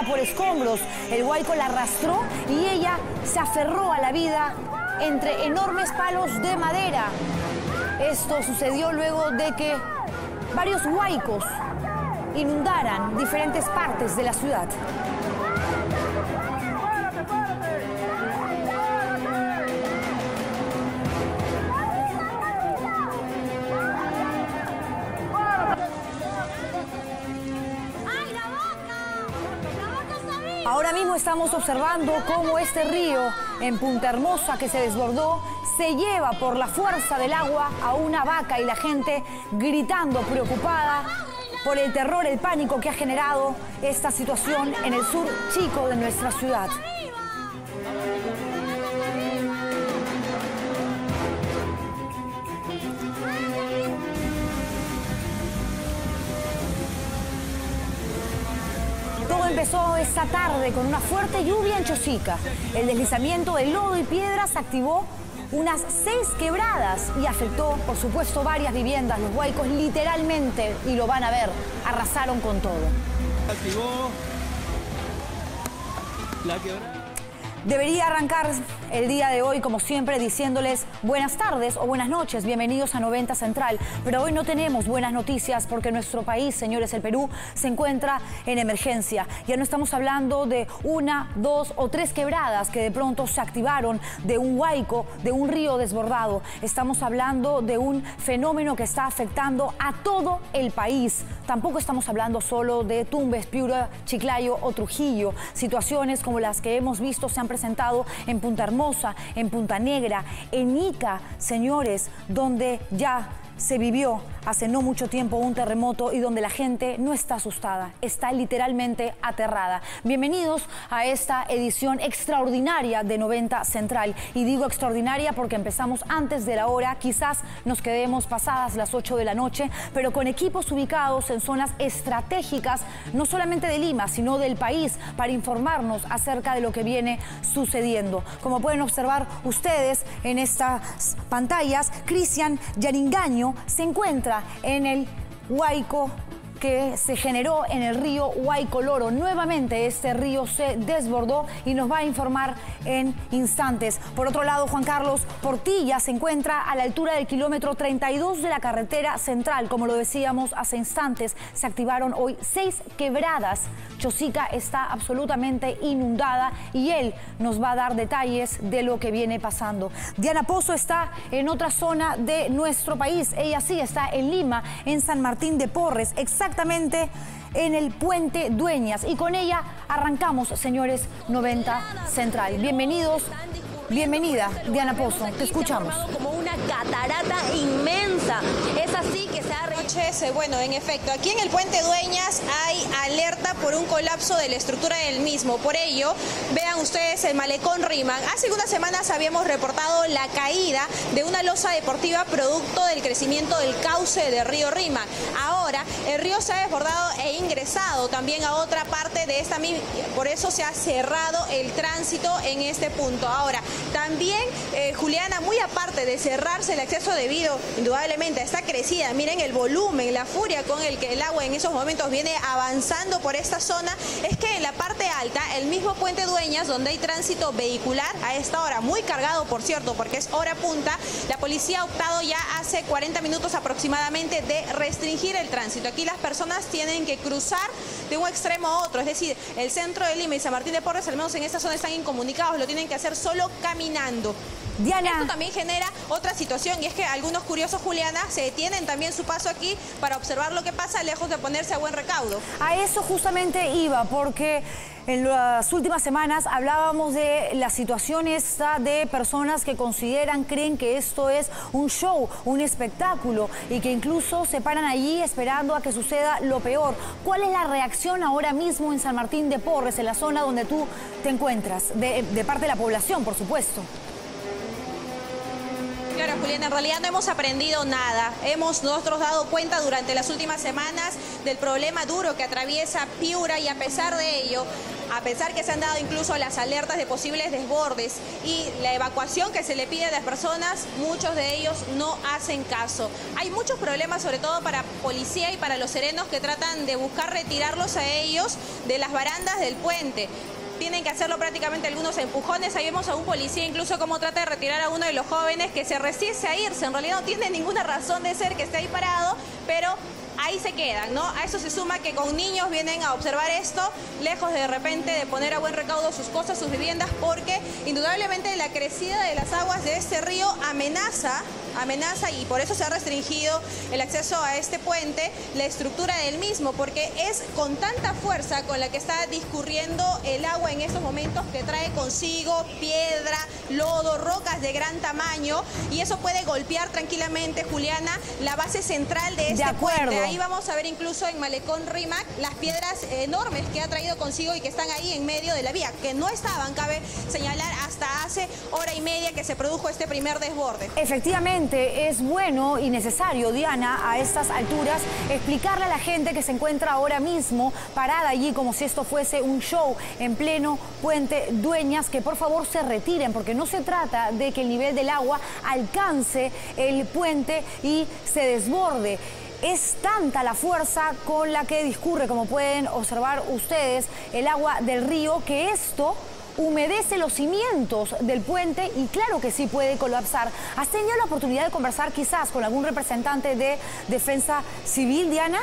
arrastrada por escombros. El huaico la arrastró y ella se aferró a la vida entre enormes palos de madera. Esto sucedió luego de que varios huaicos inundaran diferentes partes de la ciudad. Ahora mismo estamos observando cómo este río en Punta Hermosa que se desbordó se lleva por la fuerza del agua a una vaca y la gente gritando preocupada por el terror, el pánico que ha generado esta situación en el sur chico de nuestra ciudad. Todo empezó esta tarde con una fuerte lluvia en Chosica. El deslizamiento de lodo y piedras activó unas 6 quebradas y afectó, por supuesto, varias viviendas. Los huaicos literalmente, y lo van a ver, arrasaron con todo. Activó la quebrada. Debería arrancar el día de hoy, como siempre, diciéndoles buenas tardes o buenas noches, bienvenidos a 90 Central. Pero hoy no tenemos buenas noticias porque nuestro país, señores, el Perú, se encuentra en emergencia. Ya no estamos hablando de 1, 2 o 3 quebradas que de pronto se activaron, de un huaico, de un río desbordado. Estamos hablando de un fenómeno que está afectando a todo el país. Tampoco estamos hablando solo de Tumbes, Piura, Chiclayo o Trujillo. Situaciones como las que hemos visto se han presentado en Punta Hermosa, en Punta Negra, en Ica, señores, donde ya se vivió hace no mucho tiempo un terremoto y donde la gente no está asustada, está literalmente aterrada. Bienvenidos a esta edición extraordinaria de 90 Central. Y digo extraordinaria porque empezamos antes de la hora, quizás nos quedemos pasadas las 8 de la noche, pero con equipos ubicados en zonas estratégicas, no solamente de Lima, sino del país, para informarnos acerca de lo que viene sucediendo. Como pueden observar ustedes en estas pantallas, Cristian Yaringaño se encuentra en el huaico que se generó en el río Huaycoloro. Nuevamente este río se desbordó y nos va a informar en instantes. Por otro lado, Juan Carlos Portilla se encuentra a la altura del kilómetro 32 de la carretera central. Como lo decíamos hace instantes, se activaron hoy 6 quebradas. Chosica está absolutamente inundada y él nos va a dar detalles de lo que viene pasando. Diana Pozo está en otra zona de nuestro país. Ella sí está en Lima, en San Martín de Porres, exactamente en el Puente Dueñas. Y con ella arrancamos, señores, 90 Central. Bienvenidos, bienvenida, Diana Pozo, te escuchamos. Como una catarata inmensa. Es así que se ha... Bueno, en efecto, aquí en el Puente Dueñas hay alerta por un colapso de la estructura del mismo. Por ello, vean ustedes el malecón Rímac. Hace algunas semanas habíamos reportado la caída de una losa deportiva producto del crecimiento del cauce del río Rímac. Ahora, el río se ha desbordado e ingresado también a otra parte de esta misma. Por eso se ha cerrado el tránsito en este punto. Ahora, también, Juliana, muy aparte de cerrarse el acceso debido, indudablemente, a esta crecida, miren el volumen, la furia con el que el agua en esos momentos viene avanzando por esta zona, es que en la parte alta, el mismo Puente Dueñas, donde hay tránsito vehicular a esta hora, muy cargado, por cierto, porque es hora punta, la policía ha optado ya hace 40 minutos aproximadamente de restringir el tránsito. Aquí las personas tienen que cruzar de un extremo a otro, es decir, el centro de Lima y San Martín de Porres, al menos en esta zona, están incomunicados, lo tienen que hacer solo caminando. Diana. Esto también genera otra situación y es que algunos curiosos, Juliana, se detienen también su paso aquí para observar lo que pasa, lejos de ponerse a buen recaudo. A eso justamente iba, porque en las últimas semanas hablábamos de la situación esta de personas que creen que esto es un show, un espectáculo, y que incluso se paran allí esperando a que suceda lo peor. ¿Cuál es la reacción ahora mismo en San Martín de Porres, en la zona donde tú te encuentras, de parte de la población, por supuesto? Claro, Juliana, en realidad no hemos aprendido nada. Hemos nosotros dado cuenta durante las últimas semanas del problema duro que atraviesa Piura y a pesar de ello, a pesar que se han dado incluso las alertas de posibles desbordes y la evacuación que se le pide a las personas, muchos de ellos no hacen caso. Hay muchos problemas, sobre todo para policía y para los serenos que tratan de buscar retirarlos a ellos de las barandas del puente. Tienen que hacerlo prácticamente algunos empujones. Ahí vemos a un policía incluso cómo trata de retirar a uno de los jóvenes que se resiste a irse. En realidad no tiene ninguna razón de ser que esté ahí parado, pero ahí se quedan, ¿no? A eso se suma que con niños vienen a observar esto, lejos de repente de poner a buen recaudo sus cosas, sus viviendas, porque indudablemente la crecida de las aguas de este río amenaza y por eso se ha restringido el acceso a este puente, la estructura del mismo, porque es con tanta fuerza con la que está discurriendo el agua en estos momentos que trae consigo piedra, lodo, rocas de gran tamaño y eso puede golpear tranquilamente, Juliana, la base central de este puente. Ahí vamos a ver incluso en Malecón Rímac las piedras enormes que ha traído consigo y que están ahí en medio de la vía, que no estaban, cabe señalar, hasta hace hora y media que se produjo este primer desborde. Efectivamente, es bueno y necesario, Diana, a estas alturas, explicarle a la gente que se encuentra ahora mismo parada allí como si esto fuese un show en pleno puente Dueñas, que por favor se retiren, porque no se trata de que el nivel del agua alcance el puente y se desborde. Es tanta la fuerza con la que discurre, como pueden observar ustedes, el agua del río, que esto humedece los cimientos del puente y claro que sí puede colapsar. ¿Has tenido la oportunidad de conversar quizás con algún representante de Defensa Civil, Diana?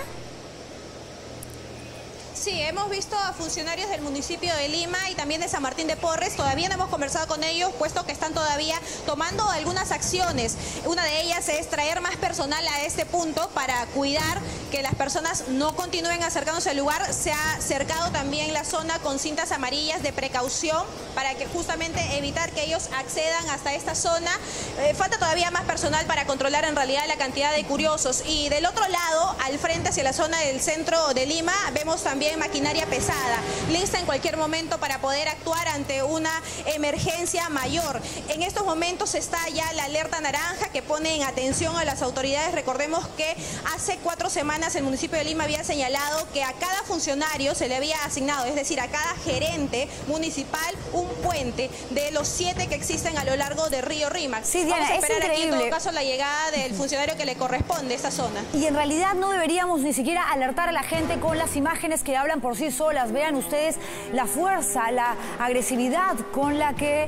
Sí, hemos visto a funcionarios del municipio de Lima y también de San Martín de Porres. Todavía no hemos conversado con ellos, puesto que están todavía tomando algunas acciones. Una de ellas es traer más personal a este punto para cuidar que las personas no continúen acercándose al lugar. Se ha cercado también la zona con cintas amarillas de precaución para que justamente evitar que ellos accedan hasta esta zona. Falta todavía más personal para controlar en realidad la cantidad de curiosos. Y del otro lado, al frente hacia la zona del centro de Lima, vemos también maquinaria pesada, lista en cualquier momento para poder actuar ante una emergencia mayor. En estos momentos está ya la alerta naranja que pone en atención a las autoridades. Recordemos que hace 4 semanas el municipio de Lima había señalado que a cada funcionario se le había asignado, es decir, a cada gerente municipal, un puente de los 7 que existen a lo largo del río Rímac. Sí, Diana, vamos a esperar es increíble. aquí en todo caso la llegada del funcionario que le corresponde a esta zona. Y en realidad no deberíamos ni siquiera alertar a la gente con las imágenes que hablan por sí solas. Vean ustedes la fuerza, la agresividad con la que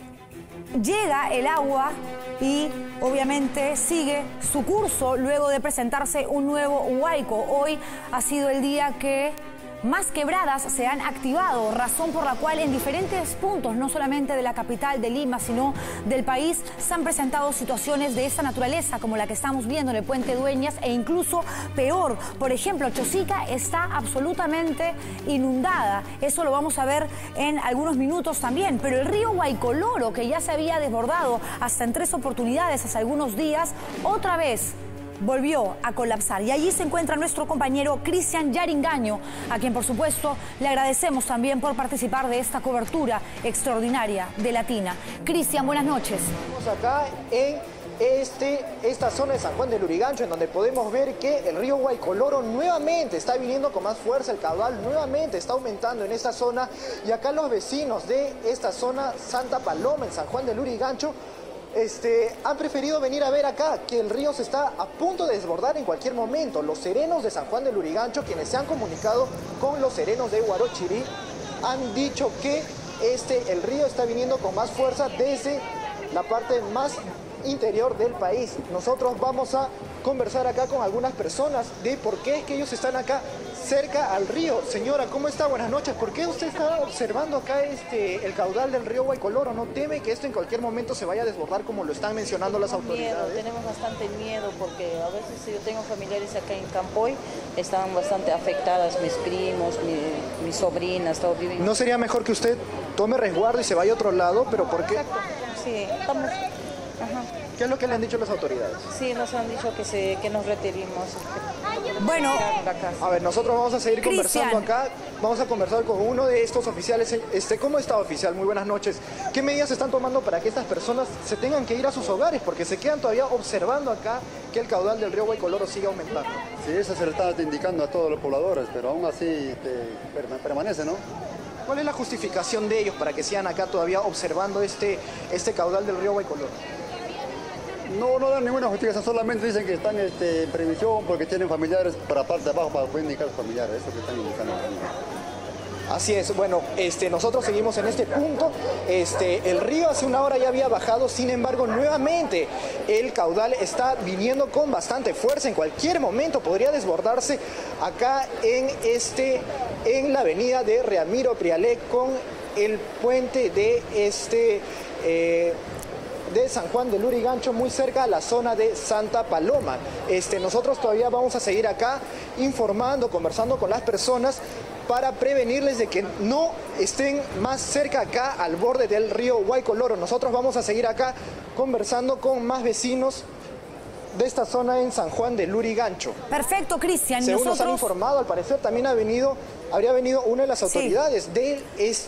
llega el agua y obviamente sigue su curso luego de presentarse un nuevo huaico. Hoy ha sido el día que más quebradas se han activado, razón por la cual en diferentes puntos, no solamente de la capital de Lima, sino del país, se han presentado situaciones de esta naturaleza, como la que estamos viendo en el puente Dueñas, e incluso peor. Por ejemplo, Chosica está absolutamente inundada. Eso lo vamos a ver en algunos minutos también. Pero el río Huaycoloro, que ya se había desbordado hasta en 3 oportunidades hace algunos días, otra vez volvió a colapsar. Y allí se encuentra nuestro compañero Cristian Yaringaño, a quien por supuesto le agradecemos también por participar de esta cobertura extraordinaria de Latina. Cristian, buenas noches. Estamos acá en esta zona de San Juan del Lurigancho, en donde podemos ver que el río Huaycoloro nuevamente está viniendo con más fuerza, el caudal nuevamente está aumentando en esta zona, y acá los vecinos de esta zona, Santa Paloma, en San Juan del Lurigancho, han preferido venir a ver acá que el río se está a punto de desbordar en cualquier momento. Los serenos de San Juan del Lurigancho, quienes se han comunicado con los serenos de Huarochirí, han dicho que el río está viniendo con más fuerza desde la parte más interior del país. Nosotros vamos a conversar acá con algunas personas de por qué es que ellos están acá cerca al río. Señora, ¿cómo está? Buenas noches. ¿Por qué usted está observando acá el caudal del río Huaycoloro? ¿No teme que esto en cualquier momento se vaya a desbordar como lo están mencionando las autoridades? Tenemos bastante miedo porque a veces yo tengo familiares acá en Campoy, están bastante afectadas, mis primos, mis sobrinas, todos viven. ¿No sería mejor que usted tome resguardo y se vaya a otro lado? ¿Pero por qué? Exacto. Sí, estamos... Ajá. ¿Qué es lo que le han dicho las autoridades? Sí, nos han dicho que nos retiremos. Bueno, A ver, nosotros vamos a seguir Cristian. conversando acá. Vamos a conversar con uno de estos oficiales. ¿Cómo está, oficial? Muy buenas noches. ¿Qué medidas se están tomando para que estas personas se tengan que ir a sus hogares? Porque se quedan todavía observando acá que el caudal del río Guaycoloro sigue aumentando. Sí, eso se le está indicando a todos los pobladores, pero aún así permanece, ¿no? ¿Cuál es la justificación de ellos para que sigan acá todavía observando este caudal del río Guaycoloro? No dan ninguna justificación, solamente dicen que están en previsión porque tienen familiares para parte de abajo para poder indicar a los familiares, eso que están indicando. Así es, bueno, nosotros seguimos en este punto. El río hace una hora ya había bajado, sin embargo, nuevamente el caudal está viniendo con bastante fuerza. En cualquier momento podría desbordarse acá en la avenida de Reamiro Prialé con el puente de de San Juan de Lurigancho, muy cerca a la zona de Santa Paloma. Nosotros todavía vamos a seguir acá informando, conversando con las personas para prevenirles de que no estén más cerca acá al borde del río Guaycoloro. Nosotros vamos a seguir acá conversando con más vecinos de esta zona en San Juan de Lurigancho. Perfecto, Cristian. Según nos han informado, al parecer también habría venido una de las autoridades de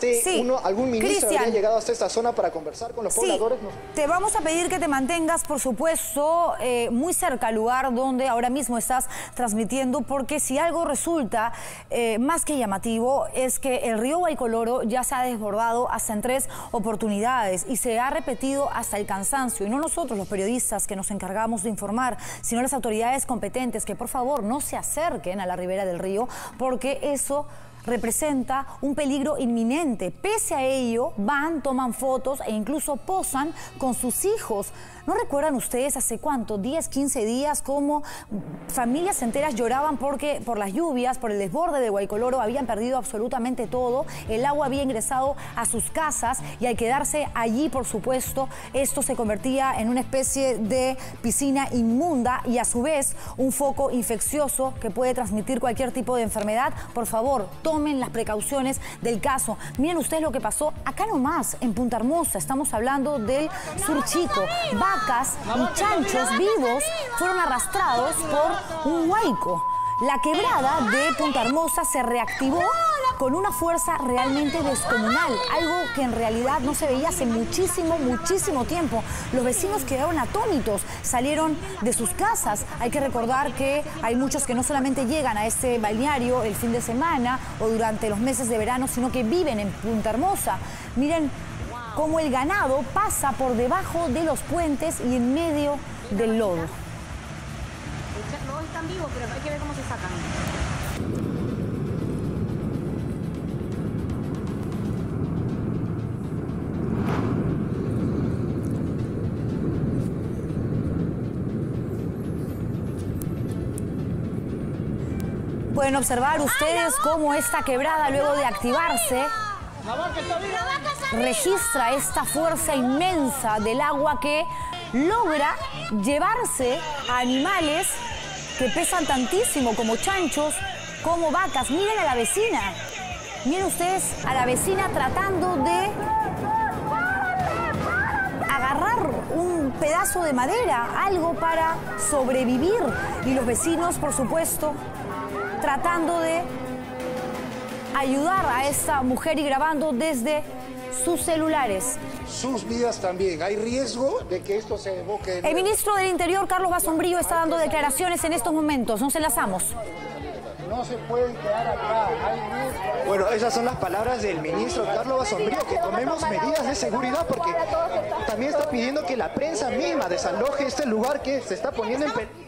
algún ministro Cristian, habría llegado hasta esta zona para conversar con los pobladores. Te vamos a pedir que te mantengas, por supuesto, muy cerca al lugar donde ahora mismo estás transmitiendo, porque si algo resulta más que llamativo es que el río Guaycoloro ya se ha desbordado hasta en 3 oportunidades y se ha repetido hasta el cansancio. Y no nosotros, los periodistas que nos encargamos de informar, sino las autoridades competentes, que por favor no se acerquen a la ribera del río, porque eso representa un peligro inminente. Pese a ello, toman fotos e incluso posan con sus hijos. ¿No recuerdan ustedes hace cuánto, 10, 15 días, cómo familias enteras lloraban porque por las lluvias, por el desborde de Guaycoloro, habían perdido absolutamente todo? El agua había ingresado a sus casas y al quedarse allí, por supuesto, esto se convertía en una especie de piscina inmunda y a su vez un foco infeccioso que puede transmitir cualquier tipo de enfermedad. Por favor, tomen las precauciones del caso. Miren ustedes lo que pasó acá nomás, en Punta Hermosa. Estamos hablando del Surchico. Vacas y chanchos vivos fueron arrastrados por un huaico. La quebrada de Punta Hermosa se reactivó con una fuerza realmente descomunal, algo que en realidad no se veía hace muchísimo tiempo. Los vecinos quedaron atónitos, salieron de sus casas. Hay que recordar que hay muchos que no solamente llegan a este balneario el fin de semana o durante los meses de verano, sino que viven en Punta Hermosa. Miren cómo el ganado pasa por debajo de los puentes y en medio del lodo. No están vivos, pero hay que ver cómo se sacan. Pueden observar ustedes cómo esta quebrada, luego de activarse, registra esta fuerza inmensa del agua que logra llevarse a animales que pesan tantísimo, como chanchos, como vacas. Miren a la vecina. Miren ustedes a la vecina tratando de agarrar un pedazo de madera, algo para sobrevivir. Y los vecinos, por supuesto, tratando de ayudar a esta mujer y grabando desde sus celulares. Sus vidas también. Hay riesgo de que esto se evoque. El ministro del Interior, Carlos Basombrío, está dando declaraciones en estos momentos. Nos enlazamos. No se pueden quedar acá. Hay riesgo. Bueno, esas son las palabras del ministro Carlos Basombrío, que tomemos medidas de seguridad porque también está pidiendo que la prensa misma desaloje este lugar que se está poniendo en peligro.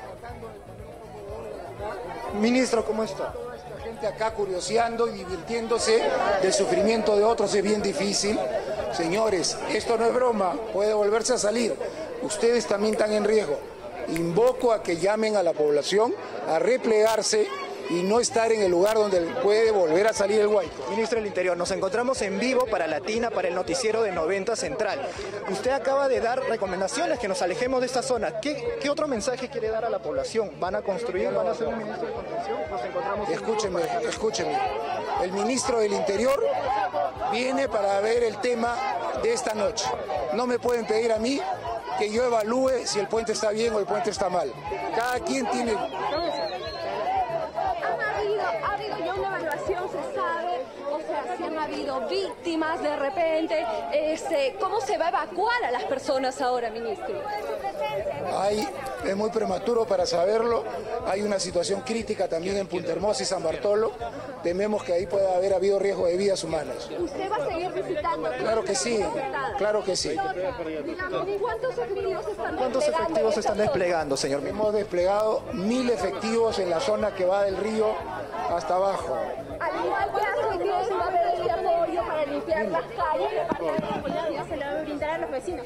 Ministro, ¿cómo está? Gente acá curioseando y divirtiéndose del sufrimiento de otros es bien difícil. Señores, esto no es broma, puede volverse a salir. Ustedes también están en riesgo. Invoco a que llamen a la población a replegarse y no estar en el lugar donde puede volver a salir el huaico. Ministro del Interior, nos encontramos en vivo para Latina, para el noticiero de 90 Central. Usted acaba de dar recomendaciones que nos alejemos de esta zona. ¿Qué otro mensaje quiere dar a la población? ¿Van a construir, van a hacer un ministro de contención? Nos encontramos Escúcheme. El ministro del Interior viene para ver el tema de esta noche. No me pueden pedir a mí que yo evalúe si el puente está bien o el puente está mal. Cada quien tiene... ¿Ha habido ya una evaluación, se sabe? O sea, si han habido víctimas de repente, ¿cómo se va a evacuar a las personas ahora, ministro? Es muy prematuro para saberlo. Hay una situación crítica también en Punta Hermosa y San Bartolo. Tememos que ahí pueda haber habido riesgo de vidas humanas. ¿Usted va a seguir visitando? Claro que sí, claro que sí. ¿Cuántos efectivos están desplegando, señor? Hemos desplegado 1000 efectivos en la zona que va del río hasta abajo. Al igual que hace días va a haber este apoyo para limpiar las calles de parte de la policía, se le va a brindar a los vecinos.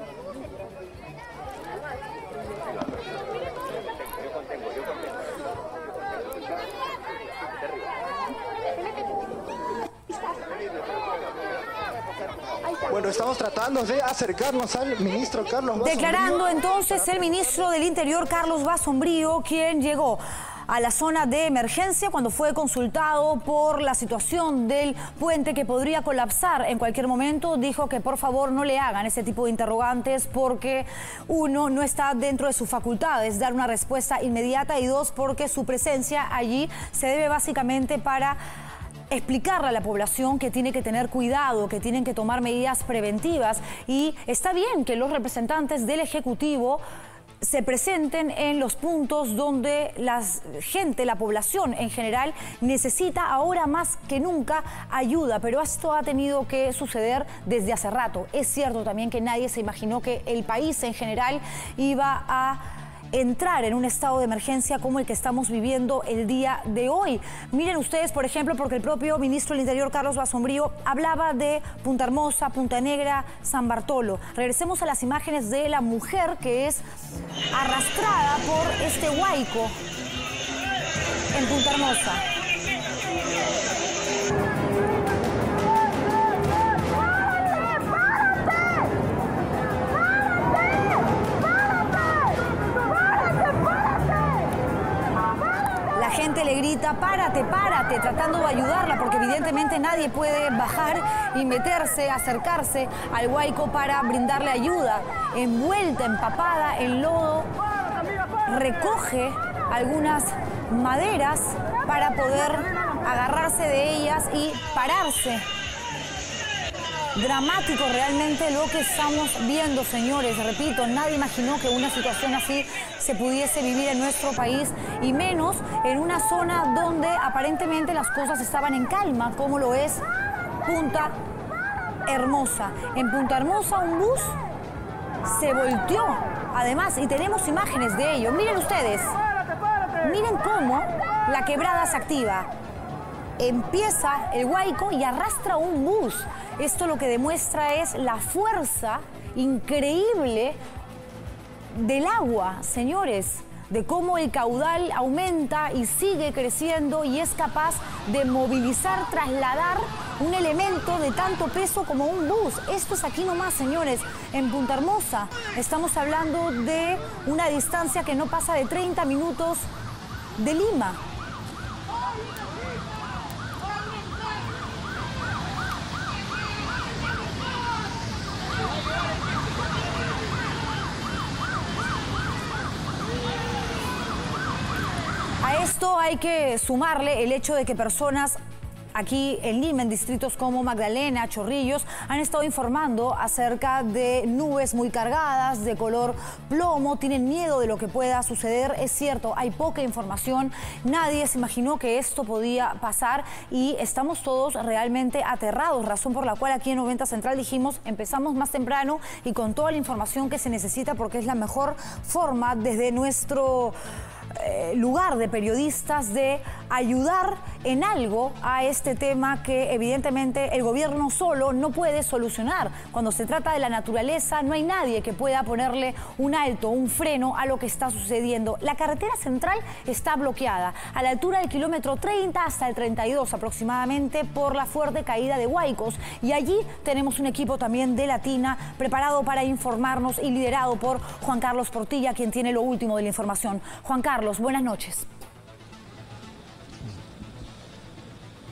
Bueno, estamos tratando de acercarnos al ministro Carlos Vaz Sombrío. Declarando entonces el ministro del Interior, Carlos Vaz Sombrío, quien llegó a la zona de emergencia cuando fue consultado por la situación del puente que podría colapsar en cualquier momento. Dijo que por favor no le hagan ese tipo de interrogantes porque uno, no está dentro de sus facultades dar una respuesta inmediata, y dos, porque su presencia allí se debe básicamente para explicarle a la población que tiene que tener cuidado, que tienen que tomar medidas preventivas, y está bien que los representantes del Ejecutivo se presenten en los puntos donde la gente, la población en general, necesita ahora más que nunca ayuda, pero esto ha tenido que suceder desde hace rato. Es cierto también que nadie se imaginó que el país en general iba a entrar en un estado de emergencia como el que estamos viviendo el día de hoy. Miren ustedes, por ejemplo, porque el propio ministro del Interior, Carlos Vaz Sombrío, hablaba de Punta Hermosa, Punta Negra, San Bartolo. Regresemos a las imágenes de la mujer que es arrastrada por este huaico en Punta Hermosa. La gente le grita, párate, párate, tratando de ayudarla, porque evidentemente nadie puede bajar y meterse, acercarse al huaico para brindarle ayuda. Envuelta, empapada en lodo, recoge algunas maderas para poder agarrarse de ellas y pararse. Dramático realmente lo que estamos viendo, señores. Repito, nadie imaginó que una situación así se pudiese vivir en nuestro país, y menos en una zona donde aparentemente las cosas estaban en calma, como lo es Punta Hermosa. En Punta Hermosa un bus se volteó, además, y tenemos imágenes de ello. Miren ustedes, miren cómo la quebrada se activa. Empieza el huaico y arrastra un bus. Esto lo que demuestra es la fuerza increíble del agua, señores, de cómo el caudal aumenta y sigue creciendo y es capaz de movilizar, trasladar un elemento de tanto peso como un bus. Esto es aquí nomás, señores, en Punta Hermosa. Estamos hablando de una distancia que no pasa de 30 minutos de Lima. A esto hay que sumarle el hecho de que personas aquí en Lima, en distritos como Magdalena, Chorrillos, han estado informando acerca de nubes muy cargadas, de color plomo, tienen miedo de lo que pueda suceder. Es cierto, hay poca información, nadie se imaginó que esto podía pasar y estamos todos realmente aterrados, razón por la cual aquí en 90 Central dijimos, empezamos más temprano y con toda la información que se necesita, porque es la mejor forma desde nuestro lugar de periodistas de ayudar en algo a este tema que evidentemente el gobierno solo no puede solucionar. Cuando se trata de la naturaleza no hay nadie que pueda ponerle un alto, un freno a lo que está sucediendo. La carretera central está bloqueada a la altura del kilómetro 30 hasta el 32 aproximadamente por la fuerte caída de huaicos, y allí tenemos un equipo también de Latina preparado para informarnos y liderado por Juan Carlos Portilla, quien tiene lo último de la información. Juan Carlos, buenas noches.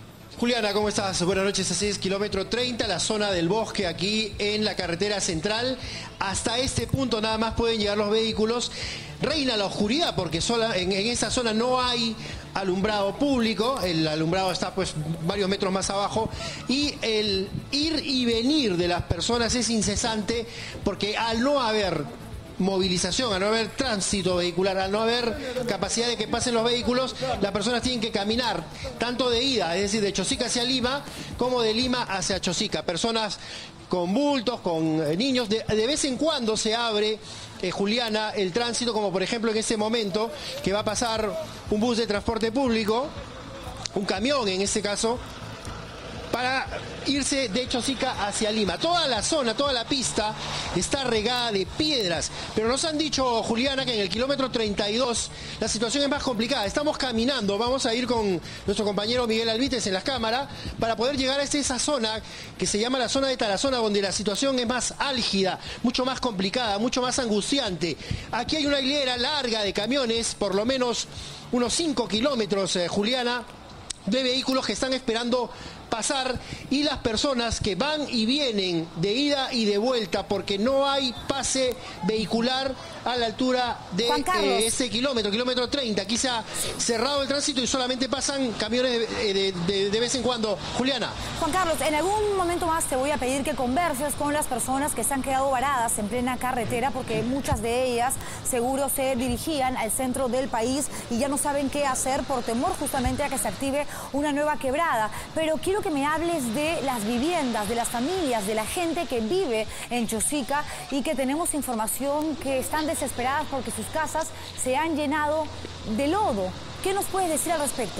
Juliana, ¿cómo estás? Buenas noches, así es, kilómetro 30, la zona del bosque aquí en la carretera central. Hasta este punto nada más pueden llegar los vehículos. Reina la oscuridad porque en esa zona no hay alumbrado público, el alumbrado está pues varios metros más abajo y el ir y venir de las personas es incesante porque al no haber movilización, al no haber tránsito vehicular, al no haber capacidad de que pasen los vehículos, las personas tienen que caminar tanto de ida, es decir, de Chosica hacia Lima, como de Lima hacia Chosica. Personas con bultos, con niños, de vez en cuando se abre, Juliana, el tránsito, como por ejemplo en este momento, que va a pasar un bus de transporte público, un camión en este caso, para irse de Chosica hacia Lima. Toda la zona, toda la pista está regada de piedras. Pero nos han dicho, Juliana, que en el kilómetro 32 la situación es más complicada. Estamos caminando, vamos a ir con nuestro compañero Miguel Alvites en las cámaras para poder llegar a esa zona que se llama la zona de Tarazona, donde la situación es más álgida, mucho más complicada, mucho más angustiante. Aquí hay una hilera larga de camiones, por lo menos unos 5 kilómetros, Juliana, de vehículos que están esperando pasar, y las personas que van y vienen de ida y de vuelta porque no hay pase vehicular a la altura de ese kilómetro 30. Aquí se ha cerrado el tránsito y solamente pasan camiones de vez en cuando. Juliana. Juan Carlos, en algún momento más te voy a pedir que converses con las personas que se han quedado varadas en plena carretera porque muchas de ellas seguro se dirigían al centro del país y ya no saben qué hacer por temor justamente a que se active una nueva quebrada. Pero quiero que me hables de las viviendas, de las familias, de la gente que vive en Chosica y que tenemos información que están desesperadas porque sus casas se han llenado de lodo. ¿Qué nos puedes decir al respecto?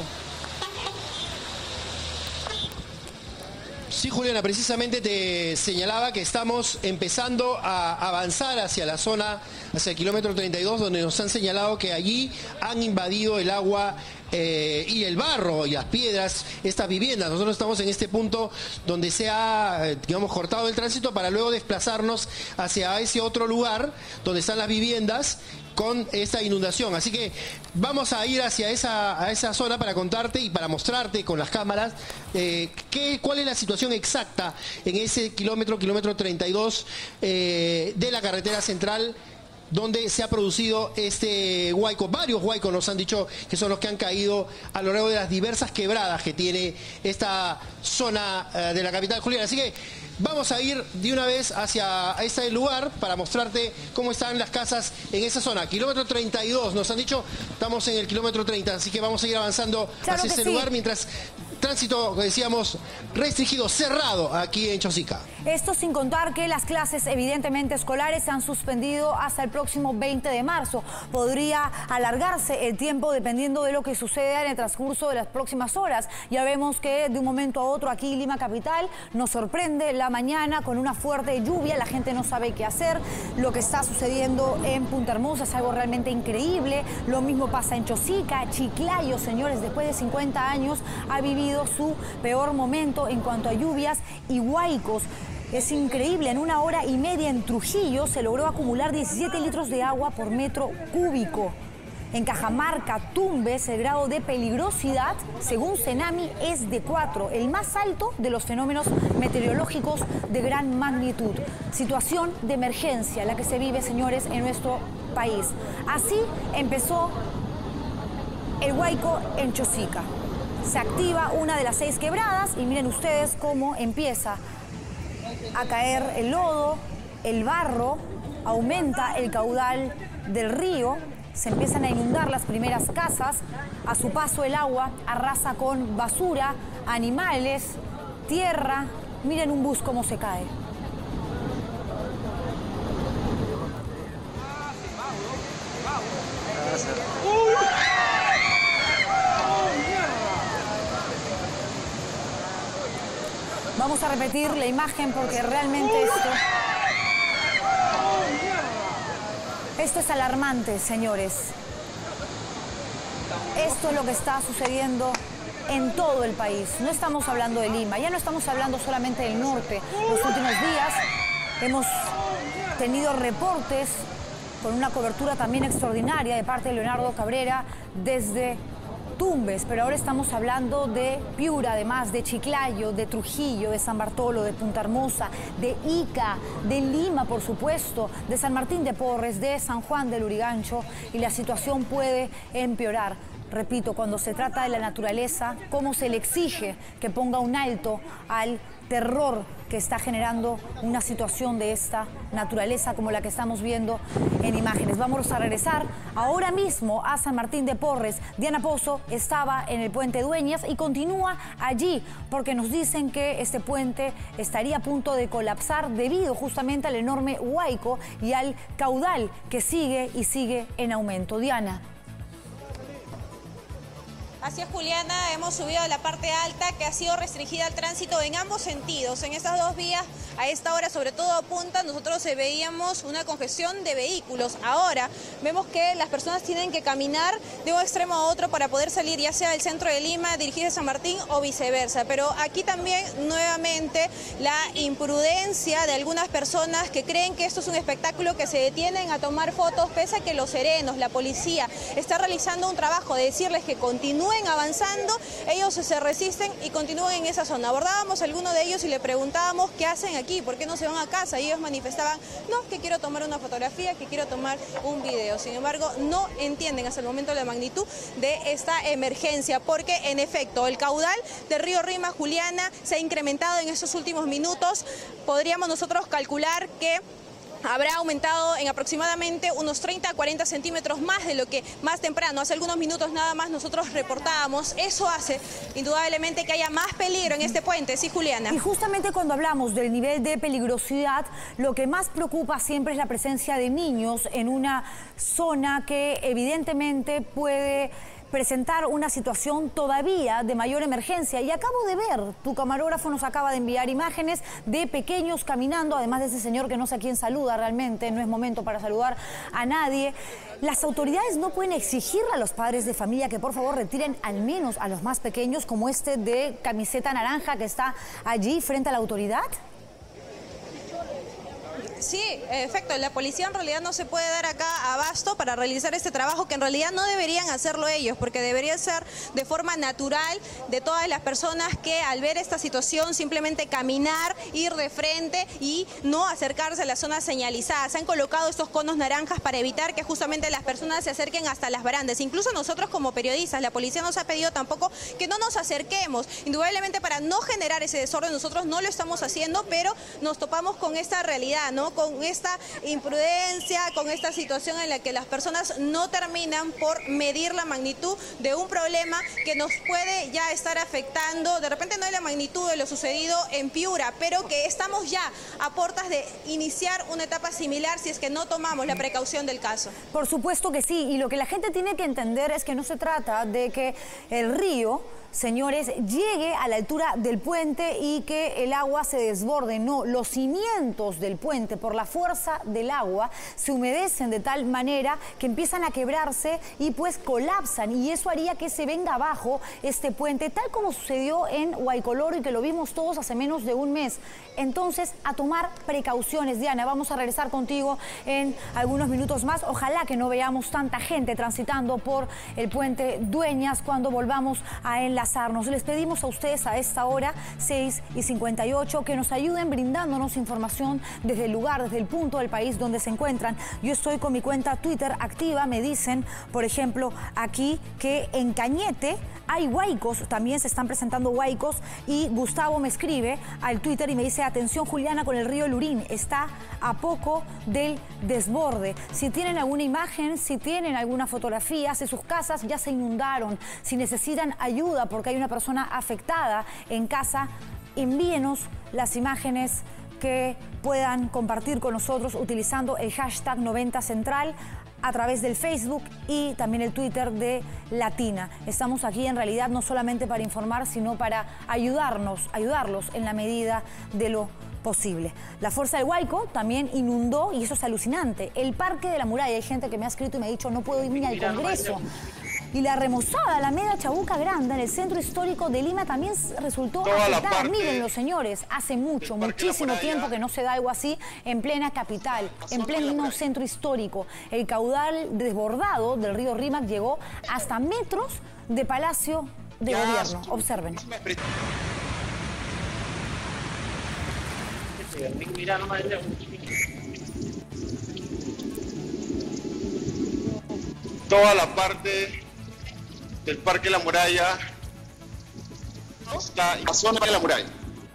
Sí, Juliana, precisamente te señalaba que estamos empezando a avanzar hacia la zona, hacia el kilómetro 32, donde nos han señalado que allí han invadido el agua y el barro y las piedras estas viviendas. Nosotros estamos en este punto donde se ha, digamos, cortado el tránsito para luego desplazarnos hacia ese otro lugar donde están las viviendas con esta inundación. Así que vamos a ir hacia esa zona para contarte y para mostrarte con las cámaras cuál es la situación exacta en ese kilómetro 32 de la carretera central, donde se ha producido este huaico. Varios huaicos nos han dicho que son los que han caído a lo largo de las diversas quebradas que tiene esta zona de la capital, Juliana. Así que vamos a ir de una vez hacia este lugar para mostrarte cómo están las casas en esa zona. Kilómetro 32, nos han dicho, estamos en el kilómetro 30, así que vamos a ir avanzando hacia ese lugar mientras tránsito, decíamos, restringido, cerrado aquí en Chosica. Esto sin contar que las clases evidentemente escolares se han suspendido hasta el próximo 20 de marzo. Podría alargarse el tiempo dependiendo de lo que suceda en el transcurso de las próximas horas. Ya vemos que de un momento a otro aquí en Lima Capital nos sorprende la mañana con una fuerte lluvia. La gente no sabe qué hacer. Lo que está sucediendo en Punta Hermosa es algo realmente increíble. Lo mismo pasa en Chosica. Chiclayo, señores, después de 50 años ha vivido su peor momento en cuanto a lluvias y huaicos. Es increíble, en 1 hora y media en Trujillo se logró acumular 17 litros de agua por metro cúbico. En Cajamarca, Tumbes, el grado de peligrosidad, según Cenami, es de 4, el más alto de los fenómenos meteorológicos de gran magnitud. Situación de emergencia la que se vive, señores, en nuestro país. Así empezó el huaico en Chosica. Se activa una de las 6 quebradas y miren ustedes cómo empieza a caer el lodo, el barro, aumenta el caudal del río, se empiezan a inundar las primeras casas, a su paso el agua arrasa con basura, animales, tierra. Miren un bus cómo se cae. Vamos a repetir la imagen porque realmente esto es alarmante, señores. Esto es lo que está sucediendo en todo el país. No estamos hablando de Lima, ya no estamos hablando solamente del norte. Los últimos días hemos tenido reportes con una cobertura también extraordinaria de parte de Leonardo Cabrera desde Tumbes, pero ahora estamos hablando de Piura, además de Chiclayo, de Trujillo, de San Bartolo, de Punta Hermosa, de Ica, de Lima, por supuesto, de San Martín de Porres, de San Juan del Lurigancho, y la situación puede empeorar. Repito, cuando se trata de la naturaleza, cómo se le exige que ponga un alto al terror que está generando una situación de esta naturaleza como la que estamos viendo en imágenes. Vamos a regresar ahora mismo a San Martín de Porres. Diana Pozo estaba en el puente Dueñas y continúa allí porque nos dicen que este puente estaría a punto de colapsar debido justamente al enorme huaico y al caudal que sigue y sigue en aumento. Diana. Así es, Juliana, hemos subido a la parte alta que ha sido restringida al tránsito en ambos sentidos. En estas dos vías, a esta hora, sobre todo a punta, nosotros veíamos una congestión de vehículos. Ahora vemos que las personas tienen que caminar de un extremo a otro para poder salir, ya sea del centro de Lima, dirigirse a San Martín o viceversa. Pero aquí también, nuevamente, la imprudencia de algunas personas que creen que esto es un espectáculo, que se detienen a tomar fotos, pese a que los serenos, la policía, está realizando un trabajo de decirles que continúen avanzando. Ellos se resisten y continúan en esa zona. Abordábamos a alguno de ellos y le preguntábamos qué hacen aquí, por qué no se van a casa, y ellos manifestaban, no, que quiero tomar una fotografía, que quiero tomar un video. Sin embargo, no entienden hasta el momento la magnitud de esta emergencia, porque en efecto el caudal del río Rima, Juliana, se ha incrementado en estos últimos minutos. Podríamos nosotros calcular que habrá aumentado en aproximadamente unos 30 a 40 centímetros más de lo que más temprano, hace algunos minutos nada más, nosotros reportábamos. Eso hace indudablemente que haya más peligro en este puente, ¿sí, Juliana? Y justamente cuando hablamos del nivel de peligrosidad, lo que más preocupa siempre es la presencia de niños en una zona que evidentemente puede presentar una situación todavía de mayor emergencia. Y acabo de ver, tu camarógrafo nos acaba de enviar imágenes de pequeños caminando, además de ese señor que no sé a quién saluda realmente, no es momento para saludar a nadie. ¿Las autoridades no pueden exigirle a los padres de familia que por favor retiren al menos a los más pequeños, como este de camiseta naranja que está allí frente a la autoridad? Sí, en efecto, la policía en realidad no se puede dar acá abasto para realizar este trabajo, que en realidad no deberían hacerlo ellos, porque debería ser de forma natural de todas las personas que al ver esta situación simplemente caminar, ir de frente y no acercarse a la zona señalizada. Se han colocado estos conos naranjas para evitar que justamente las personas se acerquen hasta las barandas. Incluso nosotros como periodistas, la policía nos ha pedido tampoco que no nos acerquemos. Indudablemente para no generar ese desorden nosotros no lo estamos haciendo, pero nos topamos con esta realidad, ¿no? Con esta imprudencia, con esta situación en la que las personas no terminan por medir la magnitud de un problema que nos puede ya estar afectando. De repente no hay la magnitud de lo sucedido en Piura, pero que estamos ya a puertas de iniciar una etapa similar si es que no tomamos la precaución del caso. Por supuesto que sí, y lo que la gente tiene que entender es que no se trata de que el río, señores, llegue a la altura del puente y que el agua se desborde. No, los cimientos del puente, por la fuerza del agua, se humedecen de tal manera que empiezan a quebrarse y pues colapsan. Y eso haría que se venga abajo este puente, tal como sucedió en Huaycoloro y que lo vimos todos hace menos de un mes. Entonces, a tomar precauciones. Diana, vamos a regresar contigo en algunos minutos más. Ojalá que no veamos tanta gente transitando por el puente Dueñas cuando volvamos a enlazarnos. Les pedimos a ustedes a esta hora, 6:58, que nos ayuden brindándonos información desde el lugar, desde el punto del país donde se encuentran. Yo estoy con mi cuenta Twitter activa. Me dicen, por ejemplo, aquí que en Cañete hay huaicos, también se están presentando huaicos, y Gustavo me escribe al Twitter y me dice, atención Juliana con el río Lurín, está a poco del desborde. Si tienen alguna imagen, si tienen alguna fotografía, si sus casas ya se inundaron, si necesitan ayuda porque hay una persona afectada en casa, envíenos las imágenes que puedan compartir con nosotros utilizando el hashtag 90Central a través del Facebook y también el Twitter de Latina. Estamos aquí en realidad no solamente para informar, sino para ayudarlos en la medida de lo posible. La fuerza del Huaico también inundó, y eso es alucinante, el Parque de la Muralla. Hay gente que me ha escrito y me ha dicho, no puedo ir ni al Congreso. Y la remozada Alameda Chabuca Grande en el centro histórico de Lima también resultó afectada. Mírenlo, señores, hace muchísimo tiempo que no se da algo así en plena capital, en pleno centro histórico. El caudal desbordado del río Rímac llegó hasta metros de Palacio de Gobierno. Observen. Toda la parte del Parque La Muralla está en la zona de La Muralla.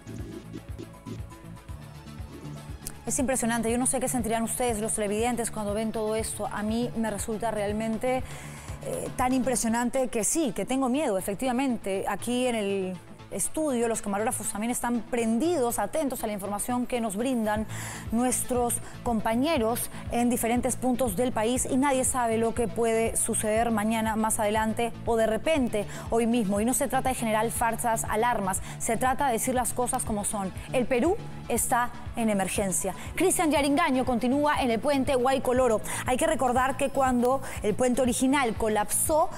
Es impresionante. Yo no sé qué sentirían ustedes, los televidentes, cuando ven todo esto. A mí me resulta realmente tan impresionante que sí, que tengo miedo, efectivamente. Aquí en el estudio los camarógrafos también están prendidos, atentos a la información que nos brindan nuestros compañeros en diferentes puntos del país, y nadie sabe lo que puede suceder mañana, más adelante o de repente hoy mismo. Y no se trata de generar falsas alarmas, se trata de decir las cosas como son. El Perú está en emergencia. Cristian Yaringaño continúa en el puente Huaycoloro. Hay que recordar que cuando el puente original colapsó,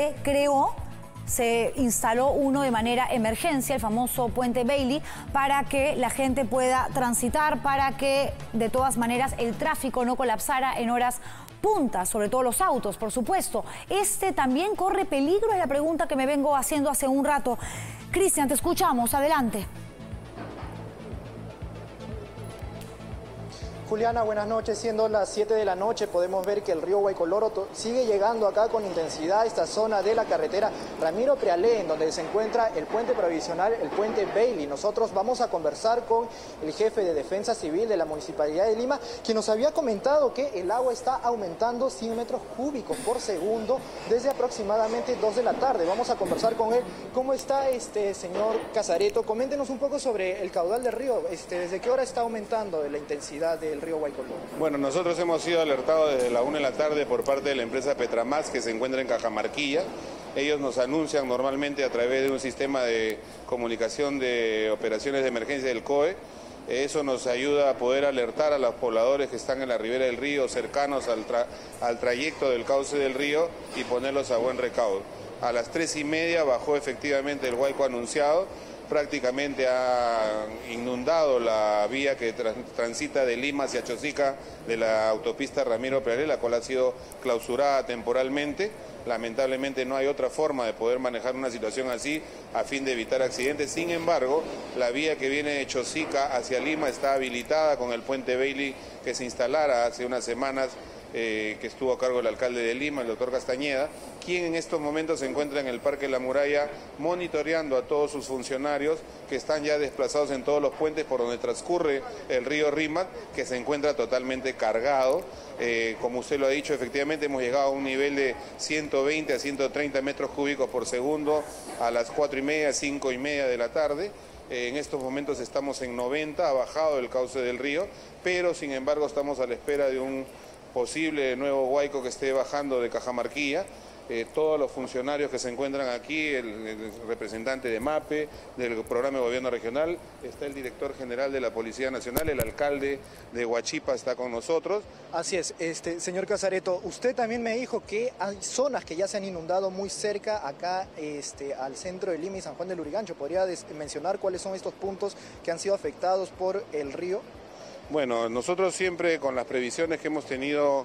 se instaló uno de manera emergencia, el famoso puente Bailey, para que la gente pueda transitar, para que de todas maneras el tráfico no colapsara en horas puntas, sobre todo los autos, por supuesto. Este también corre peligro, es la pregunta que me vengo haciendo hace un rato. Cristian, te escuchamos, adelante. Juliana, buenas noches. Siendo las 7 de la noche, podemos ver que el río Huaycoloro sigue llegando acá con intensidad a esta zona de la carretera Ramiro Prealé, en donde se encuentra el puente provisional, el puente Bailey. Nosotros vamos a conversar con el jefe de Defensa Civil de la Municipalidad de Lima, quien nos había comentado que el agua está aumentando 100 metros cúbicos por segundo desde aproximadamente 2 de la tarde. Vamos a conversar con él. ¿Cómo está, señor Casareto? Coméntenos un poco sobre el caudal del río. ¿Desde qué hora está aumentando la intensidad del río Huaycoloro? Bueno, nosotros hemos sido alertados desde la 1 de la tarde por parte de la empresa Petramas, que se encuentra en Cajamarquilla. Ellos nos anuncian normalmente a través de un sistema de comunicación de operaciones de emergencia del COE. Eso nos ayuda a poder alertar a los pobladores que están en la ribera del río, cercanos al trayecto del cauce del río, y ponerlos a buen recaudo. A las 3:30 bajó efectivamente el Huayco anunciado. Prácticamente ha inundado la vía que transita de Lima hacia Chosica de la autopista Ramiro Prealé, la cual ha sido clausurada temporalmente. Lamentablemente no hay otra forma de poder manejar una situación así a fin de evitar accidentes. Sin embargo, la vía que viene de Chosica hacia Lima está habilitada con el puente Bailey, que se instalara hace unas semanas, que estuvo a cargo del alcalde de Lima, el doctor Castañeda, quien en estos momentos se encuentra en el Parque La Muralla monitoreando a todos sus funcionarios que están ya desplazados en todos los puentes por donde transcurre el río Rímac, que se encuentra totalmente cargado. Como usted lo ha dicho, efectivamente hemos llegado a un nivel de 120 a 130 metros cúbicos por segundo a las 4:30, 5:30 de la tarde. En estos momentos estamos en 90, ha bajado el cauce del río, pero sin embargo estamos a la espera de un posible nuevo huaico que esté bajando de Cajamarquilla. Todos los funcionarios que se encuentran aquí, el representante de MAPE, del programa de gobierno regional, está el director general de la Policía Nacional, el alcalde de Huachipa está con nosotros. Así es, señor Casareto, usted también me dijo que hay zonas que ya se han inundado muy cerca acá al centro de Lima y San Juan del Lurigancho. ¿Podría mencionar cuáles son estos puntos que han sido afectados por el río? Bueno, nosotros siempre con las previsiones que hemos tenido,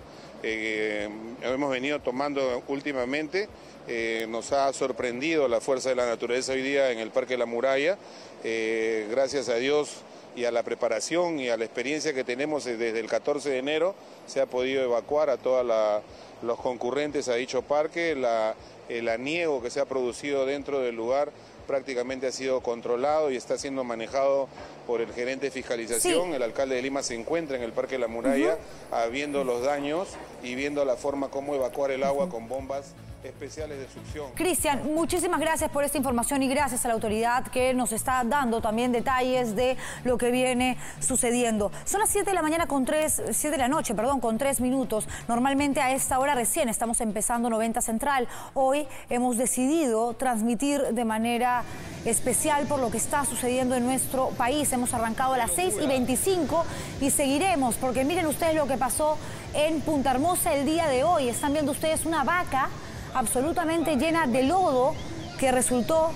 hemos venido tomando últimamente, nos ha sorprendido la fuerza de la naturaleza hoy día en el Parque La Muralla. Gracias a Dios y a la preparación y a la experiencia que tenemos desde el 14 de enero, se ha podido evacuar a todos los concurrentes a dicho parque. El aniego que se ha producido dentro del lugar prácticamente ha sido controlado y está siendo manejado por el gerente de fiscalización. Sí. El alcalde de Lima se encuentra en el Parque La Muralla, viendo los daños y viendo la forma como evacuar el agua con bombas especiales de succión. Cristian, muchísimas gracias por esta información y gracias a la autoridad que nos está dando también detalles de lo que viene sucediendo. Son las 7 de la mañana 7 de la noche, con 3 minutos. Normalmente a esta hora recién estamos empezando 90 Central. Hoy hemos decidido transmitir de manera especial por lo que está sucediendo en nuestro país. Hemos arrancado a las 6:25 y seguiremos, porque miren ustedes lo que pasó en Punta Hermosa el día de hoy. Están viendo ustedes una vaca absolutamente llena de lodo que resultó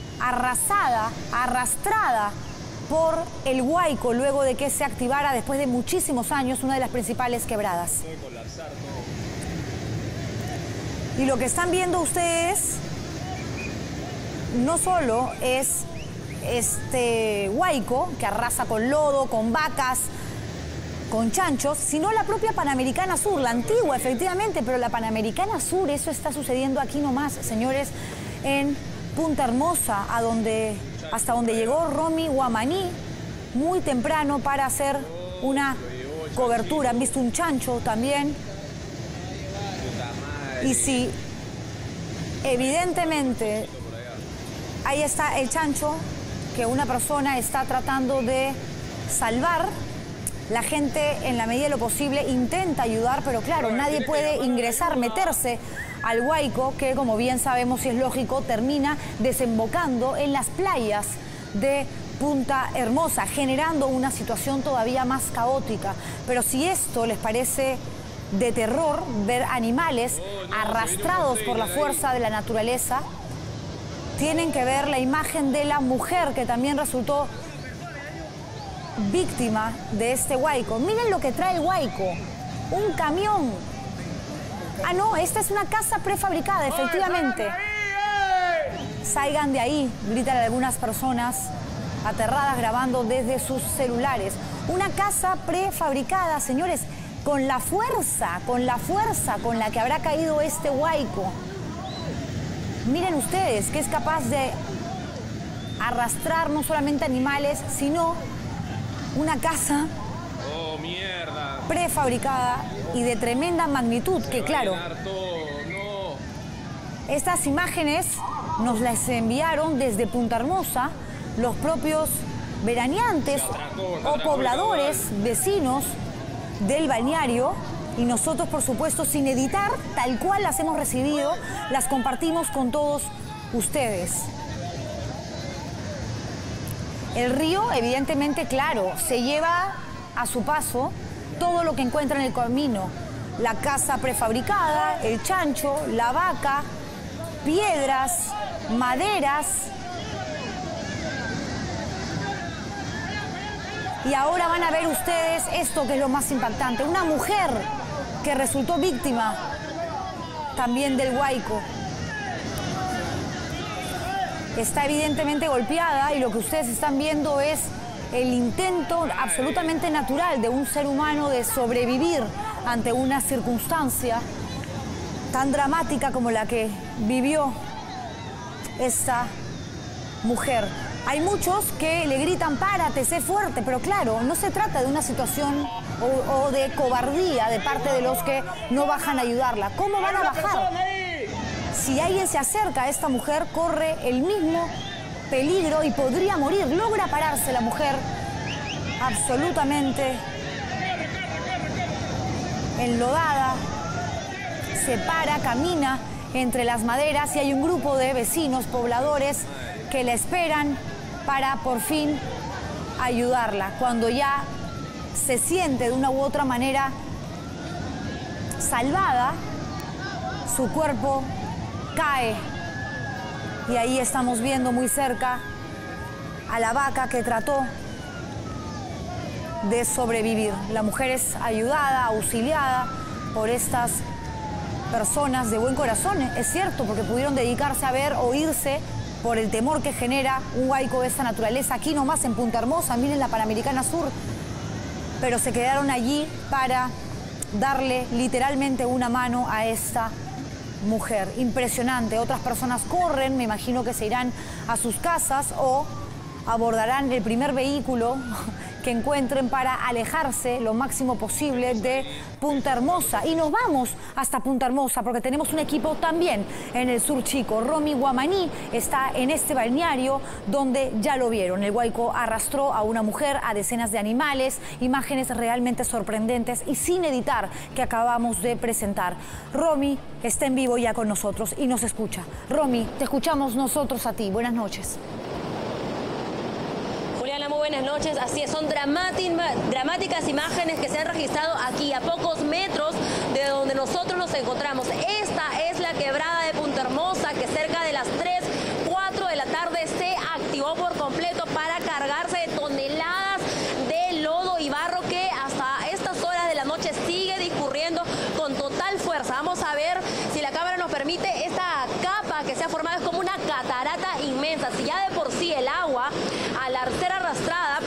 arrastrada por el Huayco luego de que se activara después de muchísimos años una de las principales quebradas. Y lo que están viendo ustedes no solo es este Huayco que arrasa con lodo, con vacas, con chanchos, sino la propia Panamericana Sur, la antigua efectivamente, pero la Panamericana Sur, eso está sucediendo aquí nomás, señores, en Punta Hermosa, hasta donde llegó Romy Guamaní muy temprano para hacer una cobertura. Han visto un chancho también. Y si evidentemente ahí está el chancho que una persona está tratando de salvar, la gente en la medida de lo posible intenta ayudar, pero claro, nadie puede ingresar, meterse al Huayco, que como bien sabemos y es lógico, termina desembocando en las playas de Punta Hermosa, generando una situación todavía más caótica. Pero si esto les parece de terror, ver animales arrastrados por la fuerza de la naturaleza, tienen que ver la imagen de la mujer que también resultó víctima de este Huayco. Miren lo que trae el Huayco, un camión. Ah, no, esta es una casa prefabricada, efectivamente. Salgan de ahí, gritan algunas personas aterradas grabando desde sus celulares. Una casa prefabricada, señores, con la fuerza con la que habrá caído este Huayco. Miren ustedes que es capaz de arrastrar no solamente animales, sino una casa prefabricada y de tremenda magnitud, que claro, estas imágenes nos las enviaron desde Punta Hermosa los propios veraneantes o pobladores, vecinos del balneario, y nosotros, por supuesto, sin editar, tal cual las hemos recibido, las compartimos con todos ustedes. El río, evidentemente, claro, se lleva a su paso todo lo que encuentra en el camino. La casa prefabricada, el chancho, la vaca, piedras, maderas. Y ahora van a ver ustedes esto que es lo más impactante. Una mujer que resultó víctima también del Huayco. Está evidentemente golpeada y lo que ustedes están viendo es el intento absolutamente natural de un ser humano de sobrevivir ante una circunstancia tan dramática como la que vivió esta mujer. Hay muchos que le gritan, párate, sé fuerte, pero claro, no se trata de una situación o de cobardía de parte de los que no bajan a ayudarla. ¿Cómo van a bajar? Si alguien se acerca a esta mujer, corre el mismo peligro y podría morir. Logra pararse la mujer absolutamente enlodada, se para, camina entre las maderas y hay un grupo de vecinos, pobladores, que la esperan para por fin ayudarla. Cuando ya se siente de una u otra manera salvada, su cuerpo cae. Y ahí estamos viendo muy cerca a la vaca que trató de sobrevivir. La mujer es ayudada, auxiliada por estas personas de buen corazón, es cierto, porque pudieron dedicarse a ver o irse por el temor que genera un Huayco de esta naturaleza, aquí nomás en Punta Hermosa, miren la Panamericana Sur, pero se quedaron allí para darle literalmente una mano a esta mujer. Impresionante. Otras personas corren, me imagino que se irán a sus casas o abordarán el primer vehículo que encuentren para alejarse lo máximo posible de Punta Hermosa. Y nos vamos hasta Punta Hermosa porque tenemos un equipo también en el Sur Chico. Romy Guamaní está en este balneario donde ya lo vieron. El Huayco arrastró a una mujer, a decenas de animales, imágenes realmente sorprendentes y sin editar que acabamos de presentar. Romy está en vivo ya con nosotros y nos escucha. Romy, te escuchamos nosotros a ti. Buenas noches. Muy buenas noches, así es, son dramáticas imágenes que se han registrado aquí a pocos metros de donde nosotros nos encontramos. Esta es la quebrada de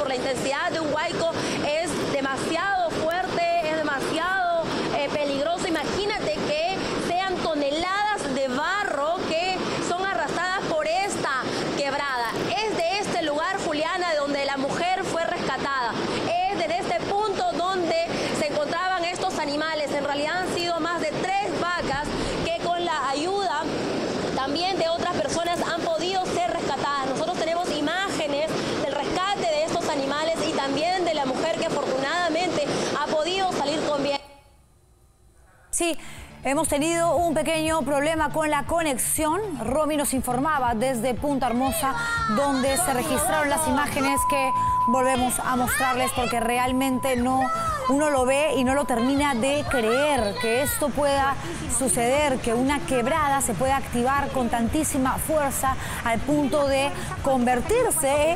por la intensidad de un huaico es demasiado fuerte, es demasiado peligroso. Imagínate que sean toneladas de barro que son arrastradas por esta quebrada. Es de este lugar, Juliana, de donde la mujer fue rescatada. Es desde este punto donde se encontraban estos animales. En realidad han sido más de 3 vacas que con la ayuda también de otras personas han podido ser rescatadas. Nosotros tenemos imágenes del rescate de estos animales y también de la mujer que afortunadamente ha podido salir con bien. Sí, hemos tenido un pequeño problema con la conexión. Romy nos informaba desde Punta Hermosa, donde se registraron las imágenes que volvemos a mostrarles porque realmente uno lo ve y no lo termina de creer que esto pueda suceder, que una quebrada se pueda activar con tantísima fuerza al punto de convertirse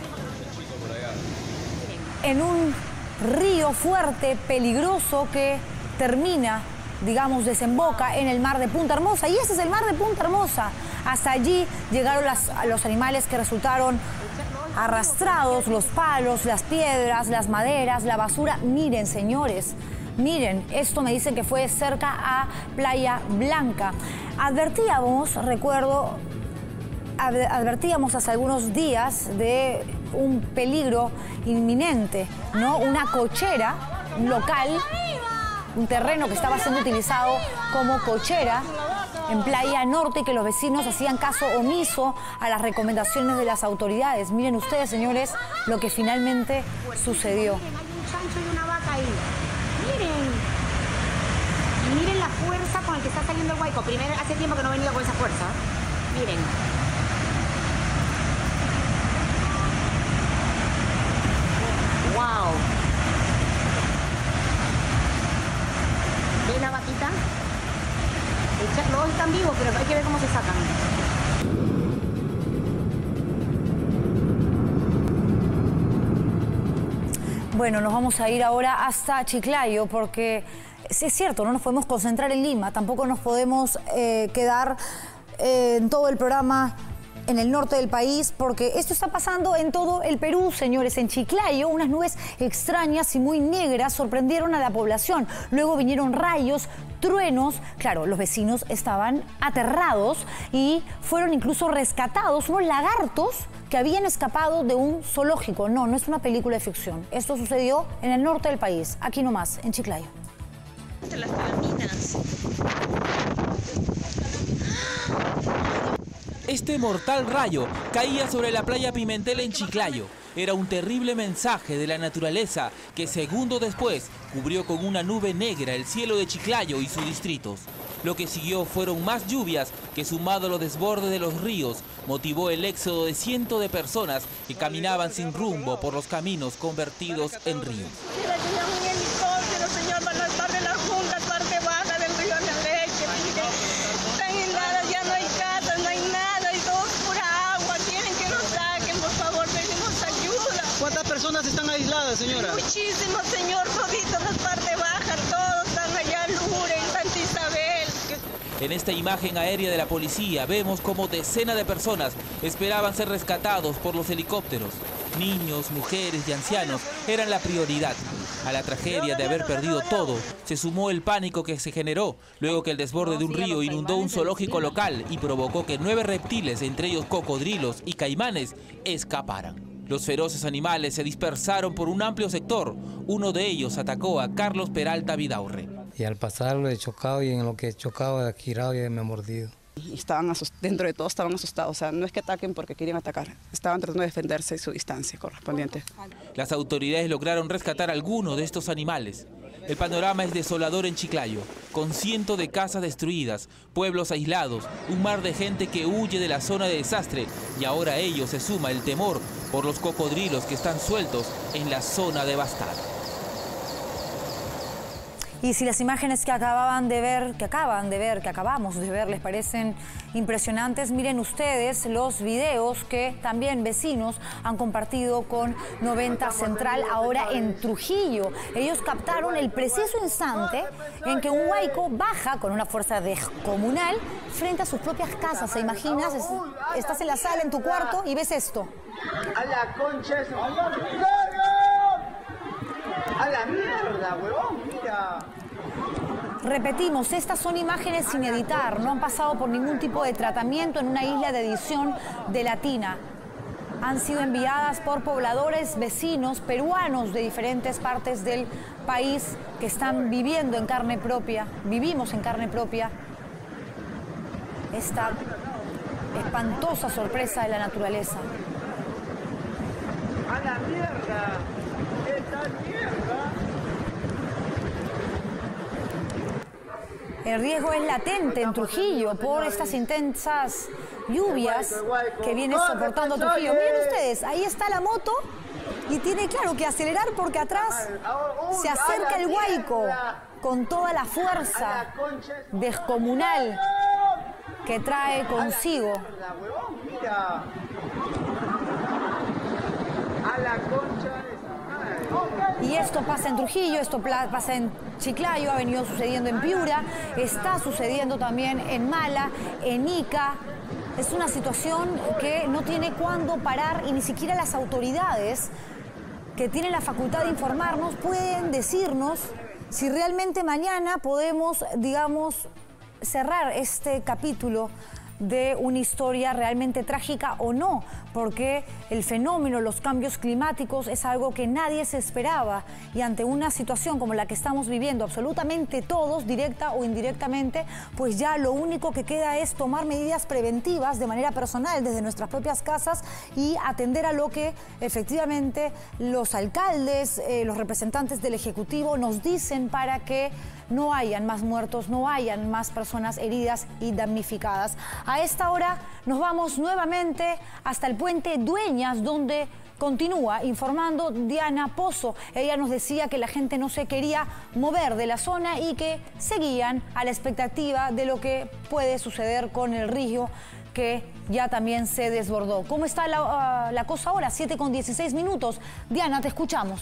en un río fuerte, peligroso, que termina, digamos, desemboca en el mar de Punta Hermosa. Y ese es el mar de Punta Hermosa. Hasta allí llegaron los animales que resultaron arrastrados, los palos, las piedras, las maderas, la basura. Miren, señores, miren, esto me dicen que fue cerca a Playa Blanca. Advertíamos hace algunos días de un peligro inminente, ¿no? Una cochera local, un terreno que estaba siendo utilizado como cochera en Playa Norte, y que los vecinos hacían caso omiso a las recomendaciones de las autoridades. Miren ustedes, señores, lo que finalmente sucedió. Miren, hay un chancho y una vaca ahí. Miren. Y miren la fuerza con la que está saliendo el huaico. Primero, hace tiempo que no he venido con esa fuerza. Miren. ¡Wow! ¿Ven la vaquita? Los dos están vivos, pero hay que ver cómo se sacan. Bueno, nos vamos a ir ahora hasta Chiclayo porque es cierto, no nos podemos concentrar en Lima, tampoco nos podemos quedar en todo el programa en el norte del país, porque esto está pasando en todo el Perú, señores. En Chiclayo, unas nubes extrañas y muy negras sorprendieron a la población. Luego vinieron rayos, truenos. Claro, los vecinos estaban aterrados y fueron incluso rescatados unos lagartos que habían escapado de un zoológico. No, no es una película de ficción. Esto sucedió en el norte del país, aquí nomás, en Chiclayo. Las calaminas. Este mortal rayo caía sobre la playa Pimentel en Chiclayo. Era un terrible mensaje de la naturaleza que segundos después cubrió con una nube negra el cielo de Chiclayo y sus distritos. Lo que siguió fueron más lluvias que, sumado a los desbordes de los ríos, motivó el éxodo de cientos de personas que caminaban sin rumbo por los caminos convertidos en ríos. Señor, van a estar de la junta, parte baja del río de la leche. Están heladas, ya no hay casas, no hay nada, y todo es pura agua. Quieren que nos saquen, por favor, pedimos ayuda. ¿Cuántas personas están aisladas, señora? Muchísimos, señor, toditos las parte baja, todos están allá, Lure, en Santa Isabel. En esta imagen aérea de la policía vemos como decenas de personas esperaban ser rescatados por los helicópteros. Niños, mujeres y ancianos eran la prioridad. A la tragedia de haber perdido todo se sumó el pánico que se generó luego que el desborde de un río inundó un zoológico local y provocó que 9 reptiles, entre ellos cocodrilos y caimanes, escaparan. Los feroces animales se dispersaron por un amplio sector. Uno de ellos atacó a Carlos Peralta Vidaurre. Y al pasar lo he chocado, y en lo que he chocado he girado y me he mordido. Estaban dentro de todo estaban asustados, o sea, no es que ataquen porque querían atacar, estaban tratando de defenderse de su distancia correspondiente. Las autoridades lograron rescatar algunos de estos animales. El panorama es desolador en Chiclayo, con cientos de casas destruidas, pueblos aislados, un mar de gente que huye de la zona de desastre, y ahora a ello se suma el temor por los cocodrilos que están sueltos en la zona devastada. Y si las imágenes que acabamos de ver, les parecen impresionantes, miren ustedes los videos que también vecinos han compartido con 90 Central ahora en Trujillo. Ellos captaron el preciso instante en que un huaico baja con una fuerza descomunal frente a sus propias casas. ¿Se imaginas? Estás en la sala, en tu cuarto, y ves esto. A la concha de su... Repetimos, estas son imágenes sin editar, no han pasado por ningún tipo de tratamiento en una isla de edición de Latina. Han sido enviadas por pobladores vecinos peruanos de diferentes partes del país que están viviendo en carne propia, vivimos en carne propia esta espantosa sorpresa de la naturaleza. ¡A la mierda! ¡Esta mierda! El riesgo es latente en Trujillo por estas intensas lluvias que viene soportando Trujillo. Miren ustedes, ahí está la moto y tiene claro que acelerar porque atrás se acerca el Huayco con toda la fuerza descomunal que trae consigo. Y esto pasa en Trujillo, esto pasa en Chiclayo, ha venido sucediendo en Piura, está sucediendo también en Mala, en Ica. Es una situación que no tiene cuándo parar y ni siquiera las autoridades que tienen la facultad de informarnos pueden decirnos si realmente mañana podemos, digamos, cerrar este capítulo de una historia realmente trágica o no, porque el fenómeno, los cambios climáticos es algo que nadie se esperaba y ante una situación como la que estamos viviendo absolutamente todos, directa o indirectamente, pues ya lo único que queda es tomar medidas preventivas de manera personal desde nuestras propias casas y atender a lo que efectivamente los alcaldes, los representantes del Ejecutivo nos dicen para que no hayan más muertos, no hayan más personas heridas y damnificadas. A esta hora nos vamos nuevamente hasta el puente Dueñas, donde continúa informando Diana Pozo. Ella nos decía que la gente no se quería mover de la zona y que seguían a la expectativa de lo que puede suceder con el río que ya también se desbordó. ¿Cómo está la cosa ahora? 7:16. Diana, te escuchamos.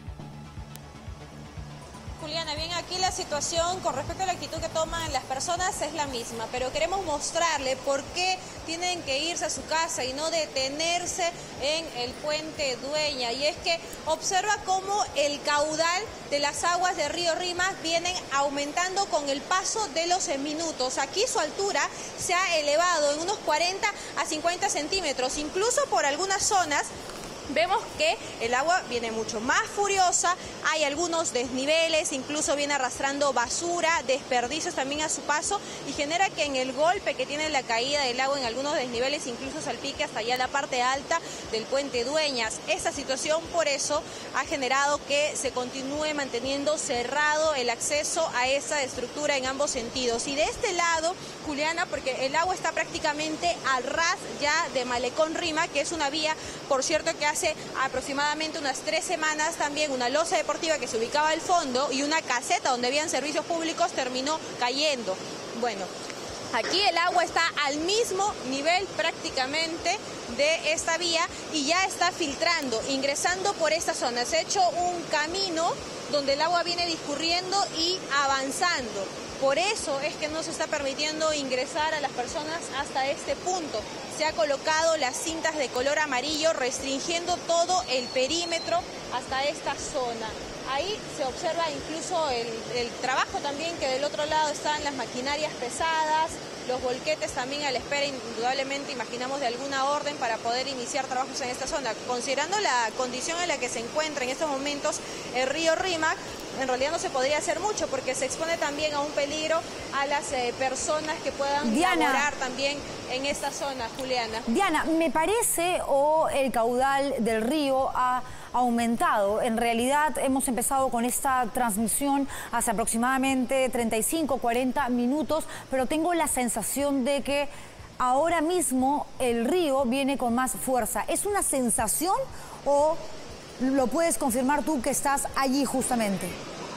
Juliana, bien, aquí la situación con respecto a la actitud que toman las personas es la misma, pero queremos mostrarle por qué tienen que irse a su casa y no detenerse en el puente Dueña. Y es que observa cómo el caudal de las aguas de Río Rímac vienen aumentando con el paso de los minutos. Aquí su altura se ha elevado en unos 40 a 50 centímetros, incluso por algunas zonas. Vemos que el agua viene mucho más furiosa, hay algunos desniveles, incluso viene arrastrando basura, desperdicios también a su paso y genera que en el golpe que tiene la caída del agua en algunos desniveles incluso salpique hasta allá la parte alta del puente Dueñas. Esta situación por eso ha generado que se continúe manteniendo cerrado el acceso a esta estructura en ambos sentidos. Y de este lado, Juliana, porque el agua está prácticamente al ras ya de Malecón Rímac, que es una vía, por cierto, que hace aproximadamente unas 3 semanas también una losa deportiva que se ubicaba al fondo y una caseta donde habían servicios públicos terminó cayendo. Bueno, aquí el agua está al mismo nivel prácticamente de esta vía y ya está filtrando, ingresando por esta zona. Se ha hecho un camino donde el agua viene discurriendo y avanzando. Por eso es que no se está permitiendo ingresar a las personas hasta este punto. Se ha colocado las cintas de color amarillo restringiendo todo el perímetro hasta esta zona. Ahí se observa incluso el trabajo también, que del otro lado están las maquinarias pesadas, los volquetes también a la espera, indudablemente, imaginamos, de alguna orden para poder iniciar trabajos en esta zona. Considerando la condición en la que se encuentra en estos momentos el río Rímac, en realidad no se podría hacer mucho porque se expone también a un peligro a las personas que puedan laborar también en esta zona, Juliana. Diana, me parece el caudal del río ha aumentado. En realidad hemos empezado con esta transmisión hace aproximadamente 35, 40 minutos, pero tengo la sensación de que ahora mismo el río viene con más fuerza. ¿Es una sensación o lo puedes confirmar tú que estás allí justamente?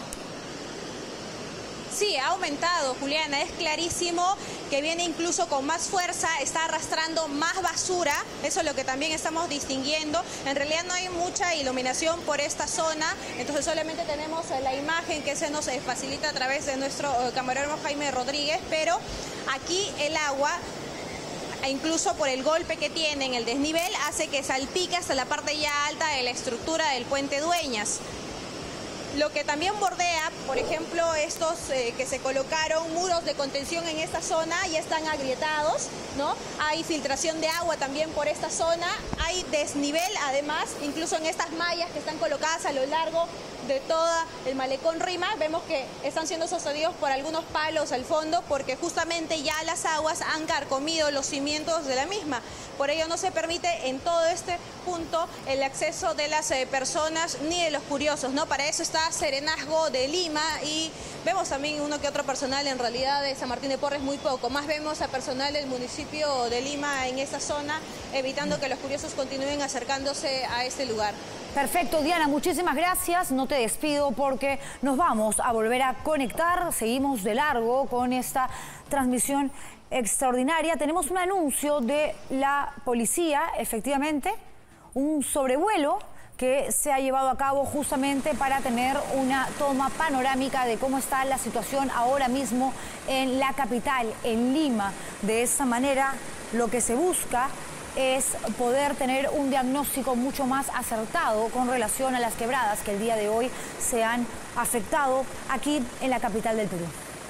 Sí, ha aumentado, Juliana, es clarísimo que viene incluso con más fuerza, está arrastrando más basura, eso es lo que también estamos distinguiendo. En realidad no hay mucha iluminación por esta zona, entonces solamente tenemos la imagen que se nos facilita a través de nuestro camarógrafo Jaime Rodríguez, pero aquí el agua, incluso por el golpe que tiene en el desnivel, hace que salpique hasta la parte ya alta de la estructura del puente Dueñas. lo que también bordea, por ejemplo, estos que se colocaron muros de contención en esta zona ya están agrietados, ¿no? Hay filtración de agua también por esta zona, hay desnivel además, incluso en estas mallas que están colocadas a lo largo de todo el malecón Rima, vemos que están siendo sostenidos por algunos palos al fondo porque justamente ya las aguas han carcomido los cimientos de la misma. Por ello no se permite en todo este punto el acceso de las personas ni de los curiosos, ¿no? Para eso está Serenazgo de Lima y vemos también uno que otro personal, en realidad de San Martín de Porres muy poco. Más vemos a personal del municipio de Lima en esta zona, evitando que los curiosos continúen acercándose a este lugar. Perfecto, Diana, muchísimas gracias. No te despido porque nos vamos a volver a conectar. Seguimos de largo con esta transmisión extraordinaria. Tenemos un anuncio de la policía, efectivamente, un sobrevuelo que se ha llevado a cabo justamente para tener una toma panorámica de cómo está la situación ahora mismo en la capital, en Lima. De esa manera, lo que se busca es poder tener un diagnóstico mucho más acertado con relación a las quebradas que el día de hoy se han afectado aquí en la capital del Perú.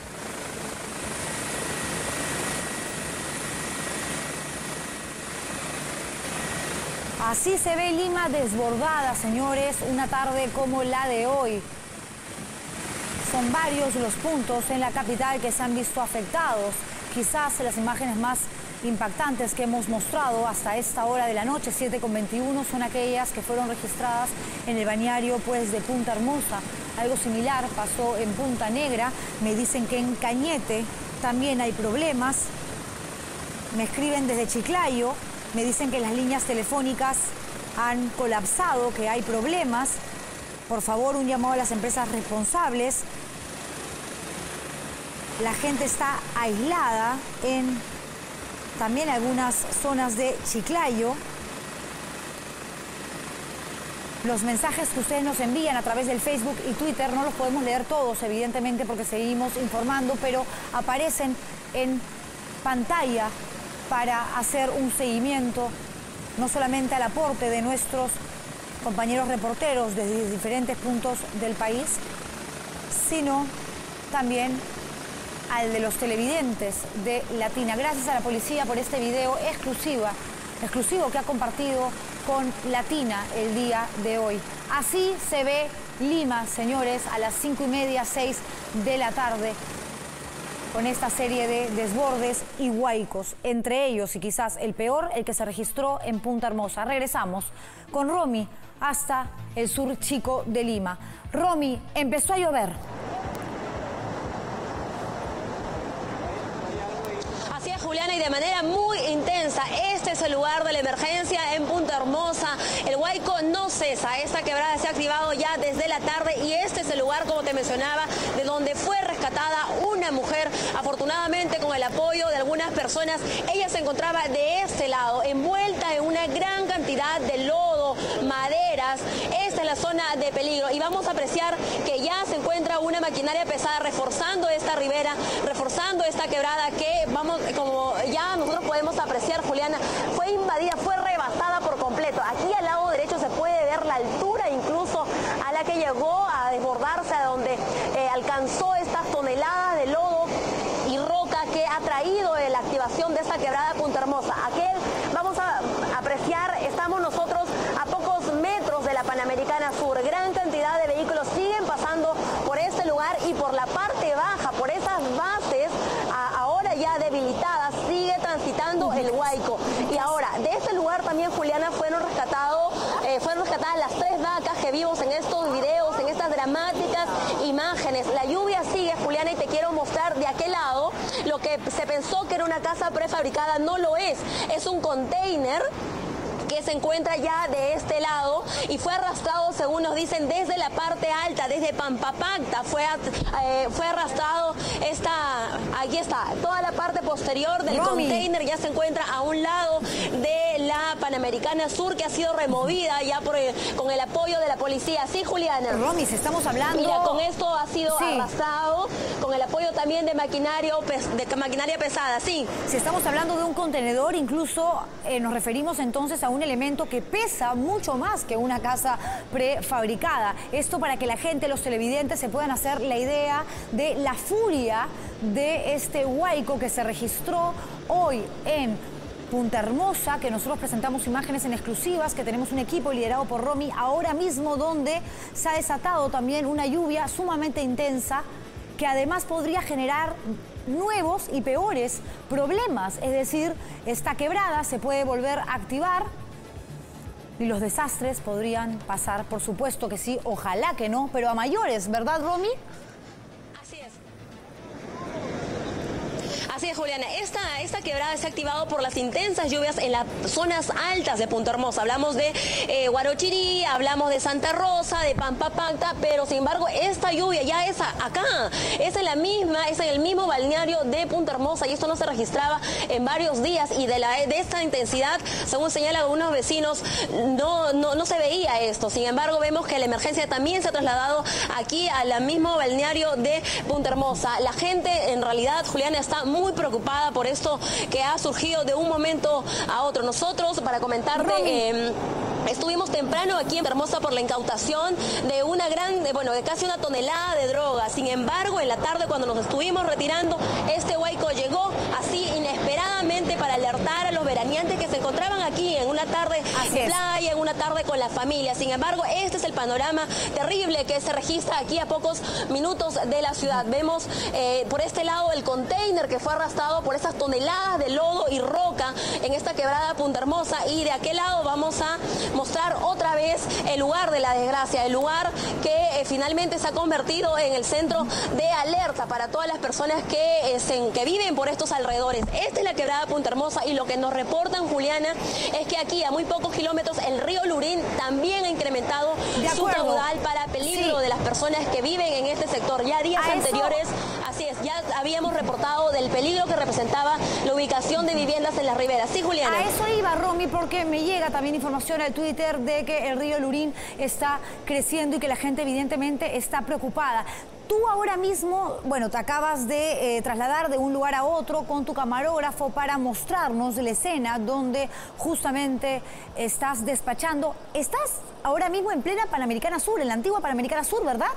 Así se ve Lima desbordada, señores, una tarde como la de hoy. Son varios los puntos en la capital que se han visto afectados. Quizás las imágenes más impactantes que hemos mostrado hasta esta hora de la noche, 7:21, son aquellas que fueron registradas en el balneario de Punta Hermosa. Algo similar pasó en Punta Negra. Me dicen que en Cañete también hay problemas. Me escriben desde Chiclayo, me dicen que las líneas telefónicas han colapsado, que hay problemas. Por favor, un llamado a las empresas responsables. La gente está aislada en también algunas zonas de Chiclayo. Los mensajes que ustedes nos envían a través del Facebook y Twitter no los podemos leer todos, evidentemente, porque seguimos informando, pero aparecen en pantalla para hacer un seguimiento no solamente al aporte de nuestros compañeros reporteros desde diferentes puntos del país, sino también al de los televidentes de Latina. Gracias a la policía por este video exclusivo que ha compartido con Latina el día de hoy. Así se ve Lima, señores, a las 5:30, 6 de la tarde, con esta serie de desbordes y huaicos, entre ellos y quizás el peor, el que se registró en Punta Hermosa. Regresamos con Romy hasta el sur chico de Lima. Romy, empezó a llover. Juliana, y de manera muy intensa. Este es el lugar de la emergencia en Punta Hermosa. El huaico no cesa. Esta quebrada se ha activado ya desde la tarde y este es el lugar, como te mencionaba, de donde fue rescatada una mujer. Afortunadamente, con el apoyo de algunas personas, ella se encontraba de este lado, envuelta en una gran cantidad de lodo, maderas. Esta es la zona de peligro y vamos a apreciar que ya se encuentra una maquinaria pesada reforzando esta ribera, reforzando esta quebrada que como ya nosotros podemos apreciar, Juliana, fue invadida, fue rebasada por completo. Aquí al lado derecho se puede ver la altura incluso a la que llegó a desbordarse, a donde alcanzó estas toneladas de lodo y roca que ha traído la activación de esta quebrada Punta Hermosa. Aquí vamos a apreciar, estamos nosotros a pocos metros de la Panamericana Sur. Gran cantidad de vehículos siguen pasando por este lugar y por la parte baja, por esas bases ahora ya debilitadas, sigue transitando el huaico. Y ahora, de este lugar también, Juliana, fueron rescatadas las 3 vacas que vimos en estos videos, en estas dramáticas imágenes. La lluvia sigue, Juliana, y te quiero mostrar de aquel lado lo que se pensó que era una casa prefabricada, no lo es. Es un container que se encuentra ya de este lado y fue arrastrado, según nos dicen, desde la parte alta, desde Pampapacta, fue arrastrado aquí está, toda la parte posterior del container ya se encuentra a un lado de de la Panamericana Sur, que ha sido removida ya con el apoyo de la policía. Sí, Juliana. Romy, si estamos hablando... Mira, con esto ha sido arrastrado, con el apoyo también de maquinaria pesada, sí. Si estamos hablando de un contenedor, incluso nos referimos entonces a un elemento que pesa mucho más que una casa prefabricada. Esto para que la gente, los televidentes, se puedan hacer la idea de la furia de este huaico que se registró hoy en Punta Hermosa, que nosotros presentamos imágenes en exclusivas, que tenemos un equipo liderado por Romy ahora mismo, donde se ha desatado también una lluvia sumamente intensa que además podría generar nuevos y peores problemas. Es decir, esta quebrada se puede volver a activar y los desastres podrían pasar, por supuesto que sí, ojalá que no, pero a mayores, ¿verdad, Romy? Así es, Juliana. Esta quebrada se ha activado por las intensas lluvias en las zonas altas de Punta Hermosa. Hablamos de Huarochirí, hablamos de Santa Rosa, de Pampapacta, pero sin embargo esta lluvia ya es acá, es en el mismo balneario de Punta Hermosa, y esto no se registraba en varios días, y de esta intensidad, según señalan algunos vecinos, no se veía esto. Sin embargo, vemos que la emergencia también se ha trasladado aquí al mismo balneario de Punta Hermosa. La gente, en realidad, Juliana, está muy preocupada por esto que ha surgido de un momento a otro. Nosotros, para comentarte, estuvimos temprano aquí en Hermosa por la incautación de de casi una tonelada de droga. Sin embargo, en la tarde, cuando nos estuvimos retirando, este huaico llegó así inesperadamente para alertar a los veraneantes que se encontraban aquí en una tarde de playa, en una tarde con la familia. Sin embargo, este es el panorama terrible que se registra aquí a pocos minutos de la ciudad. Vemos por este lado el container que fue arrastrado por esas toneladas de lodo y roca en esta quebrada Punta Hermosa, y de aquel lado vamos a mostrar otra vez el lugar de la desgracia, el lugar que finalmente se ha convertido en el centro de alerta para todas las personas que viven por estos alrededores. Esta es la quebrada Punta Hermosa, y lo que nos reportan, Juliana, es que aquí a muy pocos kilómetros el río Lurín también ha incrementado su caudal para peligro de las personas que viven en este sector. Ya días anteriores, así es, ya habíamos reportado del peligro que representaba la ubicación de viviendas en las riberas. Sí, Juliana. A eso iba, Romy, porque me llega también información al Twitter de que el río Lurín está creciendo y que la gente evidentemente está preocupada. Tú ahora mismo, bueno, te acabas de trasladar de un lugar a otro con tu camarógrafo para mostrarnos la escena donde justamente estás despachando. Estás ahora mismo en plena Panamericana Sur, en la antigua Panamericana Sur, ¿verdad?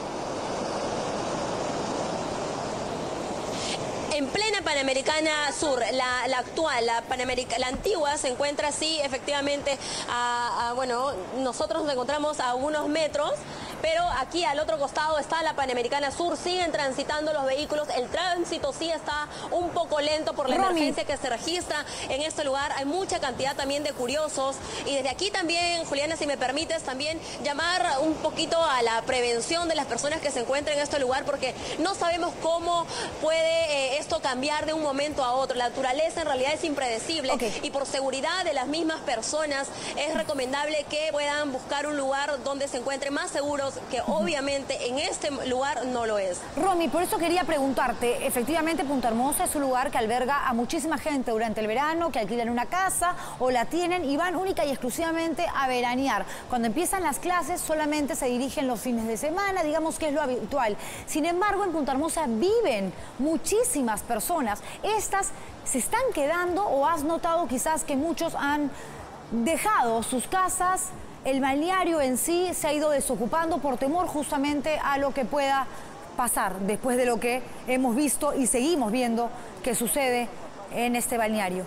En plena Panamericana Sur, la actual, la antigua se encuentra así, efectivamente, nosotros nos encontramos a unos metros, pero aquí al otro costado está la Panamericana Sur, siguen transitando los vehículos, el tránsito sí está un poco lento por la emergencia que se registra en este lugar. Hay mucha cantidad también de curiosos, y desde aquí también, Juliana, si me permites, también llamar un poquito a la prevención de las personas que se encuentran en este lugar, porque no sabemos cómo puede esto cambiar de un momento a otro. La naturaleza en realidad es impredecible, y por seguridad de las mismas personas es recomendable que puedan buscar un lugar donde se encuentren más seguros, que obviamente en este lugar no lo es. Romy, por eso quería preguntarte, efectivamente Punta Hermosa es un lugar que alberga a muchísima gente durante el verano, que alquilan una casa o la tienen y van única y exclusivamente a veranear. Cuando empiezan las clases solamente se dirigen los fines de semana, digamos que es lo habitual. Sin embargo, en Punta Hermosa viven muchísimas personas. Estas se están quedando, o has notado quizás que muchos han dejado sus casas. El balneario en sí se ha ido desocupando por temor justamente a lo que pueda pasar después de lo que hemos visto y seguimos viendo que sucede en este balneario.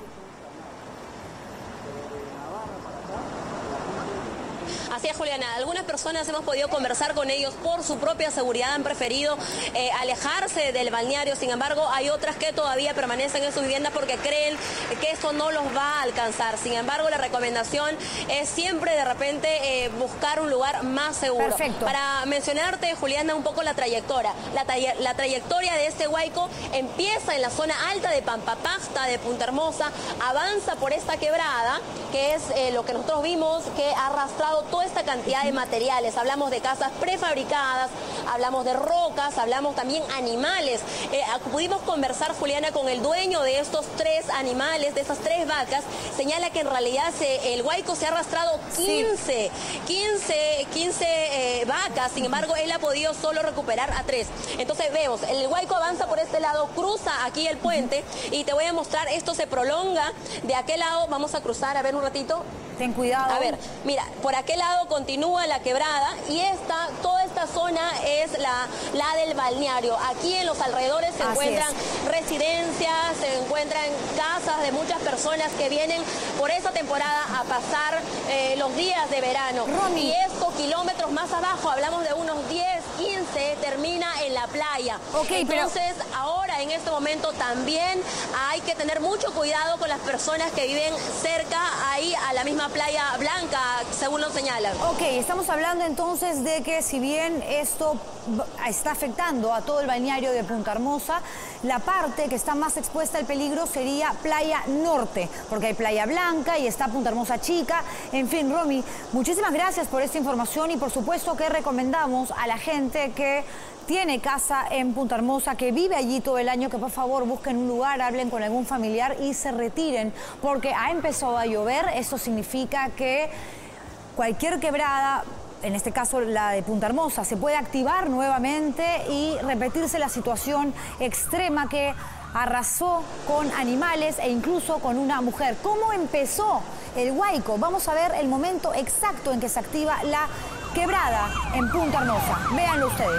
Así es, Juliana. Algunas personas hemos podido conversar con ellos por su propia seguridad, han preferido alejarse del balneario. Sin embargo, hay otras que todavía permanecen en sus viviendas porque creen que esto no los va a alcanzar. Sin embargo, la recomendación es siempre de repente buscar un lugar más seguro. Perfecto. Para mencionarte, Juliana, un poco la trayectoria. La trayectoria de este huaico empieza en la zona alta de Pampapacta, de Punta Hermosa, avanza por esta quebrada, que es lo que nosotros vimos, que ha arrastrado todo este esta cantidad de materiales. Hablamos de casas prefabricadas, hablamos de rocas, hablamos también animales. Pudimos conversar, Juliana, con el dueño de estos 3 animales, de estas 3 vacas. Señala que en realidad el huaico se ha arrastrado 15 vacas, sin embargo él ha podido solo recuperar a 3. Entonces vemos, el huaico avanza por este lado, cruza aquí el puente y te voy a mostrar, esto se prolonga de aquel lado. Vamos a cruzar, a ver un ratito. Ten cuidado. A ver, mira, por aquel lado continúa la quebrada y toda esta zona es la del balneario. Aquí en los alrededores se encuentran residencias, se encuentran casas de muchas personas que vienen por esta temporada a pasar los días de verano. Y esto, kilómetros más abajo, hablamos de unos 10, 15, termina en la playa. Entonces, ahora en este momento también hay que tener mucho cuidado con las personas que viven cerca ahí a la misma Playa Blanca, según lo señalan. Ok, estamos hablando entonces de que si bien esto está afectando a todo el balneario de Punta Hermosa, la parte que está más expuesta al peligro sería Playa Norte, porque hay Playa Blanca y está Punta Hermosa Chica. En fin, Romy, muchísimas gracias por esta información y por supuesto que recomendamos a la gente que tiene casa en Punta Hermosa, que vive allí todo el año, que por favor busquen un lugar, hablen con algún familiar y se retiren, porque ha empezado a llover. Eso significa que cualquier quebrada, en este caso la de Punta Hermosa, se puede activar nuevamente y repetirse la situación extrema que arrasó con animales e incluso con una mujer. ¿Cómo empezó el huaico? Vamos a ver el momento exacto en que se activa la quebrada en Punta Hermosa. Véanlo ustedes.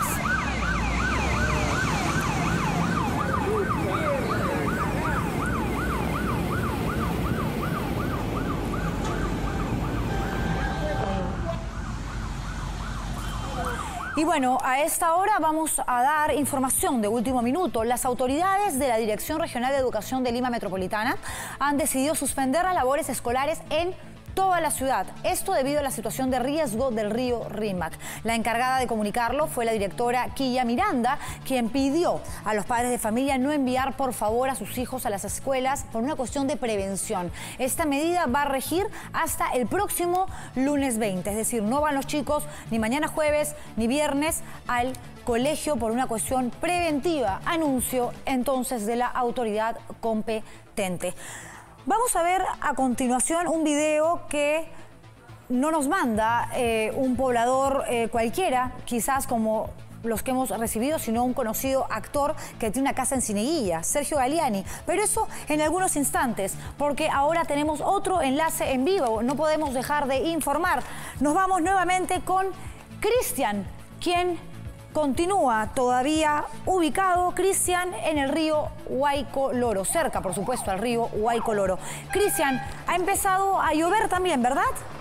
Y bueno, a esta hora vamos a dar información de último minuto. Las autoridades de la Dirección Regional de Educación de Lima Metropolitana han decidido suspender las labores escolares en toda la ciudad. Esto debido a la situación de riesgo del río Rímac. La encargada de comunicarlo fue la directora Quilla Miranda, quien pidió a los padres de familia no enviar por favor a sus hijos a las escuelas por una cuestión de prevención. Esta medida va a regir hasta el próximo lunes 20, es decir, no van los chicos ni mañana jueves ni viernes al colegio por una cuestión preventiva, anuncio entonces de la autoridad competente. Vamos a ver a continuación un video que no nos manda un poblador cualquiera, quizás como los que hemos recibido, sino un conocido actor que tiene una casa en Cineguilla, Sergio Galiani. Pero eso en algunos instantes, porque ahora tenemos otro enlace en vivo, no podemos dejar de informar. Nos vamos nuevamente con Cristian, quien continúa todavía ubicado, Cristian, en el río Huayco Loro, cerca, por supuesto, al río Huayco Loro. Cristian, ha empezado a llover también, ¿verdad?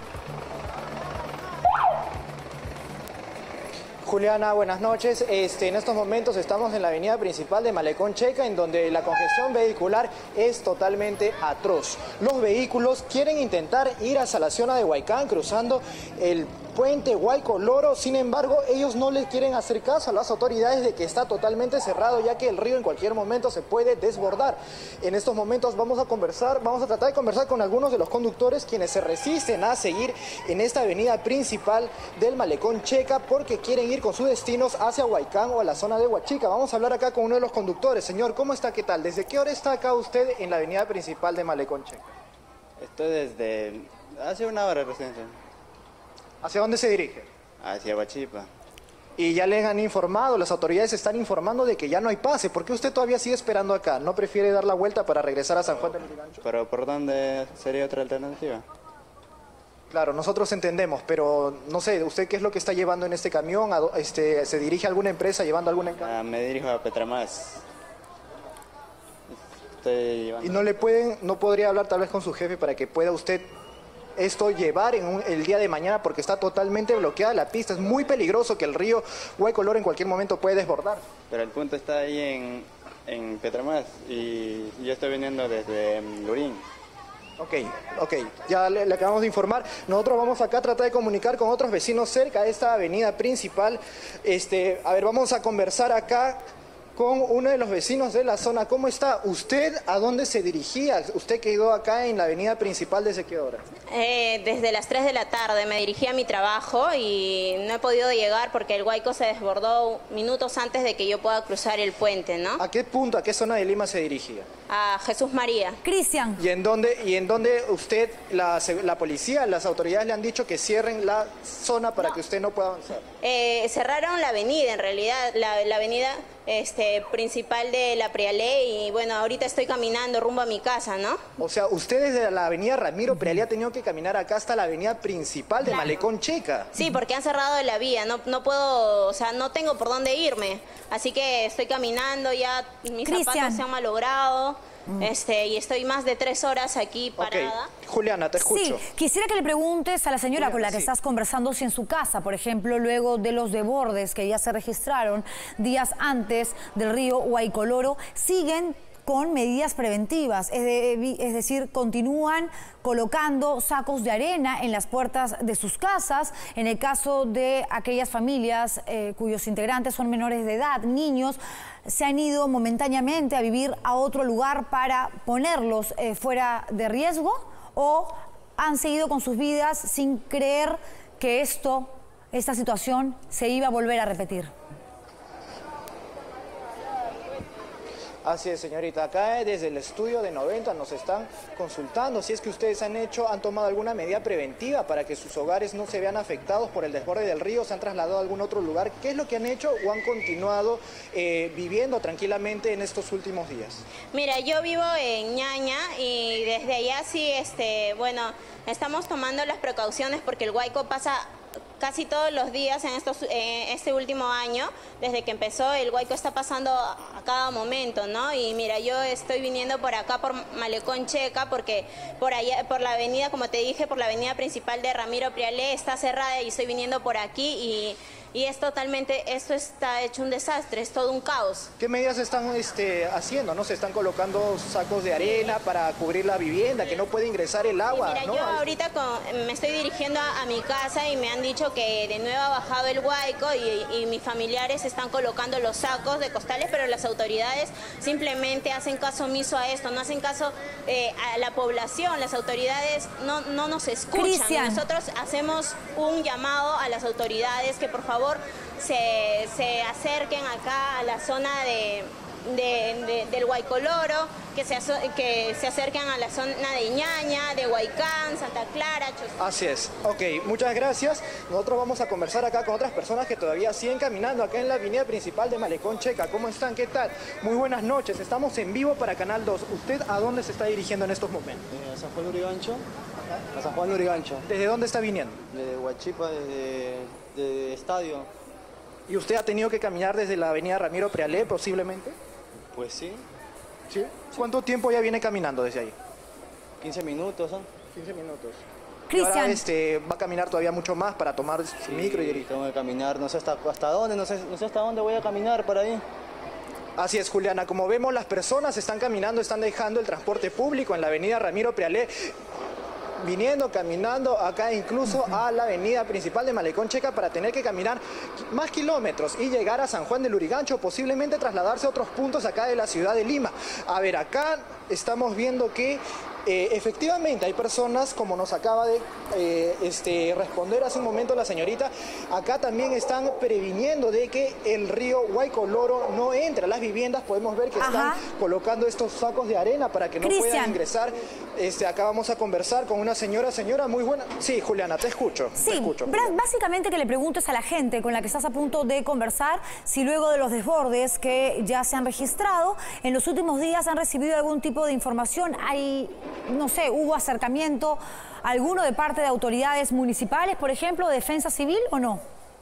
Juliana, buenas noches. En estos momentos estamos en la avenida principal de Malecón Checa, en donde la congestión vehicular es totalmente atroz. Los vehículos quieren intentar ir hacia la zona de Huaycán, cruzando el puente Huayco Loro. Sin embargo, ellos no les quieren hacer caso a las autoridades de que está totalmente cerrado, ya que el río en cualquier momento se puede desbordar. En estos momentos vamos a tratar de conversar con algunos de los conductores quienes se resisten a seguir en esta avenida principal del Malecón Checa porque quieren ir con sus destinos hacia Huaycán o a la zona de Huachica. Vamos a hablar acá con uno de los conductores. Señor, ¿cómo está? ¿Qué tal? ¿Desde qué hora está acá usted en la avenida principal de Malecón Checa? Estoy desde hace una hora recién. ¿Hacia dónde se dirige? Hacia Huachipa. Y ya les han informado, las autoridades están informando de que ya no hay pase. ¿Por qué usted todavía sigue esperando acá? ¿No prefiere dar la vuelta para regresar a San Juan de Lurigancho? ¿Pero por dónde sería otra alternativa? Claro, nosotros entendemos, pero no sé, ¿usted qué es lo que está llevando en este camión? ¿Se dirige a alguna empresa llevando alguna encarga? Me dirijo a Petramás. ¿Y no podría hablar tal vez con su jefe para que pueda usted esto llevar el día de mañana, porque está totalmente bloqueada la pista? Es muy peligroso que el río Huayco Loro en cualquier momento puede desbordar. Pero el punto está ahí en Petramás y yo estoy viniendo desde Lurín. Ok, ya le acabamos de informar. Nosotros vamos acá a tratar de comunicar con otros vecinos cerca de esta avenida principal. A ver, vamos a conversar acá con uno de los vecinos de la zona. ¿Cómo está? ¿Usted a dónde se dirigía? ¿Usted quedó acá en la avenida principal desde qué hora? Desde las 3 de la tarde me dirigí a mi trabajo y no he podido llegar porque el Guayco se desbordó minutos antes de que yo pueda cruzar el puente, ¿no? ¿A qué punto, a qué zona de Lima se dirigía? A Jesús María. Cristian. ¿Y en dónde usted, la policía, las autoridades le han dicho que cierren la zona para que usted no pueda avanzar? Cerraron la avenida, en realidad, la avenida principal de la Prealé, y bueno, ahorita estoy caminando rumbo a mi casa, ¿no? O sea, usted desde la avenida Ramiro Prealé ha tenido que caminar acá hasta la avenida principal de Malecón Checa. Sí, porque han cerrado la vía, no puedo, o sea, no tengo por dónde irme, así que estoy caminando, ya mis zapatos se han malogrado. Y estoy más de 3 horas aquí parada. Juliana, te escucho. Sí, quisiera que le preguntes a la señora con la que estás conversando si en su casa, por ejemplo, luego de los desbordes que ya se registraron días antes del río Guaycoloro, siguen con medidas preventivas, es decir, continúan colocando sacos de arena en las puertas de sus casas, en el caso de aquellas familias cuyos integrantes son menores de edad, niños, se han ido momentáneamente a vivir a otro lugar para ponerlos fuera de riesgo, o han seguido con sus vidas sin creer que esta situación se iba a volver a repetir. Así es, señorita. Acá desde el estudio de 90 nos están consultando si es que ustedes han tomado alguna medida preventiva para que sus hogares no se vean afectados por el desborde del río, se han trasladado a algún otro lugar. ¿Qué es lo que han hecho o han continuado viviendo tranquilamente en estos últimos días? Mira, yo vivo en Ñaña y desde allá sí, bueno, estamos tomando las precauciones porque el Guayco pasa casi todos los días en este último año. Desde que empezó, el Guayco está pasando a cada momento, ¿no? Y mira, yo estoy viniendo por acá, por Malecón Checa, porque por allá, por la avenida, como te dije, por la avenida principal de Ramiro Prealé está cerrada y estoy viniendo por aquí y es totalmente, esto está hecho un desastre, es todo un caos. ¿Qué medidas están haciendo? ¿No? Se están colocando sacos de arena para cubrir la vivienda, que no puede ingresar el agua. Mira, ¿no? Yo ahorita me estoy dirigiendo a mi casa y me han dicho que de nuevo ha bajado el Guayco y mis familiares están colocando los sacos de costales, pero las autoridades simplemente hacen caso omiso a esto, no hacen caso a la población, las autoridades no nos escuchan. Cristian. Nosotros hacemos un llamado a las autoridades que por favor se acerquen acá a la zona del Guaycoloro, que se acerquen a la zona de Ñaña, de Huaycán, Santa Clara, Chosmalal. Así es. Ok, muchas gracias. Nosotros vamos a conversar acá con otras personas que todavía siguen caminando acá en la avenida principal de Malecón Checa. ¿Cómo están? ¿Qué tal? Muy buenas noches. Estamos en vivo para Canal 2. ¿Usted a dónde se está dirigiendo en estos momentos? A San Juan de Urigancho. A San Juan de Urigancho. ¿Desde dónde está viniendo? Desde Huachipa, de Estadio. ¿Y usted ha tenido que caminar desde la avenida Ramiro Prealé posiblemente? Pues sí. ¿Sí? ¿Cuánto tiempo ya viene caminando desde ahí? 15 minutos, ¿no? 15 minutos. Cristian. ¿Y ahora va a caminar todavía mucho más para tomar su micro y ir? Tengo que caminar, no sé hasta dónde, no sé hasta dónde voy a caminar para ahí. Así es, Juliana. Como vemos, las personas están caminando, están dejando el transporte público en la avenida Ramiro Prealé, viniendo, caminando acá incluso a la avenida principal de Malecón Checa para tener que caminar más kilómetros y llegar a San Juan del Urigancho, posiblemente trasladarse a otros puntos acá de la ciudad de Lima. A ver, acá estamos viendo que efectivamente hay personas, como nos acaba de responder hace un momento la señorita, acá también están previniendo de que el río Guaycoloro no entre a las viviendas. Podemos ver que están colocando estos sacos de arena para que no puedan ingresar. Acá vamos a conversar con una señora. Señora, muy buena. Sí, Juliana, te escucho. Sí, te escucho, básicamente que le preguntes a la gente con la que estás a punto de conversar si luego de los desbordes que ya se han registrado, en los últimos días han recibido algún tipo de información. No sé, ¿hubo acercamiento alguno de parte de autoridades municipales, por ejemplo, de defensa civil o no?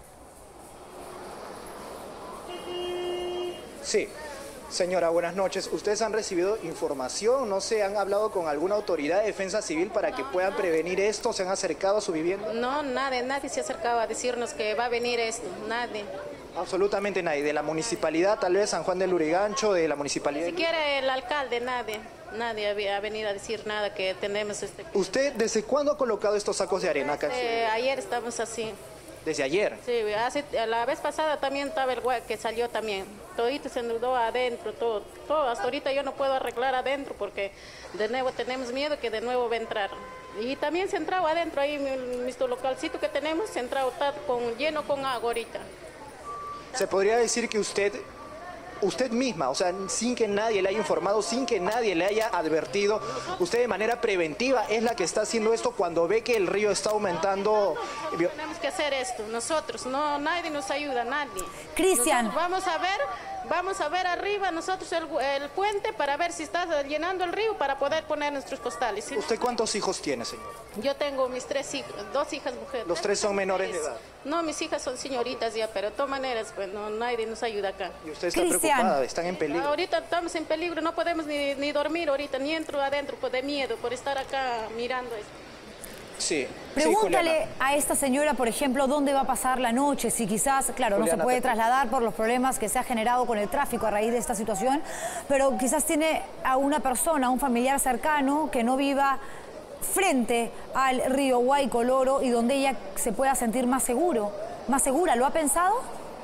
Sí. Señora, buenas noches. ¿Ustedes han recibido información? ¿No se han hablado con alguna autoridad de defensa civil para que puedan prevenir esto? ¿Se han acercado a su vivienda? No, nadie se acercaba a decirnos que va a venir esto, nadie. Absolutamente nadie. ¿De la municipalidad, tal vez San Juan del Urigancho, de la municipalidad? Ni siquiera el alcalde, nadie había venido a decir nada que tenemos ¿Usted desde cuándo ha colocado estos sacos de arena acá? Ayer estamos así. ¿Desde ayer? Sí, la vez pasada también estaba el Guayco que salió también. Todito se enudó adentro, todo. Hasta ahorita yo no puedo arreglar adentro porque de nuevo tenemos miedo que de nuevo va a entrar. Y también se entraba adentro ahí, nuestro localcito que tenemos, se entraba, está lleno con agua ahorita. Se podría decir que usted misma, o sea, sin que nadie le haya informado, sin que nadie le haya advertido, usted de manera preventiva es la que está haciendo esto cuando ve que el río está aumentando. Tenemos que hacer esto, nosotros, no, nadie nos ayuda, nadie. Cristian. Vamos a ver arriba nosotros el puente para ver si está llenando el río para poder poner nuestros costales. ¿Sí? ¿Usted cuántos hijos tiene, señor? Yo tengo mis 3 hijos, 2 hijas mujeres. ¿Los 3 son menores de edad? No, mis hijas son señoritas ya, pero de todas maneras, pues no, nadie nos ayuda acá. ¿Y usted está preocupada? ¿Están en peligro? Ahorita estamos en peligro, no podemos ni dormir ahorita, ni entro adentro, pues de miedo por estar acá mirando esto. Sí. Pregúntale a esta señora, por ejemplo, dónde va a pasar la noche, si quizás, claro, no se puede trasladar por los problemas que se ha generado con el tráfico a raíz de esta situación, pero quizás tiene a una persona, un familiar cercano que no viva frente al río Guayco Loro y donde ella se pueda sentir más segura. ¿Lo ha pensado?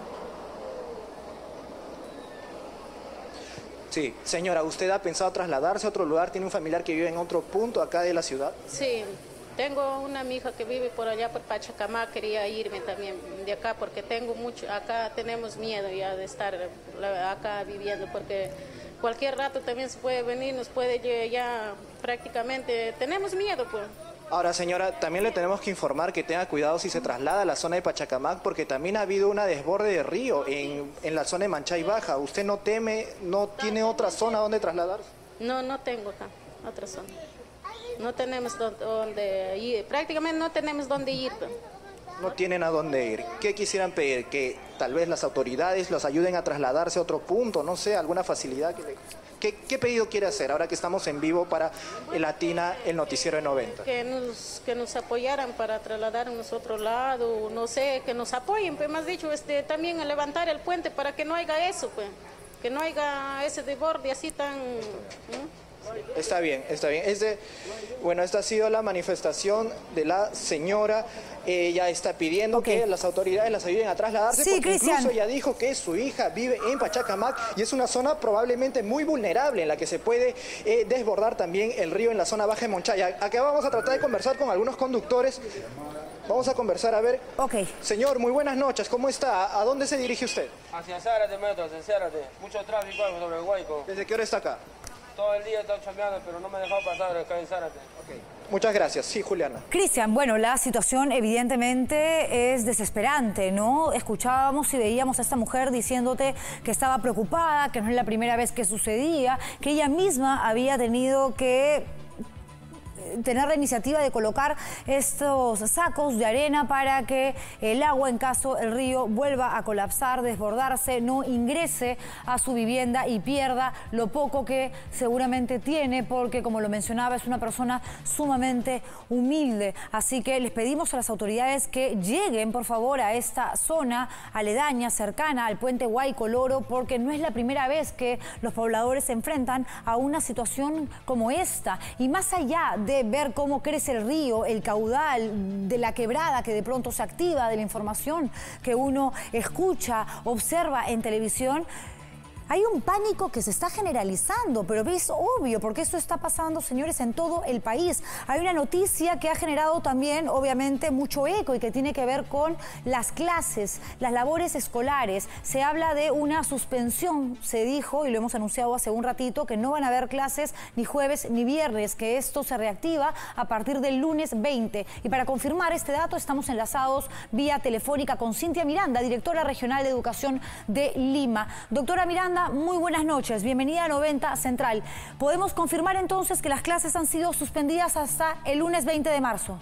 Sí. Señora, ¿usted ha pensado trasladarse a otro lugar? ¿Tiene un familiar que vive en otro punto acá de la ciudad? Sí. Tengo una amiga que vive por allá, por Pachacamac, quería irme también de acá porque acá tenemos miedo ya de estar acá viviendo porque cualquier rato también se puede venir, nos puede ya prácticamente, tenemos miedo pues. Ahora, señora, también le tenemos que informar que tenga cuidado si se traslada a la zona de Pachacamac porque también ha habido una desborde de río en la zona de Manchay Baja. ¿Usted no teme, no tiene otra zona donde trasladarse? No tengo acá otra zona. No tenemos dónde ir, prácticamente no tenemos dónde ir. No tienen a dónde ir. ¿Qué quisieran pedir? Que tal vez las autoridades los ayuden a trasladarse a otro punto, no sé, alguna facilidad. ¿Qué pedido quiere hacer ahora que estamos en vivo para el Latina, el noticiero de 90? Que nos apoyaran para trasladarnos a otro lado, no sé, que nos apoyen, pues más dicho, también a levantar el puente para que no haya eso, pues, que no haya ese desborde así tan... Está bien, está bien. Bueno, esta ha sido la manifestación de la señora. Ella está pidiendo que las autoridades las ayuden a trasladarse porque incluso ella dijo que su hija vive en Pachacamac y es una zona probablemente muy vulnerable en la que se puede desbordar también el río en la zona baja de Manchay. Acá vamos a tratar de conversar con algunos conductores. Vamos a conversar, a ver. Señor, muy buenas noches, ¿cómo está? ¿A dónde se dirige usted? Hacia Zárate, metro, hacia Zárate. Mucho tráfico sobre el Guayco. ¿Desde qué hora está acá? Todo el día he estado chambeando, pero no me he dejado pasar acá en Zárate. Muchas gracias. Sí, Juliana. Cristian, bueno, la situación evidentemente es desesperante, ¿no? Escuchábamos y veíamos a esta mujer diciéndote que estaba preocupada, que no es la primera vez que sucedía, que ella misma había tenido que tener la iniciativa de colocar estos sacos de arena para que el agua, en caso el río vuelva a colapsar, desbordarse, no ingrese a su vivienda y pierda lo poco que seguramente tiene, porque como lo mencionaba, es una persona sumamente humilde. Así que les pedimos a las autoridades que lleguen, por favor, a esta zona aledaña, cercana al puente Guayco Loro, porque no es la primera vez que los pobladores se enfrentan a una situación como esta. Y más allá de ver cómo crece el río, el caudal de la quebrada que de pronto se activa, de la información que uno escucha, observa en televisión, hay un pánico que se está generalizando, pero es obvio, porque esto está pasando, señores, en todo el país. Hay una noticia que ha generado también, obviamente, mucho eco y que tiene que ver con las clases, las labores escolares. Se habla de una suspensión, se dijo, y lo hemos anunciado hace un ratito, que no van a haber clases ni jueves ni viernes, que esto se reactiva a partir del lunes 20. Y para confirmar este dato, estamos enlazados vía telefónica con Cintia Miranda, directora regional de Educación de Lima. Doctora Miranda, muy buenas noches, bienvenida a 90 Central. ¿Podemos confirmar entonces que las clases han sido suspendidas hasta el lunes 20 de marzo?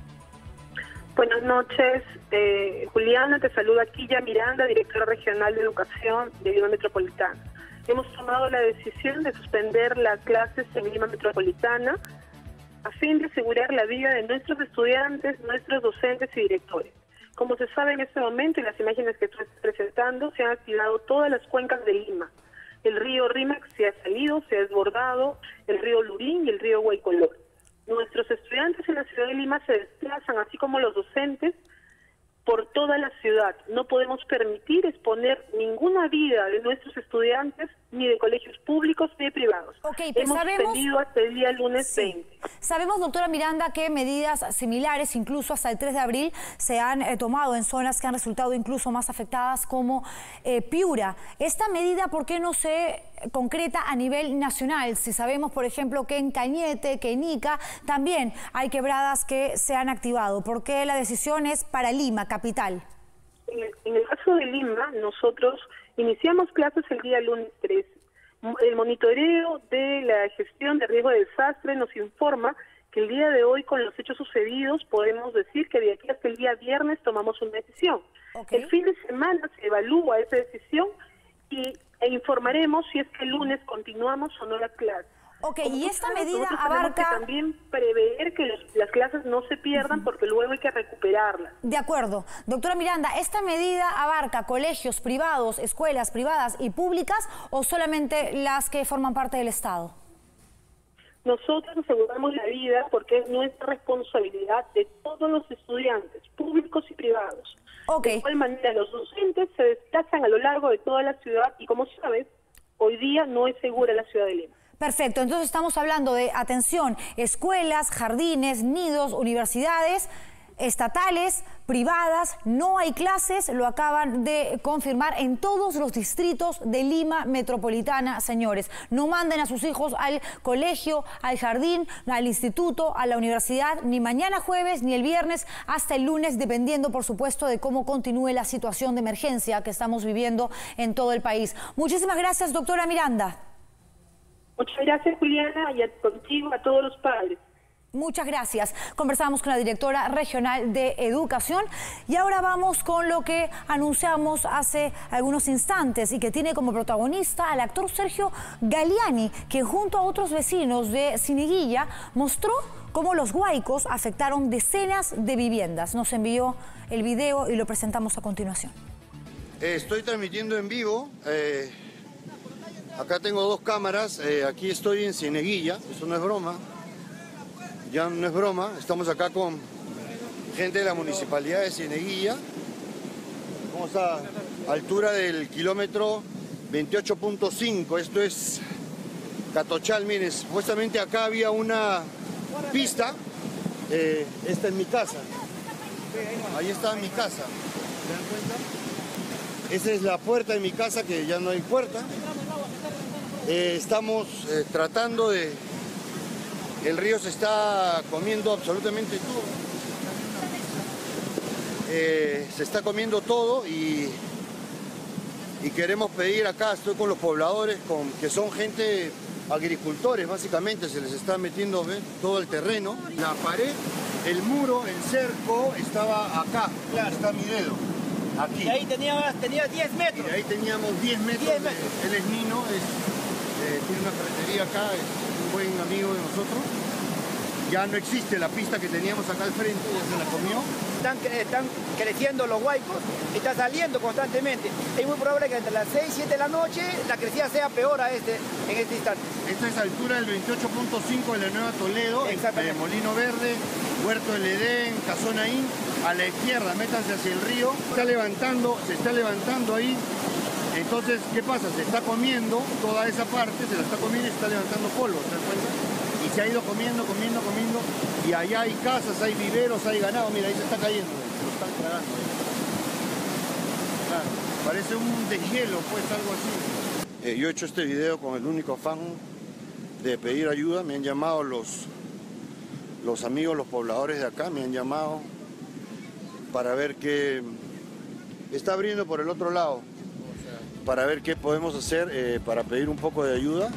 Buenas noches, Juliana, te saluda Quilla Miranda, directora regional de Educación de Lima Metropolitana. Hemos tomado la decisión de suspender las clases en Lima Metropolitana a fin de asegurar la vida de nuestros estudiantes, nuestros docentes y directores. Como se sabe en este momento, en las imágenes que tú estás presentando, se han activado todas las cuencas de Lima. El río Rímac se ha salido, se ha desbordado, el río Lurín y el río Guayco Loro. Nuestros estudiantes en la ciudad de Lima se desplazan, así como los docentes, por toda la ciudad. No podemos permitir exponer ninguna vida de nuestros estudiantes, ni de colegios públicos ni de privados. Hemos suspendido hasta el día lunes 20. Sabemos, doctora Miranda, que medidas similares, incluso hasta el 3 de abril, se han tomado en zonas que han resultado incluso más afectadas como Piura. Esta medida, ¿por qué no se concreta a nivel nacional? Si sabemos, por ejemplo, que en Cañete, que en Ica, también hay quebradas que se han activado. ¿Por qué la decisión es para Lima, capital? En el caso de Lima, nosotros iniciamos clases el día lunes 13. El monitoreo de la gestión de riesgo de desastre nos informa que el día de hoy, con los hechos sucedidos, podemos decir que de aquí hasta el día viernes tomamos una decisión. El fin de semana se evalúa esa decisión e informaremos si es que el lunes continuamos o no las clases. Y esta medida abarca... Tenemos que también prever que las clases no se pierdan porque luego hay que recuperarlas. De acuerdo. Doctora Miranda, ¿esta medida abarca colegios privados, escuelas privadas y públicas o solamente las que forman parte del Estado? Nosotros aseguramos la vida porque es nuestra responsabilidad de todos los estudiantes, públicos y privados. De igual manera, los docentes se desplazan a lo largo de toda la ciudad y, como sabes, hoy día no es segura la ciudad de Lima. Perfecto, entonces estamos hablando de, atención, escuelas, jardines, nidos, universidades estatales, privadas, no hay clases, lo acaban de confirmar en todos los distritos de Lima metropolitana, señores. No manden a sus hijos al colegio, al jardín, al instituto, a la universidad, ni mañana jueves, ni el viernes, hasta el lunes, dependiendo, por supuesto, de cómo continúe la situación de emergencia que estamos viviendo en todo el país. Muchísimas gracias, doctora Miranda. Muchas gracias, Juliana, y contigo, a todos los padres. Muchas gracias. Conversamos con la directora regional de Educación y ahora vamos con lo que anunciamos hace algunos instantes y que tiene como protagonista al actor Sergio Galiani, que junto a otros vecinos de Cieneguilla mostró cómo los huaicos afectaron decenas de viviendas. Nos envió el video y lo presentamos a continuación. Estoy transmitiendo en vivo. Acá tengo dos cámaras. Aquí estoy en Cieneguilla. Eso no es broma. Ya no es broma, estamos acá con gente de la Municipalidad de Cieneguilla. Vamos a altura del kilómetro 28.5, esto es Catochal. Miren, supuestamente acá había una pista. Esta es mi casa. Ahí está mi casa. ¿Se dan cuenta? Esa es la puerta de mi casa, que ya no hay puerta. Estamos tratando de... El río se está comiendo absolutamente todo. Se está comiendo todo y queremos pedir acá, estoy con los pobladores, que son gente, agricultores básicamente, se les está metiendo todo el terreno. La pared, el muro, el cerco estaba acá, claro, está mi dedo, aquí. Y ahí tenía 10 metros. Y ahí teníamos 10 metros. Él es Nino, tiene una ferretería acá, es un buen amigo de nosotros. Ya no existe la pista que teníamos acá al frente, ya se la comió. Están creciendo los huaicos, está saliendo constantemente. Es muy probable que entre las 6 y 7 de la noche la crecida sea peor en este instante. Esta es a altura del 28.5 de la Nueva Toledo, Molino Verde, Huerto del Edén, Casonaín. A la izquierda, métanse hacia el río. Se está levantando ahí. Entonces, ¿qué pasa? Se está comiendo toda esa parte, se la está comiendo y se está levantando polvo, ¿te das cuenta? Y se ha ido comiendo, y allá hay casas, hay viveros, hay ganado. Mira, ahí se está cayendo, se lo están tragando. Claro, parece un deshielo, pues, algo así. Yo he hecho este video con el único afán de pedir ayuda. Me han llamado los amigos, los pobladores de acá, me han llamado para ver qué está abriendo por el otro lado, para ver qué podemos hacer para pedir un poco de ayuda.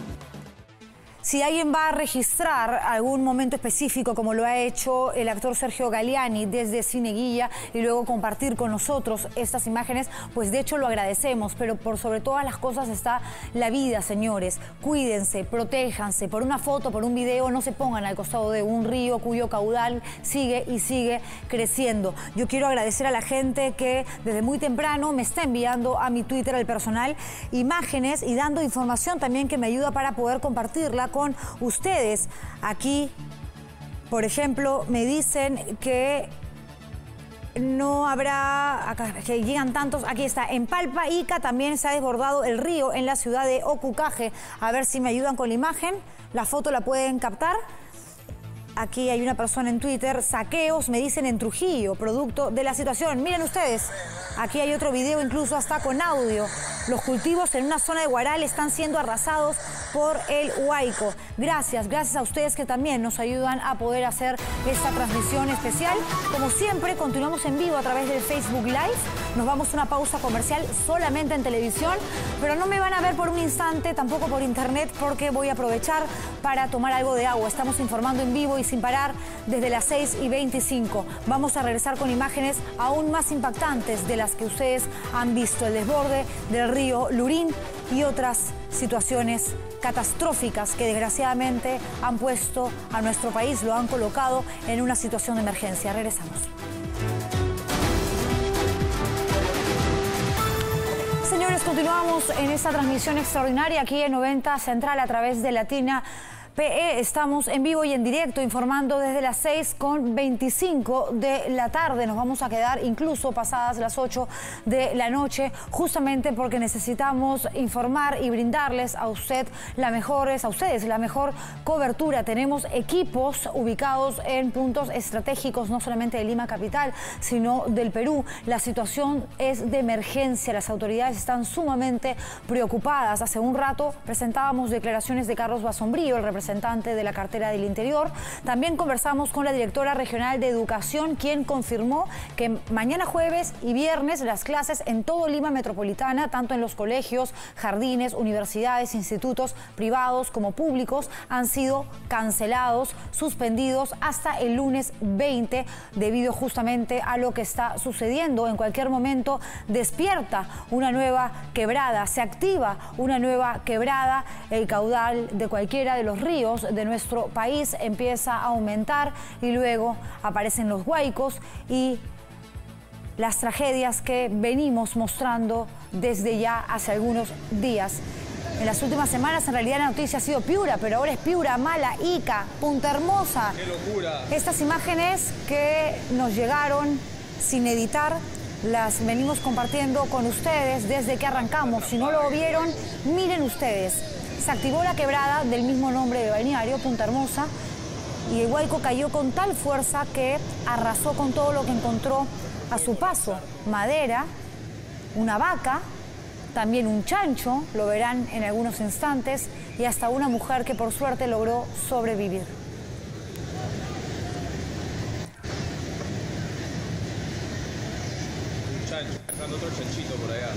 Si alguien va a registrar algún momento específico, como lo ha hecho el actor Sergio Galiani desde Cieneguilla, y luego compartir con nosotros estas imágenes, pues de hecho lo agradecemos, pero por sobre todas las cosas está la vida, señores. Cuídense, protéjanse. Por una foto, por un video, no se pongan al costado de un río cuyo caudal sigue y sigue creciendo. Yo quiero agradecer a la gente que desde muy temprano me está enviando a mi Twitter, al personal, imágenes y dando información también que me ayuda para poder compartirla con ustedes. Aquí, por ejemplo, me dicen que no habrá, acá, que llegan tantos, aquí está, en Palpa, Ica también se ha desbordado el río en la ciudad de Ocucaje. A ver si me ayudan con la imagen, la foto la pueden captar. Aquí hay una persona en Twitter, saqueos, me dicen en Trujillo, producto de la situación. Miren ustedes, aquí hay otro video incluso hasta con audio. Los cultivos en una zona de Huaral están siendo arrasados por el Huayco. Gracias a ustedes que también nos ayudan a poder hacer esta transmisión especial. Como siempre, continuamos en vivo a través del Facebook Live. Nos vamos a una pausa comercial solamente en televisión, pero no me van a ver por un instante, tampoco por internet, porque voy a aprovechar para tomar algo de agua. Estamos informando en vivo y sin parar desde las 6:25. Vamos a regresar con imágenes aún más impactantes de las que ustedes han visto. El desborde del río Lurín y otras situaciones catastróficas que desgraciadamente han puesto a nuestro país, lo han colocado en una situación de emergencia. Regresamos. Señores, continuamos en esta transmisión extraordinaria aquí en 90 Central a través de Latina PE. Estamos en vivo y en directo informando desde las 6:25 de la tarde. Nos vamos a quedar incluso pasadas las 8 de la noche, justamente porque necesitamos informar y brindarles a ustedes la mejor cobertura. Tenemos equipos ubicados en puntos estratégicos, no solamente de Lima capital, sino del Perú. La situación es de emergencia. Las autoridades están sumamente preocupadas. Hace un rato presentábamos declaraciones de Carlos Basombrío, el representante de la cartera del Interior. También conversamos con la directora regional de Educación, quien confirmó que mañana jueves y viernes las clases en todo Lima metropolitana, tanto en los colegios, jardines, universidades, institutos privados como públicos, han sido cancelados, suspendidos hasta el lunes 20, debido justamente a lo que está sucediendo. En cualquier momento despierta una nueva quebrada, se activa una nueva quebrada, el caudal de cualquiera de los ríos de nuestro país empieza a aumentar y luego aparecen los huaicos y las tragedias que venimos mostrando desde ya hace algunos días. En las últimas semanas en realidad la noticia ha sido Piura, pero ahora es Piura, Mala, Ica, Punta Hermosa. ¡Qué locura! Estas imágenes que nos llegaron sin editar las venimos compartiendo con ustedes desde que arrancamos. Si no lo vieron, miren ustedes. Se activó la quebrada del mismo nombre de balneario, Punta Hermosa, y el Huayco cayó con tal fuerza que arrasó con todo lo que encontró a su paso. Madera, una vaca, también un chancho, lo verán en algunos instantes, y hasta una mujer que por suerte logró sobrevivir. Un chancho, dejando otro chanchito por allá.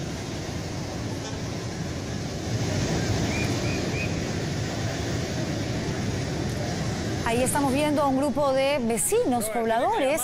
Ahí estamos viendo a un grupo de vecinos, pobladores,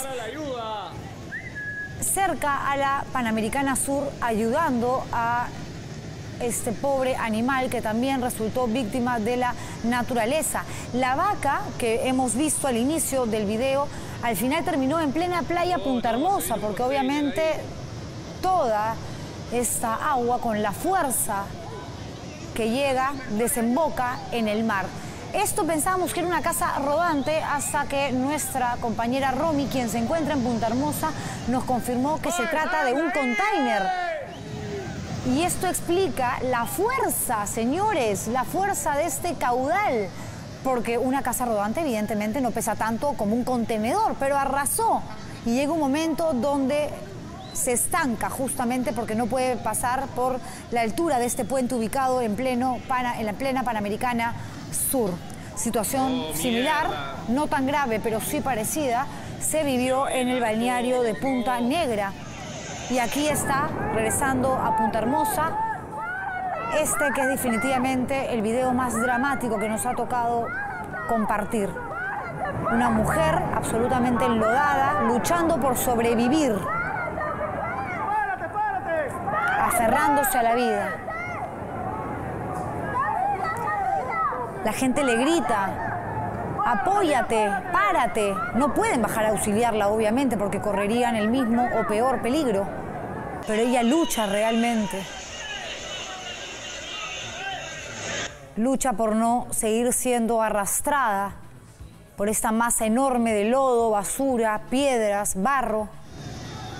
cerca a la Panamericana Sur, ayudando a este pobre animal que también resultó víctima de la naturaleza. La vaca que hemos visto al inicio del video, al final terminó en plena playa Punta Hermosa, porque obviamente toda esta agua con la fuerza que llega desemboca en el mar. Esto pensábamos que era una casa rodante hasta que nuestra compañera Romy, quien se encuentra en Punta Hermosa, nos confirmó que se trata de un container. Y esto explica la fuerza, señores, la fuerza de este caudal. Porque una casa rodante evidentemente no pesa tanto como un contenedor, pero arrasó. Y llega un momento donde se estanca justamente porque no puede pasar por la altura de este puente ubicado en la plena Panamericana Sur. Situación similar, no tan grave, pero sí parecida, se vivió en el balneario de Punta Negra. Y aquí está, regresando a Punta Hermosa, este que es definitivamente el video más dramático que nos ha tocado compartir. Una mujer absolutamente enlodada, luchando por sobrevivir, aferrándose a la vida. La gente le grita, apóyate, párate. No pueden bajar a auxiliarla, obviamente, porque correrían el mismo o peor peligro. Pero ella lucha realmente. Lucha por no seguir siendo arrastrada por esta masa enorme de lodo, basura, piedras, barro.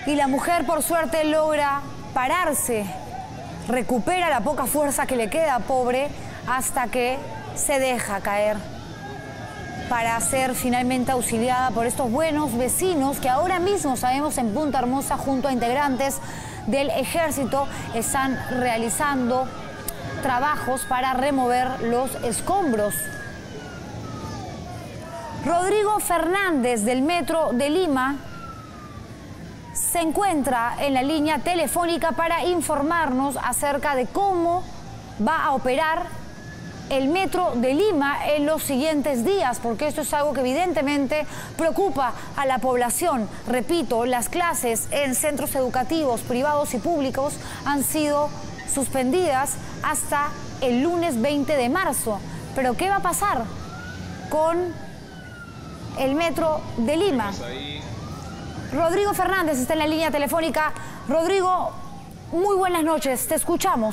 Y la mujer, por suerte, logra pararse, recupera la poca fuerza que le queda, pobre, hasta que se deja caer para ser finalmente auxiliada por estos buenos vecinos que ahora mismo, sabemos, en Punta Hermosa, junto a integrantes del ejército, están realizando trabajos para remover los escombros. Rodrigo Fernández, del Metro de Lima, se encuentra en la línea telefónica para informarnos acerca de cómo va a operar el Metro de Lima en los siguientes días, porque esto es algo que evidentemente preocupa a la población. Repito, las clases en centros educativos privados y públicos han sido suspendidas hasta el lunes 20 de marzo. Pero ¿qué va a pasar con el Metro de Lima? Rodrigo Fernández está en la línea telefónica. Rodrigo, muy buenas noches, te escuchamos.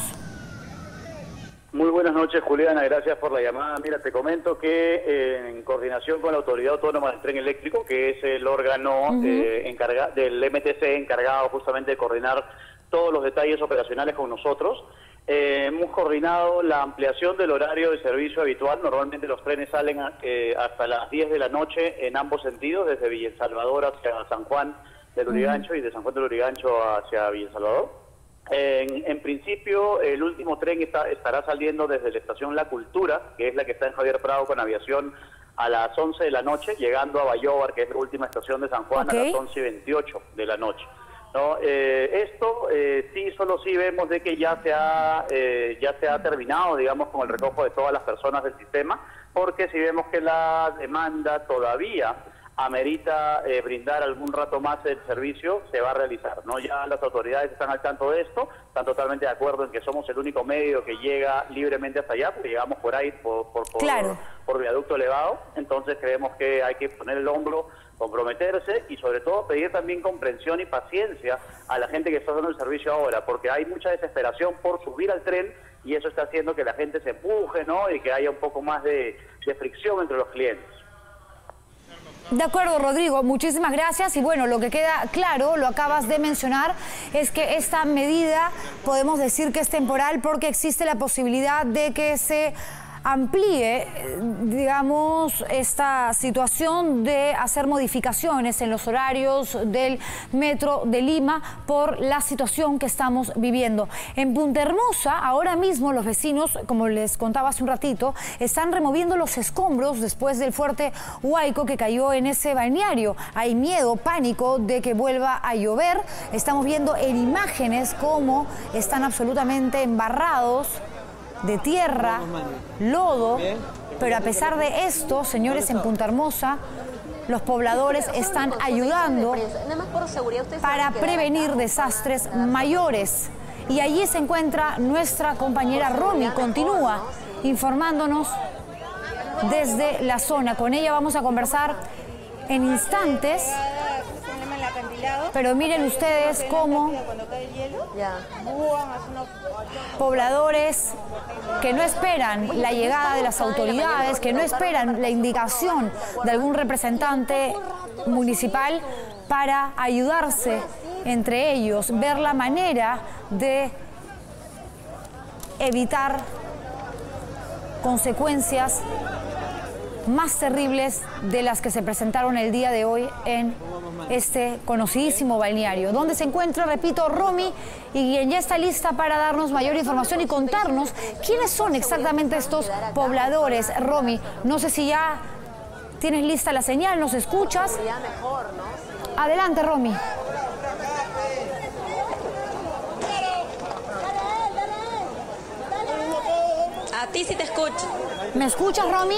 Muy buenas noches, Juliana, gracias por la llamada. Mira, te comento que en coordinación con la Autoridad Autónoma del Tren Eléctrico, que es el órgano del MTC encargado justamente de coordinar todos los detalles operacionales con nosotros, hemos coordinado la ampliación del horario de servicio habitual. Normalmente los trenes salen hasta las 10 de la noche en ambos sentidos, desde Villa El Salvador hacia San Juan del Lurigancho y de San Juan del Lurigancho hacia Villa El Salvador. En principio, el último tren estará saliendo desde la estación La Cultura, que es la que está en Javier Prado con aviación, a las 11 de la noche, llegando a Bayóvar, que es la última estación de San Juan, a las 11:28 de la noche. ¿No? Esto solo vemos de que ya se ha terminado, digamos, con el recojo de todas las personas del sistema, porque si vemos que la demanda todavía amerita brindar algún rato más el servicio, se va a realizar, ¿no? Ya las autoridades están al tanto de esto, están totalmente de acuerdo en que somos el único medio que llega libremente hasta allá, porque llegamos por ahí, por viaducto elevado. Entonces creemos que hay que poner el hombro, comprometerse y sobre todo pedir también comprensión y paciencia a la gente que está dando el servicio ahora, porque hay mucha desesperación por subir al tren y eso está haciendo que la gente se empuje, ¿no? Y que haya un poco más de fricción entre los clientes. De acuerdo, Rodrigo, muchísimas gracias. Y bueno, lo que queda claro, lo acabas de mencionar, es que esta medida podemos decir que es temporal porque existe la posibilidad de que se amplíe, digamos, esta situación de hacer modificaciones en los horarios del Metro de Lima por la situación que estamos viviendo. En Punta Hermosa, ahora mismo los vecinos, como les contaba hace un ratito, están removiendo los escombros después del fuerte huaico que cayó en ese balneario. Hay miedo, pánico de que vuelva a llover. Estamos viendo en imágenes cómo están absolutamente embarrados de tierra, lodo, pero a pesar de esto, señores, en Punta Hermosa, los pobladores están ayudando para prevenir desastres mayores. Y allí se encuentra nuestra compañera Romy, continúa informándonos desde la zona. Con ella vamos a conversar en instantes. Pero miren ustedes cómo pobladores que no esperan la llegada de las autoridades, que no esperan la indicación de algún representante municipal para ayudarse entre ellos, ver la manera de evitar consecuencias más terribles de las que se presentaron el día de hoy en este conocidísimo balneario, donde se encuentra, repito, Romy, y quien ya está lista para darnos mayor información y contarnos quiénes son exactamente estos pobladores. Romy, no sé si ya tienes lista la señal, ¿nos escuchas? Adelante, Romy. A ti sí te escucho. ¿Me escuchas, Romy?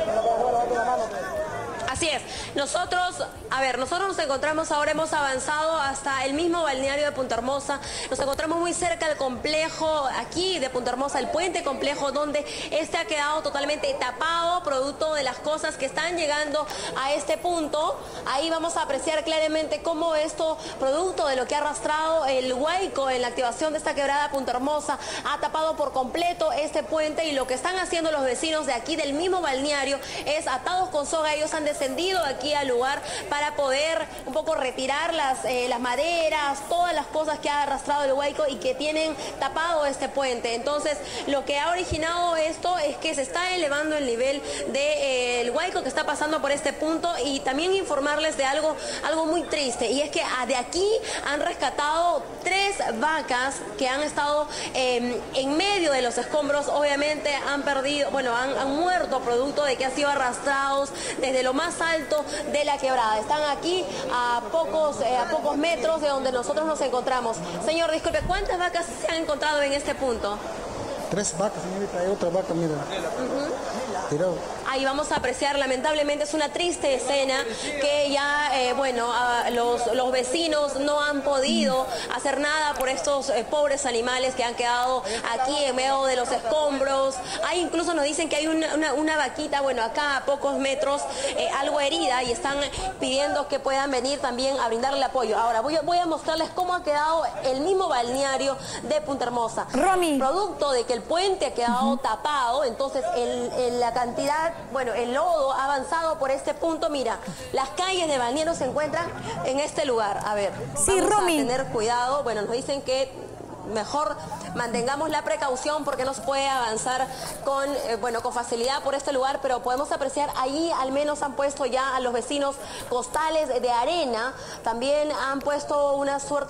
Así es. Nosotros nos encontramos ahora, hemos avanzado hasta el mismo balneario de Punta Hermosa. Nos encontramos muy cerca del complejo aquí de Punta Hermosa, el puente complejo, donde este ha quedado totalmente tapado, producto de las cosas que están llegando a este punto. Ahí vamos a apreciar claramente cómo esto, producto de lo que ha arrastrado el huaico en la activación de esta quebrada Punta Hermosa, ha tapado por completo este puente, y lo que están haciendo los vecinos de aquí del mismo balneario es, atados con soga, ellos han descendido descendido aquí al lugar para poder un poco retirar las maderas, todas las cosas que ha arrastrado el Huayco y que tienen tapado este puente. Entonces, lo que ha originado esto es que se está elevando el nivel del Huayco que está pasando por este punto, y también informarles de algo muy triste, y es que de aquí han rescatado 3 vacas que han estado en medio de los escombros. Obviamente han perdido, bueno, han muerto producto de que han sido arrastrados desde lo más alto de la quebrada. Están aquí a pocos metros de donde nosotros nos encontramos. Señor, disculpe, ¿cuántas vacas se han encontrado en este punto? 3 vacas, señorita, hay otra vaca, mira. Tirado. Ahí vamos a apreciar, lamentablemente es una triste escena que ya, los vecinos no han podido hacer nada por estos pobres animales que han quedado aquí en medio de los escombros. Ahí incluso nos dicen que hay una vaquita, bueno, acá a pocos metros, algo herida, y están pidiendo que puedan venir también a brindarle apoyo. Ahora voy a mostrarles cómo ha quedado el mismo balneario de Punta Hermosa. Romy. Producto de que el puente ha quedado tapado, entonces la cantidad, bueno, el lodo ha avanzado por este punto. Mira, las calles de balneario se encuentran en este lugar. A ver, sí, vamos Romy, a tener cuidado. Bueno, nos dicen que mejor mantengamos la precaución porque no se puede avanzar con facilidad por este lugar, pero podemos apreciar allí al menos han puesto ya a los vecinos costales de arena, también han puesto una suerte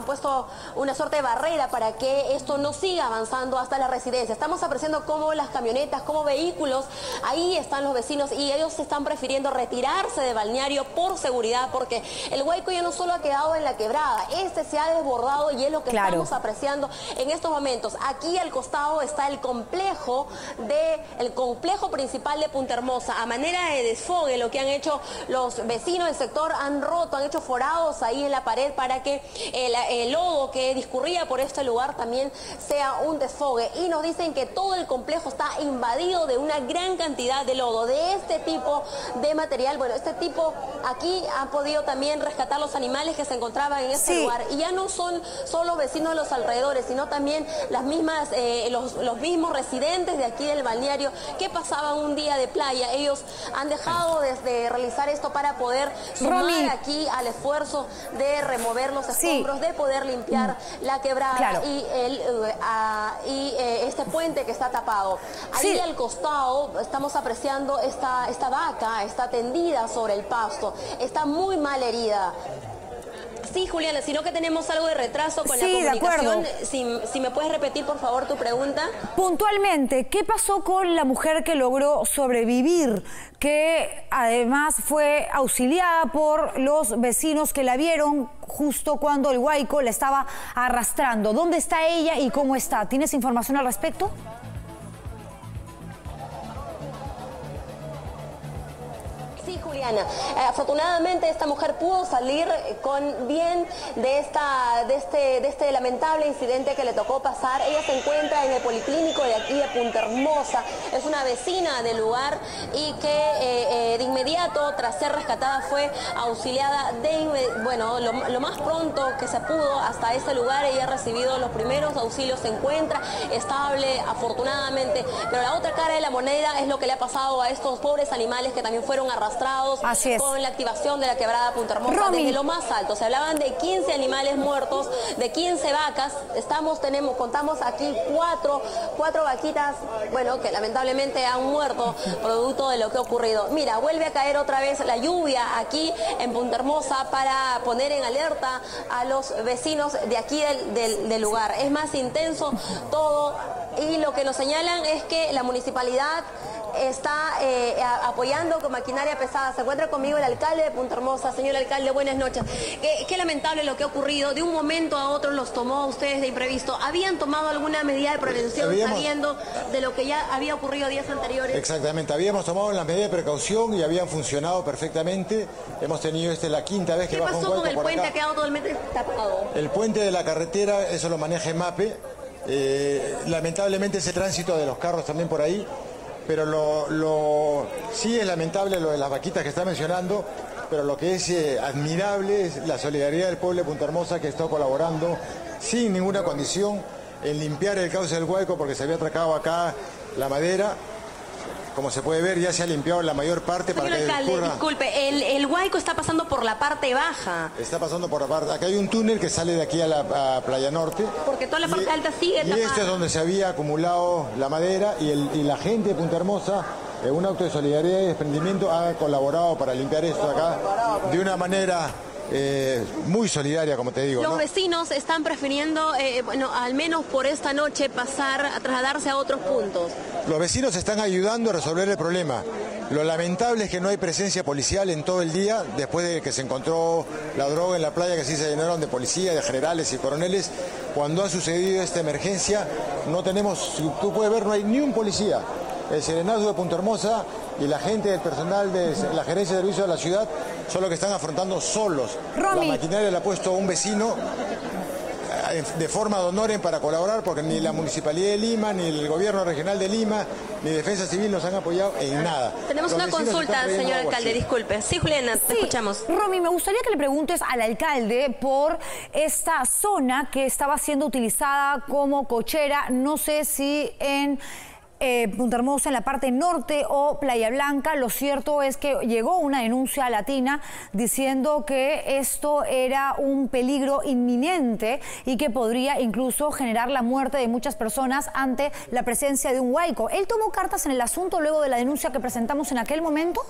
de barrera para que esto no siga avanzando hasta la residencia. Estamos apreciando cómo las camionetas, como vehículos, ahí están los vecinos y ellos están prefiriendo retirarse de balneario por seguridad, porque el Huayco ya no solo ha quedado en la quebrada, se ha desbordado y es lo que estamos apreciando en estos momentos. Aquí al costado está el complejo principal de Punta Hermosa. A manera de desfogue, lo que han hecho los vecinos del sector, han hecho forados ahí en la pared para que el lodo que discurría por este lugar también sea un desfogue. Y nos dicen que todo el complejo está invadido de una gran cantidad de lodo, de este tipo de material. Bueno, este tipo aquí han podido también rescatar los animales que se encontraban en este lugar. Y ya no son solo vecinos de los alrededores, sino también las mismas, los mismos residentes de aquí del balneario que pasaban un día de playa. Ellos han dejado de realizar esto para poder sumar aquí al esfuerzo de remover los escombros, de poder limpiar la quebrada y este puente que está tapado. Ahí al costado estamos apreciando esta vaca, está tendida sobre el pasto, está muy mal herida. Sí, Juliana, sino que tenemos algo de retraso con la comunicación. Si me puedes repetir, por favor, tu pregunta. Puntualmente, ¿qué pasó con la mujer que logró sobrevivir? Que además fue auxiliada por los vecinos que la vieron justo cuando el Huayco la estaba arrastrando. ¿Dónde está ella y cómo está? ¿Tienes información al respecto? Sí, Juliana. Afortunadamente esta mujer pudo salir con bien de este lamentable incidente que le tocó pasar. Ella se encuentra en el policlínico de aquí de Punta Hermosa. Es una vecina del lugar y que de inmediato, tras ser rescatada, fue auxiliada lo más pronto que se pudo hasta ese lugar. Ella ha recibido los primeros auxilios, se encuentra estable, afortunadamente. Pero la otra cara de la moneda es lo que le ha pasado a estos pobres animales que también fueron arrastrados con la activación de la quebrada Punta Hermosa desde lo más alto. Se hablaban de 15 animales muertos, de 15 vacas. Contamos aquí cuatro vaquitas, que lamentablemente han muerto producto de lo que ha ocurrido. Mira, vuelve a caer otra vez la lluvia aquí en Punta Hermosa para poner en alerta a los vecinos de aquí del lugar. Es más intenso todo y lo que nos señalan es que la municipalidad está apoyando con maquinaria pesada. Se encuentra conmigo el alcalde de Punta Hermosa. Señor alcalde, buenas noches. Qué lamentable lo que ha ocurrido. De un momento a otro los tomó a ustedes de imprevisto. ¿Habían tomado alguna medida de prevención sabiendo de lo que ya había ocurrido días anteriores? Exactamente, habíamos tomado la medida de precaución y habían funcionado perfectamente. Hemos tenido la quinta vez que baja un Huayco. ¿Qué pasó con el puente? Ha quedado totalmente tapado. El puente de la carretera, eso lo maneja EMAPE. Lamentablemente ese tránsito de los carros también por ahí. Pero sí es lamentable lo de las vaquitas que está mencionando, pero lo que es admirable es la solidaridad del pueblo de Punta Hermosa, que está colaborando sin ninguna condición en limpiar el cauce del Huayco porque se había atracado acá la madera. como se puede ver, ya se ha limpiado la mayor parte para que alcalde, ocurra. disculpe, el Guayco está pasando por la parte baja. Está pasando por la parte. Acá hay un túnel que sale de aquí a Playa Norte. Porque toda la parte alta sigue tapada. Y este es donde se había acumulado la madera y la gente de Punta Hermosa, en un acto de solidaridad y desprendimiento, ha colaborado para limpiar esto acá de una manera muy solidaria, como te digo. Los ¿no? vecinos están prefiriendo, al menos por esta noche, pasar a trasladarse a otros puntos. Los vecinos están ayudando a resolver el problema. Lo lamentable es que no hay presencia policial en todo el día, después de que se encontró la droga en la playa, que sí se llenaron de policía, de generales y coroneles. Cuando ha sucedido esta emergencia, no tenemos, tú puedes ver, no hay ni un policía. El Serenazgo de Punta Hermosa y la gente del personal de la gerencia de servicio de la ciudad son los que están afrontando solos. Romy. La maquinaria le ha puesto a un vecino de forma de honor para colaborar, porque ni la Municipalidad de Lima, ni el Gobierno Regional de Lima, ni Defensa Civil nos han apoyado en nada. Tenemos una consulta, señor alcalde, disculpe. Sí, Juliana, te escuchamos. Romy, me gustaría que le preguntes al alcalde por esta zona que estaba siendo utilizada como cochera, no sé si en Punta Hermosa, en la parte norte, o Playa Blanca. Lo cierto es que llegó una denuncia a Latina diciendo que esto era un peligro inminente y que podría incluso generar la muerte de muchas personas ante la presencia de un huaico. ¿Él tomó cartas en el asunto luego de la denuncia que presentamos en aquel momento?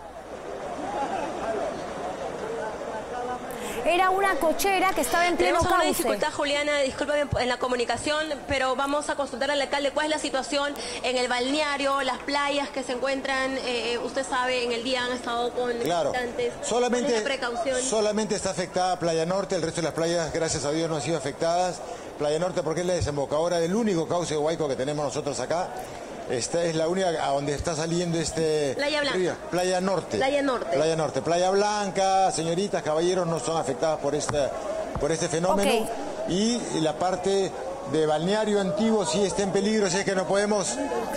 Era una cochera que estaba en pleno cauce. Tenemos una dificultad, Juliana, discúlpame en la comunicación, pero vamos a consultar al alcalde cuál es la situación en el balneario, las playas que se encuentran, usted sabe, en el día han estado con visitantes. Solamente está afectada Playa Norte, el resto de las playas, gracias a Dios, no han sido afectadas. Playa Norte porque es la desembocadora del único cauce de huaico que tenemos nosotros acá. Esta es la única a donde está saliendo Playa Blanca. Playa Norte. Playa Norte. Playa Norte. Playa Blanca, señoritas, caballeros, no son afectadas por este fenómeno. Okay. Y la parte de balneario antiguo sí está en peligro, si es que no podemos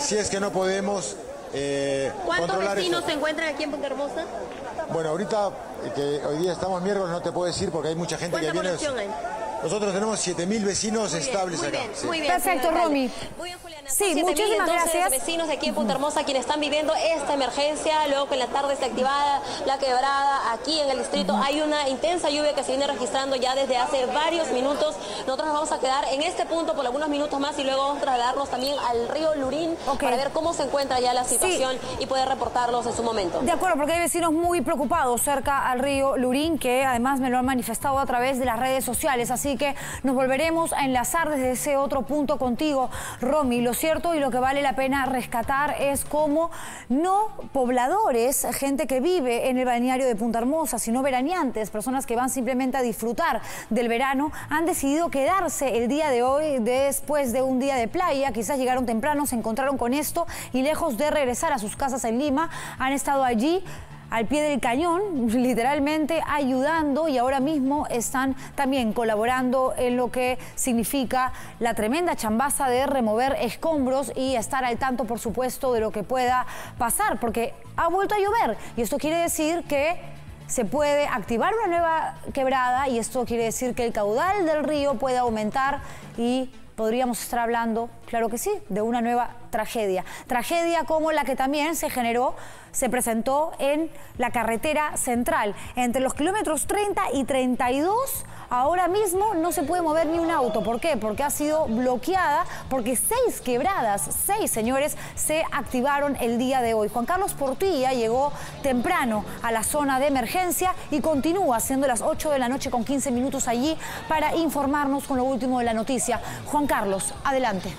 ¿Cuántos vecinos se encuentran aquí en Punta Hermosa? Bueno, ahorita, que hoy día estamos miércoles, no te puedo decir porque hay mucha gente que viene. ¿Cuánta población hay? Nosotros tenemos 7.000 vecinos estables acá. Muy bien, perfecto, Romy. Muy bien, Juliana. Sí, muchísimas gracias. Vecinos de aquí en Punta Hermosa quienes están viviendo esta emergencia, luego que en la tarde se activada la quebrada aquí en el distrito. Hay una intensa lluvia que se viene registrando ya desde hace varios minutos. Nosotros nos vamos a quedar en este punto por algunos minutos más y luego vamos a trasladarnos también al río Lurín para ver cómo se encuentra ya la situación y poder reportarlos en su momento. De acuerdo, porque hay vecinos muy preocupados cerca al río Lurín que además me lo han manifestado a través de las redes sociales. Así que nos volveremos a enlazar desde ese otro punto contigo, Romy. Lo cierto y lo que vale la pena rescatar es cómo no pobladores, gente que vive en el balneario de Punta Hermosa, sino veraneantes, personas que van simplemente a disfrutar del verano, han decidido quedarse el día de hoy después de un día de playa. Quizás llegaron temprano, se encontraron con esto y lejos de regresar a sus casas en Lima, han estado allí al pie del cañón, literalmente ayudando, y ahora mismo están también colaborando en lo que significa la tremenda chambaza de remover escombros y estar al tanto, por supuesto, de lo que pueda pasar, porque ha vuelto a llover y esto quiere decir que se puede activar una nueva quebrada y esto quiere decir que el caudal del río puede aumentar y podríamos estar hablando, claro que sí, de una nueva tragedia. Tragedia como la que también se presentó en la carretera central. Entre los kilómetros 30 y 32, ahora mismo no se puede mover ni un auto. ¿Por qué? Porque ha sido bloqueada, porque 6 quebradas, 6 señores, se activaron el día de hoy. Juan Carlos Portilla llegó temprano a la zona de emergencia y continúa siendo las 8 de la noche con 15 minutos allí para informarnos con lo último de la noticia. Juan Carlos, adelante.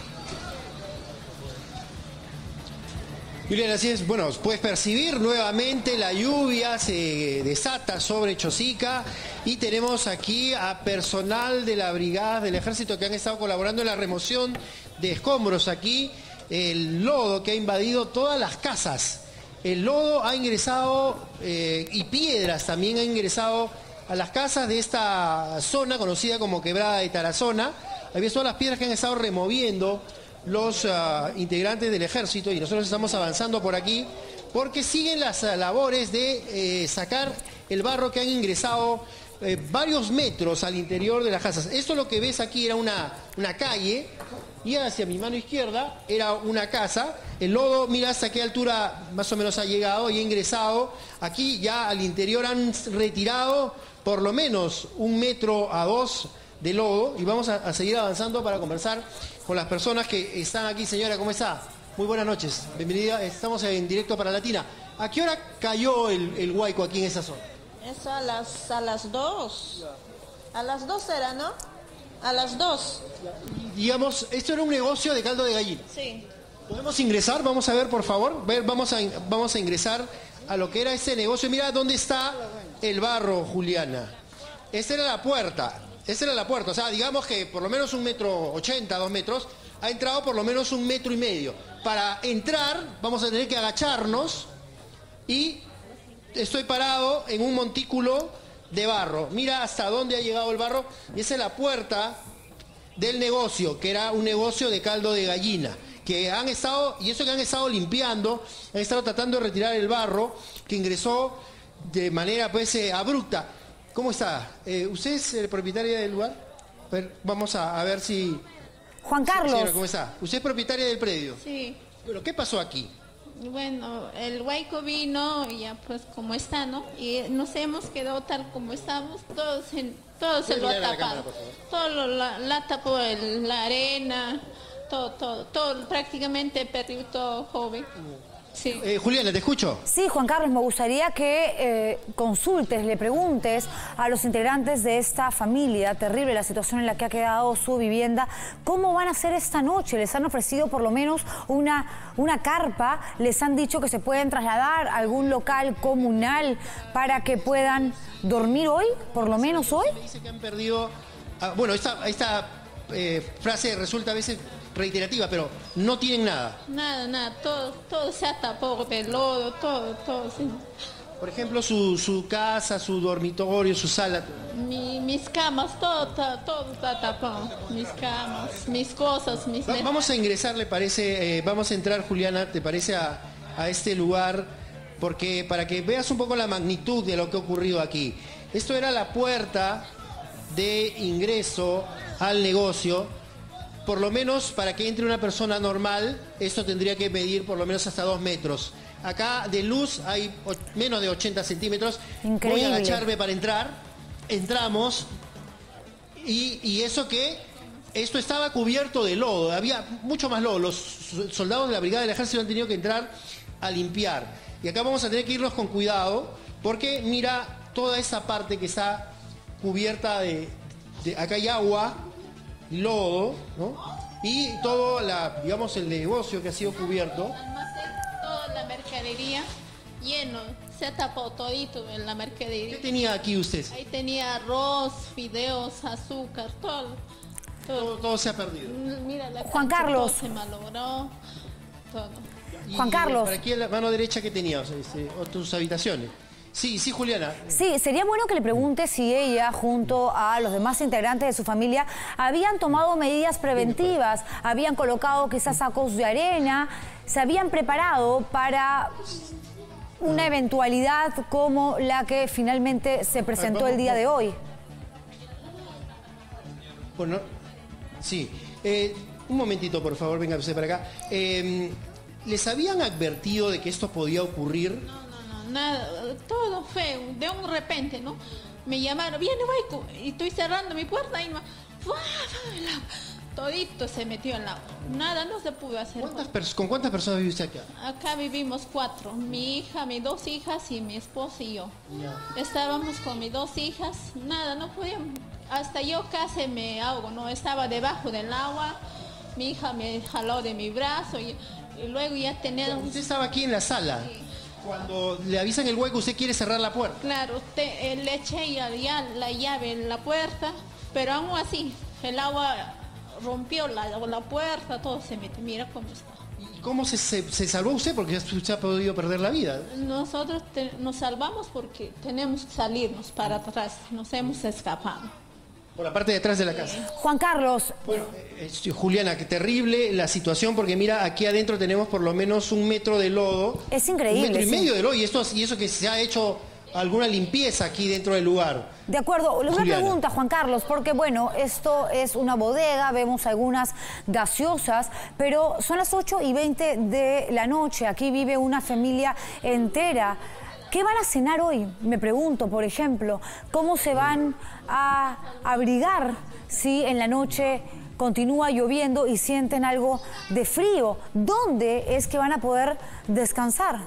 Julián, así es. Bueno, puedes percibir nuevamente la lluvia se desata sobre Chosica y tenemos aquí a personal de la brigada del ejército que han estado colaborando en la remoción de escombros aquí. El lodo que ha invadido todas las casas. El lodo ha ingresado y piedras también han ingresado a las casas de esta zona conocida como Quebrada de Tarazona. Ahí ves todas las piedras que han estado removiendo los integrantes del ejército y nosotros estamos avanzando por aquí porque siguen las labores de sacar el barro que han ingresado varios metros al interior de las casas. Esto lo que ves aquí era una calle, y hacia mi mano izquierda era una casa. El lodo, mira hasta qué altura más o menos ha llegado y ha ingresado. Aquí ya al interior han retirado por lo menos 1 metro a 2 de lodo, y vamos a seguir avanzando para conversar con las personas que están aquí. Señora, ¿cómo está? Muy buenas noches, bienvenida, estamos en directo para Latina. ¿A qué hora cayó el huaico aquí en esa zona? Es a las 2. A las 2 era, ¿no? A las 2. Digamos, esto era un negocio de caldo de gallina. Sí. ¿Podemos ingresar? Vamos a ver, por favor. Vamos a ingresar a lo que era ese negocio. Mira dónde está el barro, Juliana. Esta era la puerta. Esa era la puerta. O sea, digamos que por lo menos 1,80 m, 2 metros, ha entrado por lo menos 1,5 m. Para entrar, vamos a tener que agacharnos, y estoy parado en un montículo de barro. Mira hasta dónde ha llegado el barro. Y esa es la puerta del negocio, que era un negocio de caldo de gallina, que han estado, y eso que han estado limpiando, han estado tratando de retirar el barro que ingresó de manera pues abrupta. ¿Cómo está? ¿Usted es el propietario del lugar? Vamos a ver si... Juan Carlos. Señora, ¿cómo está? ¿Usted es propietaria del predio? Sí. Bueno, ¿qué pasó aquí? Bueno, el huaico vino y ya pues como está, ¿no? Y nos hemos quedado tal como estamos, todo se lo ha tapado. Todo la tapó la arena, todo prácticamente perdió todo joven. Sí. Juliana, ¿te escucho? Sí, Juan Carlos, me gustaría que consultes, le preguntes a los integrantes de esta familia, terrible la situación en la que ha quedado su vivienda, ¿cómo van a hacer esta noche? Les han ofrecido por lo menos una carpa, les han dicho que se pueden trasladar a algún local comunal para que puedan dormir hoy, por lo menos hoy. Dice que han perdido... bueno, esta frase resulta a veces reiterativa, pero no tienen nada. Nada, todo se ha tapado de lodo, todo, sí. Por ejemplo, su casa, su dormitorio, su sala. Mis camas, todo está tapado. Mis camas, mis cosas, Vamos a ingresar, ¿le parece? Vamos a entrar, Juliana, ¿te parece a este lugar? Porque para que veas un poco la magnitud de lo que ha ocurrido aquí. Esto era la puerta de ingreso al negocio. Por lo menos para que entre una persona normal, esto tendría que medir por lo menos hasta 2 metros. Acá de luz hay menos de 80 centímetros. Increíble. Voy a agacharme para entrar. Entramos. Y eso que esto estaba cubierto de lodo. Había mucho más lodo. Los soldados de la brigada del ejército han tenido que entrar a limpiar. Y acá vamos a tener que irnos con cuidado, porque mira toda esa parte que está cubierta acá hay agua, lodo, ¿no? Y todo digamos el negocio que ha sido cubierto. Toda la mercadería lleno, se tapó todito en la mercadería. ¿Qué tenía aquí usted? Ahí tenía arroz, fideos, azúcar, todo se ha perdido. Mira, Juan Carlos. Todo se malogró, todo. Juan Carlos. Para aquí en la mano derecha, ¿qué tenía? O tus habitaciones. Sí, Juliana. Sí, sería bueno que le pregunte si ella, junto a los demás integrantes de su familia, habían tomado medidas preventivas, habían colocado quizás sacos de arena, se habían preparado para una eventualidad como la que finalmente se presentó el día de hoy. Bueno, sí. Un momentito, por favor, venga usted para acá. ¿Les habían advertido de que esto podía ocurrir? Nada, todo fue de un repente, ¿no? Me llamaron, viene Huaico, y estoy cerrando mi puerta y todito se metió en el agua. Nada, no se pudo hacer. ¿Con cuántas personas vive usted acá? Acá vivimos 4, mi hija, mis 2 hijas y mi esposo y yo. Estábamos con mis 2 hijas, nada, no podíamos. Hasta yo casi me ahogo, ¿no? Estaba debajo del agua, mi hija me jaló de mi brazo y luego ya tenía... ¿Usted estaba aquí en la sala? Sí. Cuando le avisan el hueco, ¿usted quiere cerrar la puerta? Claro, le eché ya la llave en la puerta, pero aún así, el agua rompió la puerta, todo se metió. Mira cómo está. ¿Y cómo se salvó usted? Porque usted ha podido perder la vida. Nosotros nos salvamos porque tenemos que salirnos para atrás, nos hemos escapado. Por la parte de atrás de la casa. Juan Carlos. Bueno, Juliana, qué terrible la situación, porque mira, aquí adentro tenemos por lo menos 1 metro de lodo. Es increíble. 1,5 metros sí. de lodo, y eso que se ha hecho alguna limpieza aquí dentro del lugar. De acuerdo. Una Juliana. pregunta, Juan Carlos, porque bueno, esto es una bodega, vemos algunas gaseosas, pero son las 8:20 de la noche. Aquí vive una familia entera. ¿Qué van a cenar hoy? Me pregunto, por ejemplo, ¿cómo se van a abrigar si en la noche continúa lloviendo y sienten algo de frío? ¿Dónde es que van a poder descansar?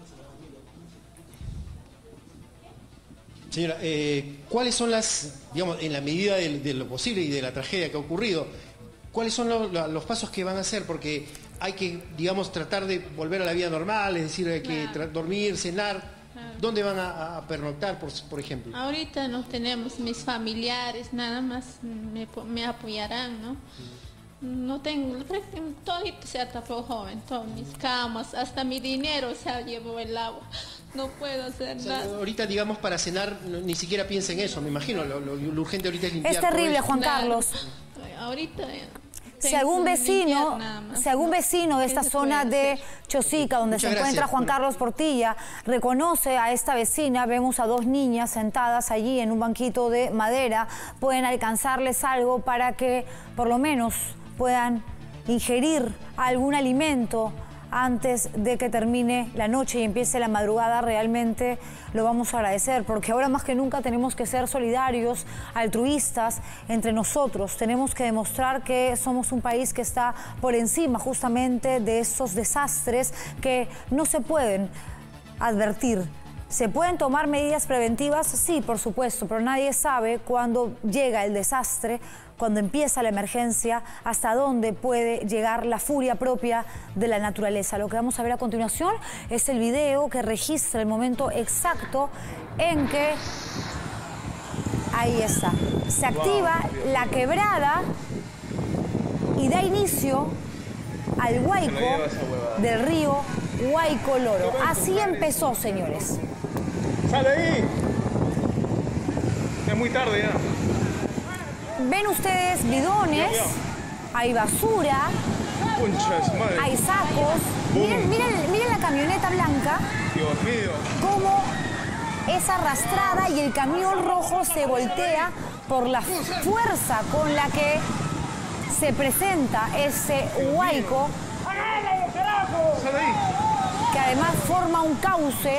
Señora, ¿cuáles son las, digamos, en la medida de lo posible y de la tragedia que ha ocurrido, cuáles son los pasos que van a hacer? Porque hay que, digamos, tratar de volver a la vida normal, es decir, hay que dormir, cenar. ¿Dónde van a pernoctar, por ejemplo? Ahorita no tenemos mis familiares, nada más me apoyarán, ¿no? No tengo, todo se atrapó joven, todas mis camas, hasta mi dinero se llevó el agua. No puedo hacer nada. Ahorita, digamos, para cenar, ni siquiera piensa en eso, me imagino. Lo urgente ahorita es limpiar. Es terrible, todo Juan Carlos. Ahorita... Si algún vecino de esta zona de Chosica, donde se encuentra Juan Carlos Portilla, reconoce a esta vecina, vemos a dos niñas sentadas allí en un banquito de madera, pueden alcanzarles algo para que por lo menos puedan ingerir algún alimento antes de que termine la noche y empiece la madrugada. Realmente lo vamos a agradecer, porque ahora más que nunca tenemos que ser solidarios, altruistas entre nosotros. Tenemos que demostrar que somos un país que está por encima justamente de esos desastres que no se pueden advertir. ¿Se pueden tomar medidas preventivas? Sí, por supuesto, pero nadie sabe cuándo llega el desastre, cuando empieza la emergencia, hasta dónde puede llegar la furia propia de la naturaleza. Lo que vamos a ver a continuación es el video que registra el momento exacto en que, ahí está, se activa la quebrada y da inicio al huaico del río Huayco Loro. Así empezó, señores. ¡Sale ahí! Es muy tarde ya. Ven ustedes bidones, hay basura, hay sacos. Miren la camioneta blanca. Dios mío. Cómo es arrastrada y el camión rojo se voltea por la fuerza con la que se presenta ese huaico, que además forma un cauce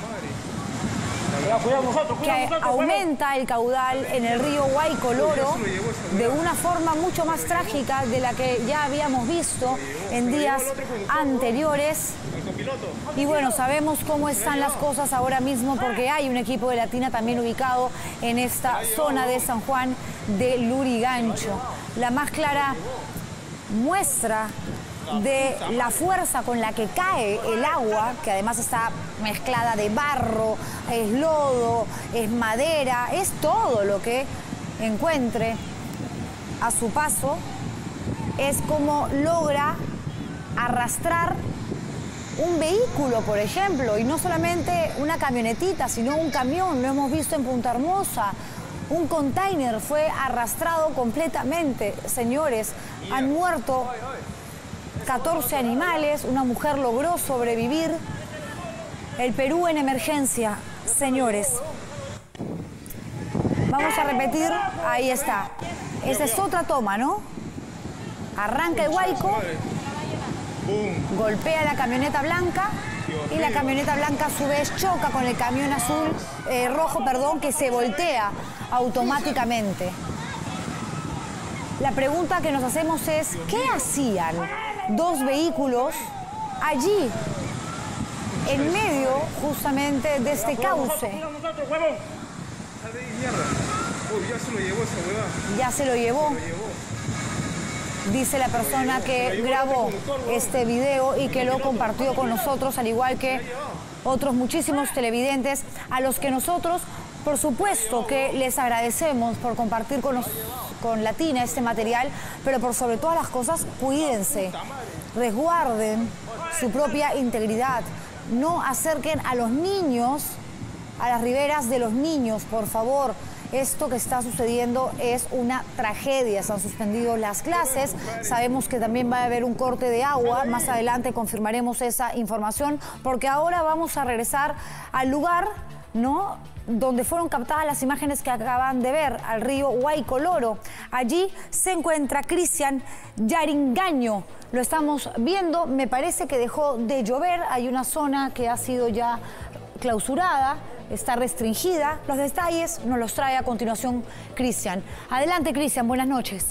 que aumenta el caudal en el río Huayco Loro de una forma mucho más trágica de la que ya habíamos visto en días anteriores. Y bueno, sabemos cómo están las cosas ahora mismo, porque hay un equipo de Latina también ubicado en esta zona de San Juan de Lurigancho. La más clara muestra de la fuerza con la que cae el agua, que además está mezclada de barro, es lodo, es madera, es todo lo que encuentre a su paso, es como logra arrastrar un vehículo, por ejemplo, y no solamente una camionetita, sino un camión. Lo hemos visto en Punta Hermosa. Un container fue arrastrado completamente. Señores, han muerto 14 animales, una mujer logró sobrevivir. El Perú en emergencia, señores. Vamos a repetir, ahí está. Esa es otra toma, ¿no? Arranca el huaico, golpea la camioneta blanca y la camioneta blanca a su vez choca con el camión rojo, que se voltea automáticamente. La pregunta que nos hacemos es, ¿qué hacían dos vehículos allí, en medio justamente de este cauce? Ya se lo llevó. Dice la persona que grabó este video y que lo compartió con nosotros, al igual que otros muchísimos televidentes, a los que nosotros, por supuesto, que les agradecemos por compartir con Latina este material, pero por sobre todas las cosas, cuídense, resguarden su propia integridad, no acerquen a los niños a las riberas de los niños, por favor. Esto que está sucediendo es una tragedia. Se han suspendido las clases. Sabemos que también va a haber un corte de agua. Más adelante confirmaremos esa información, porque ahora vamos a regresar al lugar ¿no?, donde fueron captadas las imágenes que acaban de ver, al río Huaycoloro. Allí se encuentra Cristian Yaringaño. Lo estamos viendo, me parece que dejó de llover. Hay una zona que ha sido ya clausurada, está restringida. Los detalles nos los trae a continuación Cristian. Adelante, Cristian, buenas noches.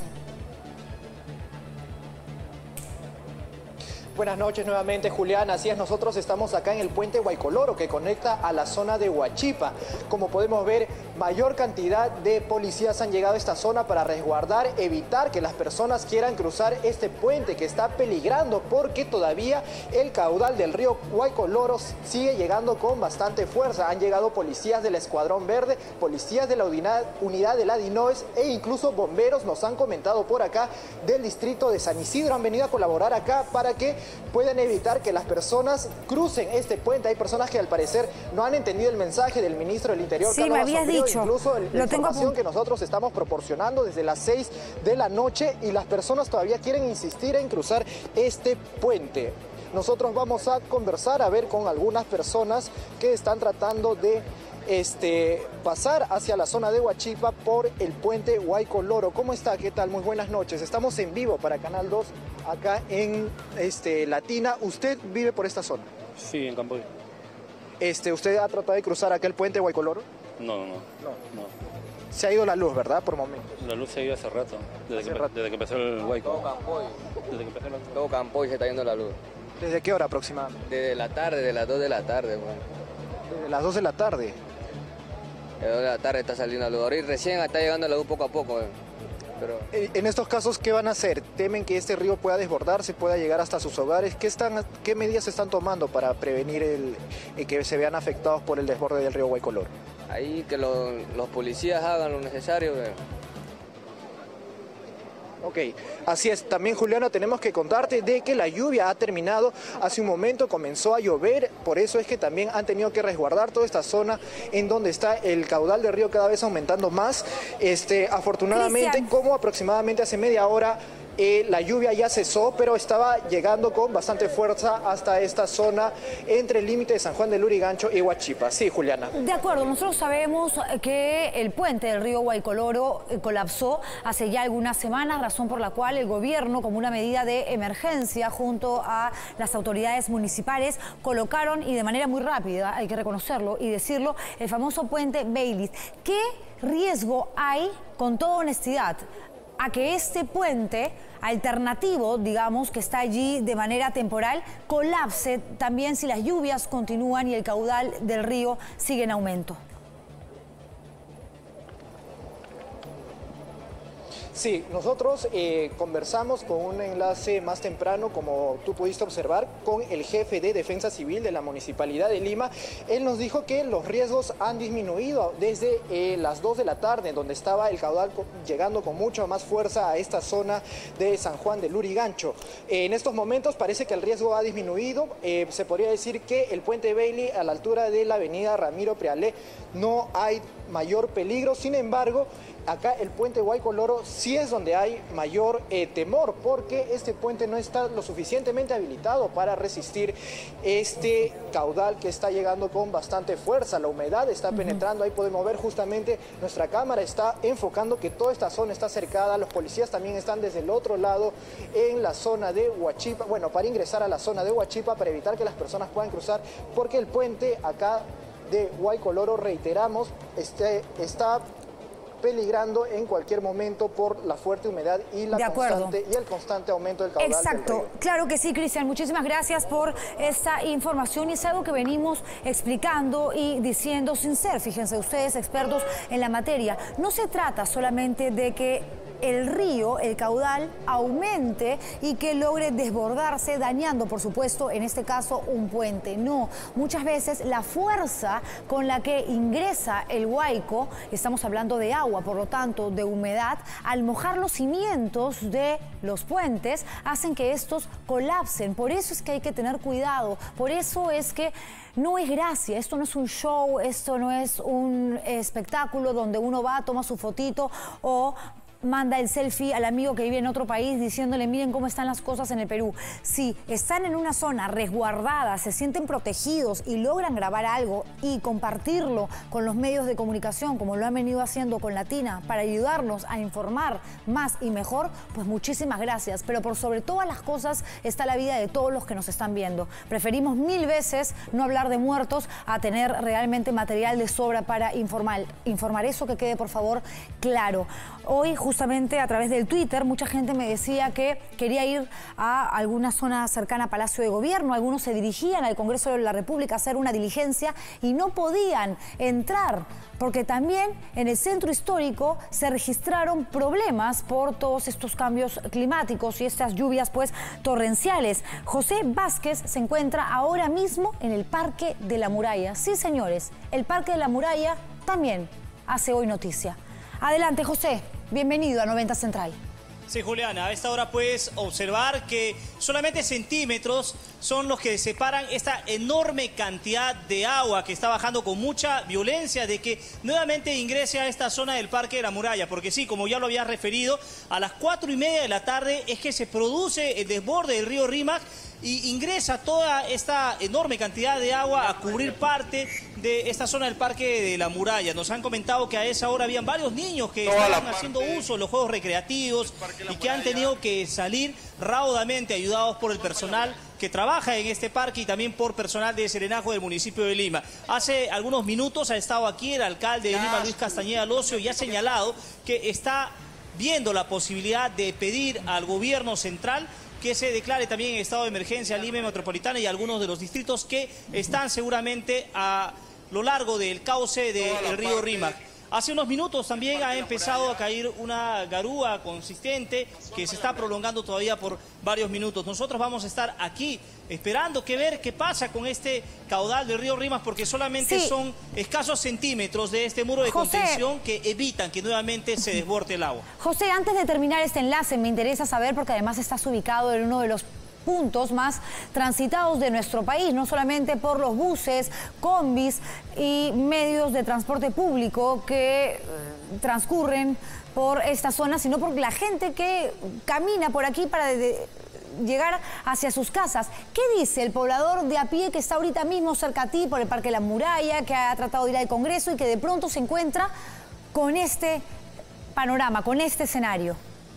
Buenas noches nuevamente, Julián. Así es, nosotros estamos acá en el puente Huaycoloro que conecta a la zona de Huachipa. Como podemos ver, mayor cantidad de policías han llegado a esta zona para resguardar, evitar que las personas quieran cruzar este puente que está peligrando porque todavía el caudal del río Huaycoloro sigue llegando con bastante fuerza. Han llegado policías del Escuadrón Verde, policías de la unidad de la DINOES e incluso bomberos, nos han comentado por acá, del distrito de San Isidro. Han venido a colaborar acá para que puedan evitar que las personas crucen este puente. Hay personas que al parecer no han entendido el mensaje del ministro del Interior, sí, Carlos me habías Sombrío, dicho. Incluso la información que nosotros estamos proporcionando desde las 6 de la noche y las personas todavía quieren insistir en cruzar este puente. Nosotros vamos a conversar, a ver, con algunas personas que están tratando de pasar hacia la zona de Huachipa por el puente Huaycoloro. ¿Cómo está? ¿Qué tal? Muy buenas noches. Estamos en vivo para Canal 2 acá en Latina. ¿Usted vive por esta zona? Sí, en Camboya. ¿Usted ha tratado de cruzar aquel puente Huaycoloro? No. Se ha ido la luz, ¿verdad? Por momentos. La luz se ha ido hace rato, desde que empezó el Huayco. Todo Camboya se está yendo la luz. ¿Desde qué hora aproximadamente? Desde la tarde, de las 2 de la tarde, bueno. Desde las 2 de la tarde. De las 2 de la tarde está saliendo la luz. Ahorita recién está llegando la luz poco a poco. Pero... En estos casos, ¿qué van a hacer? ¿Temen que este río pueda desbordarse, pueda llegar hasta sus hogares? ¿Qué medidas se están tomando para prevenir que se vean afectados por el desborde del río Huaycoloro? Ahí que los policías hagan lo necesario. Ok, así es. También, Juliana, tenemos que contarte de que la lluvia ha terminado. Hace un momento comenzó a llover, por eso es que también han tenido que resguardar toda esta zona en donde está el caudal del río cada vez aumentando más. Afortunadamente, Cristian, como aproximadamente hace media hora, la lluvia ya cesó, pero estaba llegando con bastante fuerza hasta esta zona entre el límite de San Juan de Lurigancho y Huachipa. Sí, Juliana. De acuerdo, nosotros sabemos que el puente del río Huaycoloro colapsó hace ya algunas semanas, razón por la cual el gobierno, como una medida de emergencia junto a las autoridades municipales, colocaron, y de manera muy rápida, hay que reconocerlo y decirlo, el famoso puente Baylis. ¿Qué riesgo hay, con toda honestidad, a que este puente alternativo, digamos, que está allí de manera temporal, colapse también si las lluvias continúan y el caudal del río sigue en aumento? Sí, nosotros conversamos con un enlace más temprano, como tú pudiste observar, con el jefe de Defensa Civil de la Municipalidad de Lima. Él nos dijo que los riesgos han disminuido desde las 2 de la tarde, donde estaba el caudal llegando con mucha más fuerza a esta zona de San Juan de Lurigancho. En estos momentos parece que el riesgo ha disminuido. Se podría decir que el puente Bailey, a la altura de la avenida Ramiro Prealé, no hay mayor peligro. Sin embargo, acá el puente Huaycoloro sí es donde hay mayor temor, porque este puente no está lo suficientemente habilitado para resistir este caudal que está llegando con bastante fuerza. La humedad está penetrando, ahí podemos ver justamente, nuestra cámara está enfocando que toda esta zona está cercada. Los policías también están desde el otro lado en la zona de Huachipa, bueno, para ingresar a la zona de Huachipa, para evitar que las personas puedan cruzar, porque el puente acá de Huaycoloro, reiteramos, está peligrando en cualquier momento por la fuerte humedad y el constante aumento del caudal. Exacto, del río. Claro que sí, Cristian. Muchísimas gracias por esta información, y es algo que venimos explicando y diciendo sin ser, fíjense ustedes, expertos en la materia. No se trata solamente de que el río, el caudal, aumente y que logre desbordarse, dañando, por supuesto, en este caso, un puente. No, muchas veces la fuerza con la que ingresa el Huayco, estamos hablando de agua, por lo tanto, de humedad, al mojar los cimientos de los puentes, hacen que estos colapsen. Por eso es que hay que tener cuidado, por eso es que no es gracia, esto no es un show, esto no es un espectáculo donde uno va, toma su fotito o manda el selfie al amigo que vive en otro país diciéndole, miren cómo están las cosas en el Perú. Si están en una zona resguardada, se sienten protegidos y logran grabar algo y compartirlo con los medios de comunicación, como lo han venido haciendo con Latina, para ayudarnos a informar más y mejor, pues muchísimas gracias. Pero por sobre todas las cosas está la vida de todos los que nos están viendo. Preferimos 1000 veces no hablar de muertos a tener realmente material de sobra para informar. Eso que quede, por favor, claro. Hoy, justamente a través del Twitter, mucha gente me decía que quería ir a alguna zona cercana a Palacio de Gobierno. Algunos se dirigían al Congreso de la República a hacer una diligencia y no podían entrar, porque también en el centro histórico se registraron problemas por todos estos cambios climáticos y estas lluvias, pues, torrenciales. José Vázquez se encuentra ahora mismo en el Parque de la Muralla. Sí, señores, el Parque de la Muralla también hace hoy noticia. Adelante, José. Bienvenido a 90 Central. Sí, Juliana, a esta hora puedes observar que solamente centímetros son los que separan esta enorme cantidad de agua que está bajando con mucha violencia de que nuevamente ingrese a esta zona del Parque de la Muralla. Porque sí, como ya lo había referido, a las 4:30 de la tarde es que se produce el desborde del río Rímac y ingresa toda esta enorme cantidad de agua a cubrir parte de esta zona del Parque de la Muralla. Nos han comentado que a esa hora habían varios niños que estaban haciendo uso de los juegos recreativos y que han tenido que salir raudamente ayudados por el personal que trabaja en este parque y también por personal de Serenazgo del municipio de Lima. Hace algunos minutos ha estado aquí el alcalde de Lima, Luis Castañeda Locio, y ha señalado que está viendo la posibilidad de pedir al gobierno central que se declare también estado de emergencia Lima Metropolitana y algunos de los distritos que están seguramente a lo largo del cauce del río Rímac. Hace unos minutos también ha empezado a caer una garúa consistente que se está prolongando todavía por varios minutos. Nosotros vamos a estar aquí esperando ver qué pasa con este caudal del río Rímac, porque solamente son escasos centímetros de este muro de contención que evitan que nuevamente se desborde el agua. José, antes de terminar este enlace, me interesa saber, porque además estás ubicado en uno de los puntos más transitados de nuestro país, no solamente por los buses, combis y medios de transporte público que transcurren por esta zona, sino por la gente que camina por aquí para llegar hacia sus casas. ¿Qué dice el poblador de a pie que está ahorita mismo cerca a ti por el Parque de la Muralla, que ha tratado de ir al Congreso y que de pronto se encuentra con este panorama, con este escenario?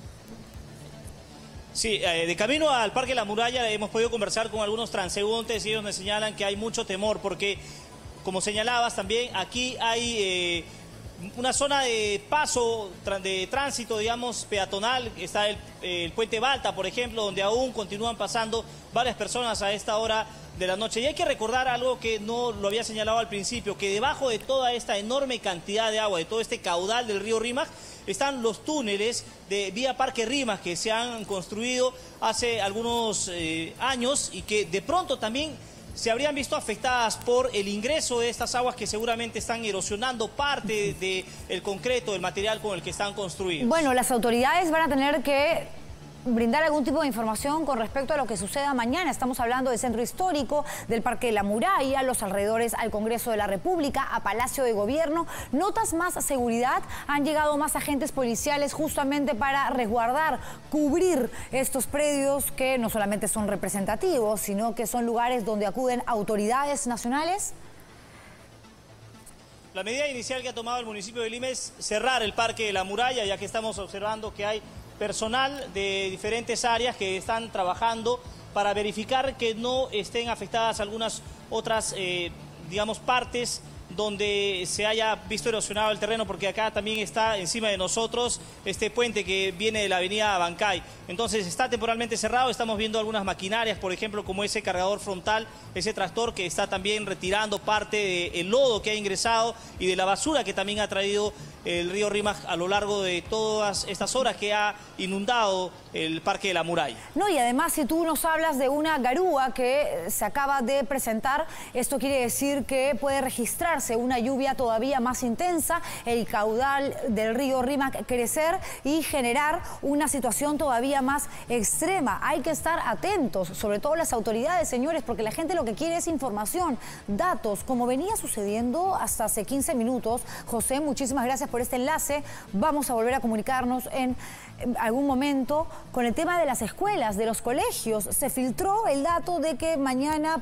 Sí, de camino al Parque de la Muralla hemos podido conversar con algunos transeúntes y ellos nos señalan que hay mucho temor porque, como señalabas también, aquí hay una zona de paso, de tránsito, digamos, peatonal. Está el puente Balta, por ejemplo, donde aún continúan pasando varias personas a esta hora de la noche. Y hay que recordar algo que no lo había señalado al principio, que debajo de toda esta enorme cantidad de agua, de todo este caudal del río Rímac, están los túneles de Vía Parque Rímac que se han construido hace algunos años y que de pronto también se habrían visto afectadas por el ingreso de estas aguas que seguramente están erosionando parte del concreto, del material con el que están construidos. Bueno, las autoridades van a tener que brindar algún tipo de información con respecto a lo que suceda mañana. Estamos hablando del centro histórico, del Parque de la Muralla, los alrededores al Congreso de la República, a Palacio de Gobierno. ¿Notas más seguridad? Han llegado más agentes policiales justamente para resguardar, cubrir estos predios que no solamente son representativos, sino que son lugares donde acuden autoridades nacionales. La medida inicial que ha tomado el municipio de Lima es cerrar el Parque de la Muralla, ya que estamos observando que hay personal de diferentes áreas que están trabajando para verificar que no estén afectadas algunas otras, digamos, partes donde se haya visto erosionado el terreno, porque acá también está encima de nosotros este puente que viene de la avenida Bancay. Entonces está temporalmente cerrado, estamos viendo algunas maquinarias, por ejemplo, como ese cargador frontal, ese tractor que está también retirando parte del lodo que ha ingresado y de la basura que también ha traído el río Rímac a lo largo de todas estas horas que ha inundado el Parque de la Muralla. No, y además, si tú nos hablas de una garúa que se acaba de presentar, esto quiere decir que puede registrarse esperarse una lluvia todavía más intensa, el caudal del río Rímac crecer y generar una situación todavía más extrema. Hay que estar atentos, sobre todo las autoridades, señores, porque la gente lo que quiere es información, datos, como venía sucediendo hasta hace 15 minutos. José, muchísimas gracias por este enlace. Vamos a volver a comunicarnos en algún momento con el tema de las escuelas, de los colegios. Se filtró el dato de que mañana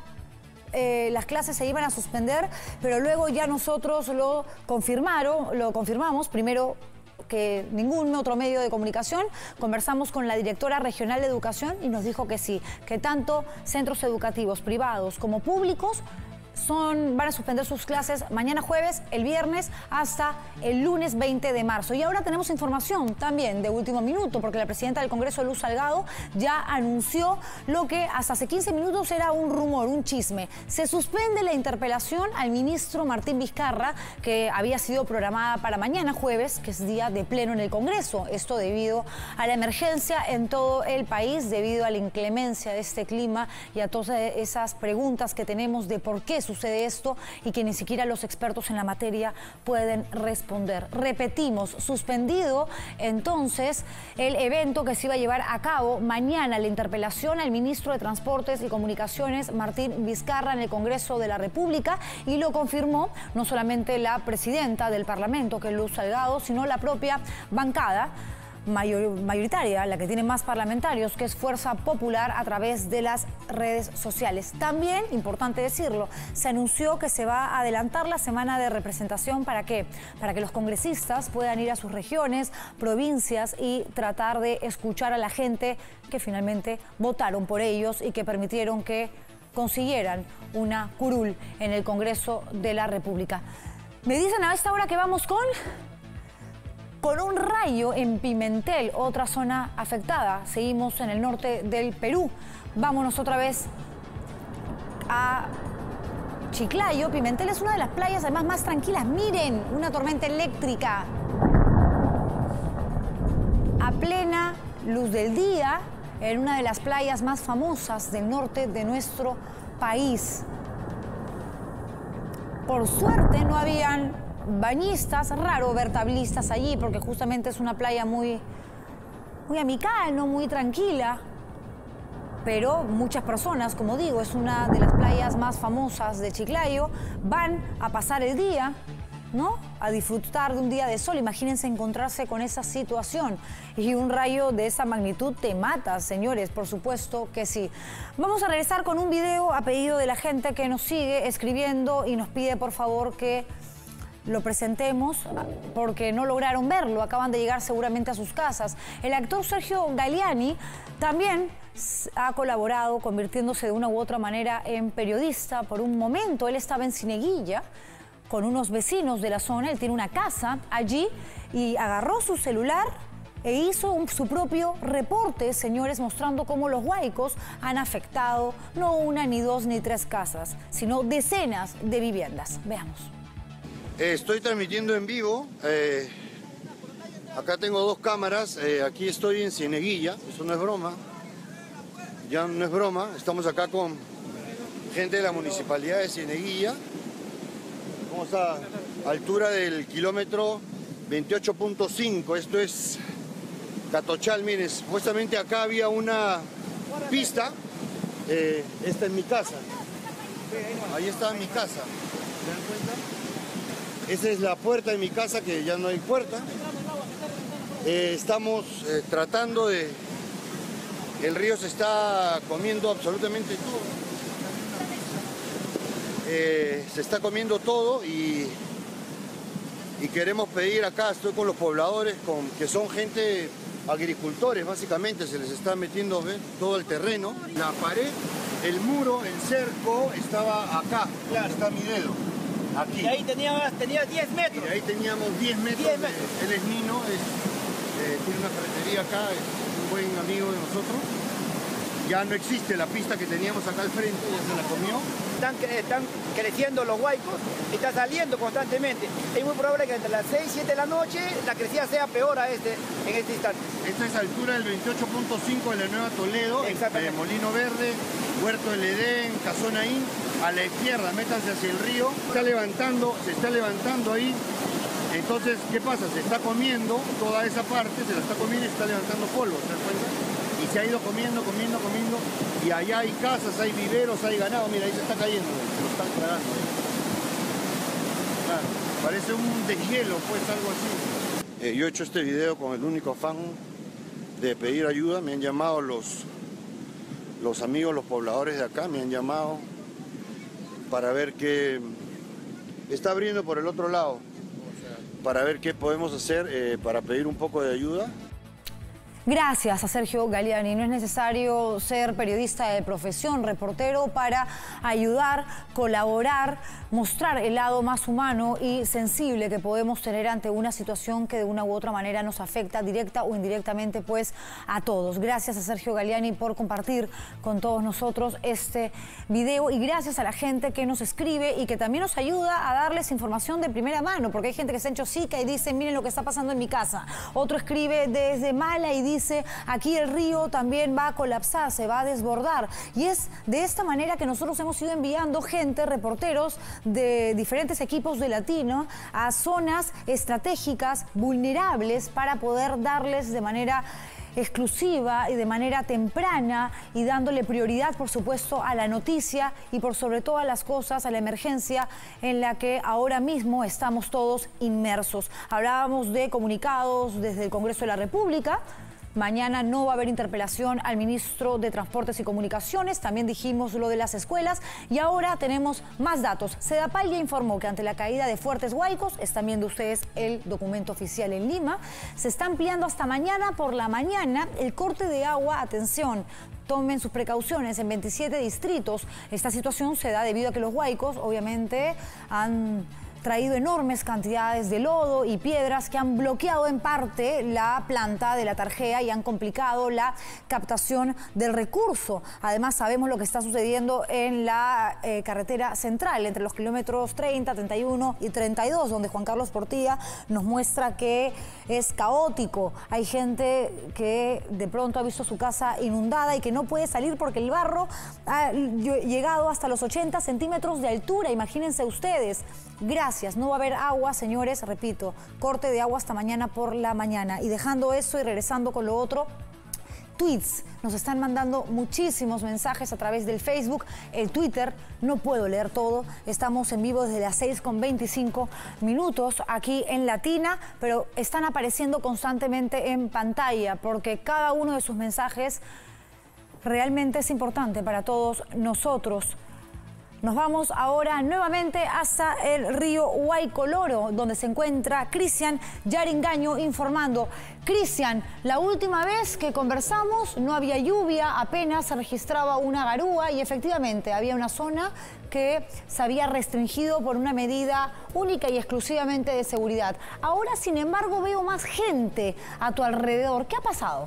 las clases se iban a suspender, pero luego ya nosotros lo confirmamos, primero que ningún otro medio de comunicación. Conversamos con la directora regional de educación y nos dijo que sí, que tanto centros educativos privados como públicos van a suspender sus clases mañana jueves, el viernes, hasta el lunes 20 de marzo. Y ahora tenemos información también de último minuto, porque la presidenta del Congreso, Luz Salgado, ya anunció lo que hasta hace 15 minutos era un rumor, un chisme. Se suspende la interpelación al ministro Martín Vizcarra, que había sido programada para mañana jueves, que es día de pleno en el Congreso. Esto debido a la emergencia en todo el país, debido a la inclemencia de este clima y a todas esas preguntas que tenemos de por qué sucede esto y que ni siquiera los expertos en la materia pueden responder. Repetimos, suspendido entonces el evento que se iba a llevar a cabo mañana, la interpelación al ministro de Transportes y Comunicaciones, Martín Vizcarra, en el Congreso de la República, y lo confirmó no solamente la presidenta del Parlamento, que es Luz Salgado, sino la propia bancada mayoritaria, la que tiene más parlamentarios, que es Fuerza Popular, a través de las redes sociales. También, importante decirlo, se anunció que se va a adelantar la semana de representación. ¿Para qué? Para que los congresistas puedan ir a sus regiones, provincias y tratar de escuchar a la gente que finalmente votaron por ellos y que permitieron que consiguieran una curul en el Congreso de la República. Me dicen a esta hora que vamos con un rayo en Pimentel, otra zona afectada. Seguimos en el norte del Perú. Vámonos otra vez a Chiclayo. Pimentel es una de las playas además más tranquilas. Miren, una tormenta eléctrica a plena luz del día en una de las playas más famosas del norte de nuestro país. Por suerte no habían bañistas, raro ver tablistas allí porque justamente es una playa muy amical, no muy tranquila, pero muchas personas, como digo, es una de las playas más famosas de Chiclayo, van a pasar el día, ¿no?, a disfrutar de un día de sol. Imagínense encontrarse con esa situación y un rayo de esa magnitud te mata, señores, por supuesto que sí. Vamos a regresar con un video a pedido de la gente que nos sigue escribiendo y nos pide por favor que lo presentemos porque no lograron verlo, acaban de llegar seguramente a sus casas. El actor Sergio Galiani también ha colaborado, convirtiéndose de una u otra manera en periodista. Por un momento él estaba en Cieneguilla con unos vecinos de la zona, él tiene una casa allí y agarró su celular e hizo su propio reporte, señores, mostrando cómo los huaicos han afectado no una, ni dos, ni tres casas, sino decenas de viviendas. Veamos. Estoy transmitiendo en vivo, acá tengo dos cámaras, aquí estoy en Cieneguilla, eso no es broma, ya no es broma, estamos acá con gente de la Municipalidad de Cieneguilla, vamos a altura del kilómetro 28.5, esto es Catochal. Miren, supuestamente acá había una pista, esta es mi casa, ahí está mi casa, ¿se dan cuenta? Esa es la puerta de mi casa, que ya no hay puerta. Estamos tratando de... El río se está comiendo absolutamente todo. Se está comiendo todo y queremos pedir acá, estoy con los pobladores, que son gente, agricultores básicamente, se les está metiendo, ¿ven?, todo el terreno. La pared, el muro, el cerco estaba acá, claro, está mi dedo. Aquí. Y ahí tenía 10 metros. Y ahí teníamos 10 metros. Él es Nino, tiene una ferretería acá, es un buen amigo de nosotros. Ya no existe la pista que teníamos acá al frente, ya se la comió. Están creciendo los huaicos, está saliendo constantemente. Es muy probable que entre las 6 y 7 de la noche la crecida sea peor en este instante. Esta es altura del 28.5 de la Nueva Toledo, entre Molino Verde, Huerto del Edén, Casonaín, a la izquierda, métanse hacia el río. Se está levantando ahí. Entonces, ¿qué pasa? Se está comiendo toda esa parte, se la está comiendo y se está levantando polvo, ¿te das cuenta? Y se ha ido comiendo, y allá hay casas, hay viveros, hay ganado, mira, ahí se está cayendo, se lo están tragando. Claro, parece un deshielo, pues, algo así. Yo he hecho este video con el único afán de pedir ayuda, me han llamado los amigos, los pobladores de acá, me han llamado para ver qué está abriendo por el otro lado, para ver qué podemos hacer para pedir un poco de ayuda. Gracias a Sergio Galiani. No es necesario ser periodista de profesión, reportero, para ayudar, colaborar, mostrar el lado más humano y sensible que podemos tener ante una situación que de una u otra manera nos afecta directa o indirectamente, pues, a todos. Gracias a Sergio Galiani por compartir con todos nosotros este video, y gracias a la gente que nos escribe y que también nos ayuda a darles información de primera mano, porque hay gente que está en Chosica y dice, miren lo que está pasando en mi casa. Otro escribe desde Mala y dice, aquí el río también va a colapsar, se va a desbordar. Y es de esta manera que nosotros hemos ido enviando gente, reporteros de diferentes equipos de Latino, a zonas estratégicas, vulnerables, para poder darles de manera exclusiva y de manera temprana, y dándole prioridad, por supuesto, a la noticia y por sobre todas las cosas a la emergencia en la que ahora mismo estamos todos inmersos. Hablábamos de comunicados desde el Congreso de la República. Mañana no va a haber interpelación al ministro de Transportes y Comunicaciones. También dijimos lo de las escuelas. Y ahora tenemos más datos. Sedapal ya informó que ante la caída de fuertes huaicos, están viendo ustedes el documento oficial en Lima, se está ampliando hasta mañana por la mañana el corte de agua. Atención, tomen sus precauciones en 27 distritos. Esta situación se da debido a que los huaicos, obviamente, han traído enormes cantidades de lodo y piedras que han bloqueado en parte la planta de la Tarjea y han complicado la captación del recurso. Además, sabemos lo que está sucediendo en la carretera central, entre los kilómetros 30, 31 y 32, donde Juan Carlos Portilla nos muestra que es caótico. Hay gente que de pronto ha visto su casa inundada y que no puede salir porque el barro ha llegado hasta los 80 centímetros de altura. Imagínense ustedes. Gracias, no va a haber agua, señores, repito, corte de agua hasta mañana por la mañana. Y dejando eso y regresando con lo otro, tweets. Nos están mandando muchísimos mensajes a través del Facebook, el Twitter. No puedo leer todo. Estamos en vivo desde las 6:25 aquí en Latina, pero están apareciendo constantemente en pantalla porque cada uno de sus mensajes realmente es importante para todos nosotros. Nos vamos ahora nuevamente hasta el río Huaycoloro, donde se encuentra Cristian Yaringaño informando. Cristian, la última vez que conversamos no había lluvia, apenas se registraba una garúa y efectivamente había una zona que se había restringido por una medida única y exclusivamente de seguridad. Ahora, sin embargo, veo más gente a tu alrededor. ¿Qué ha pasado?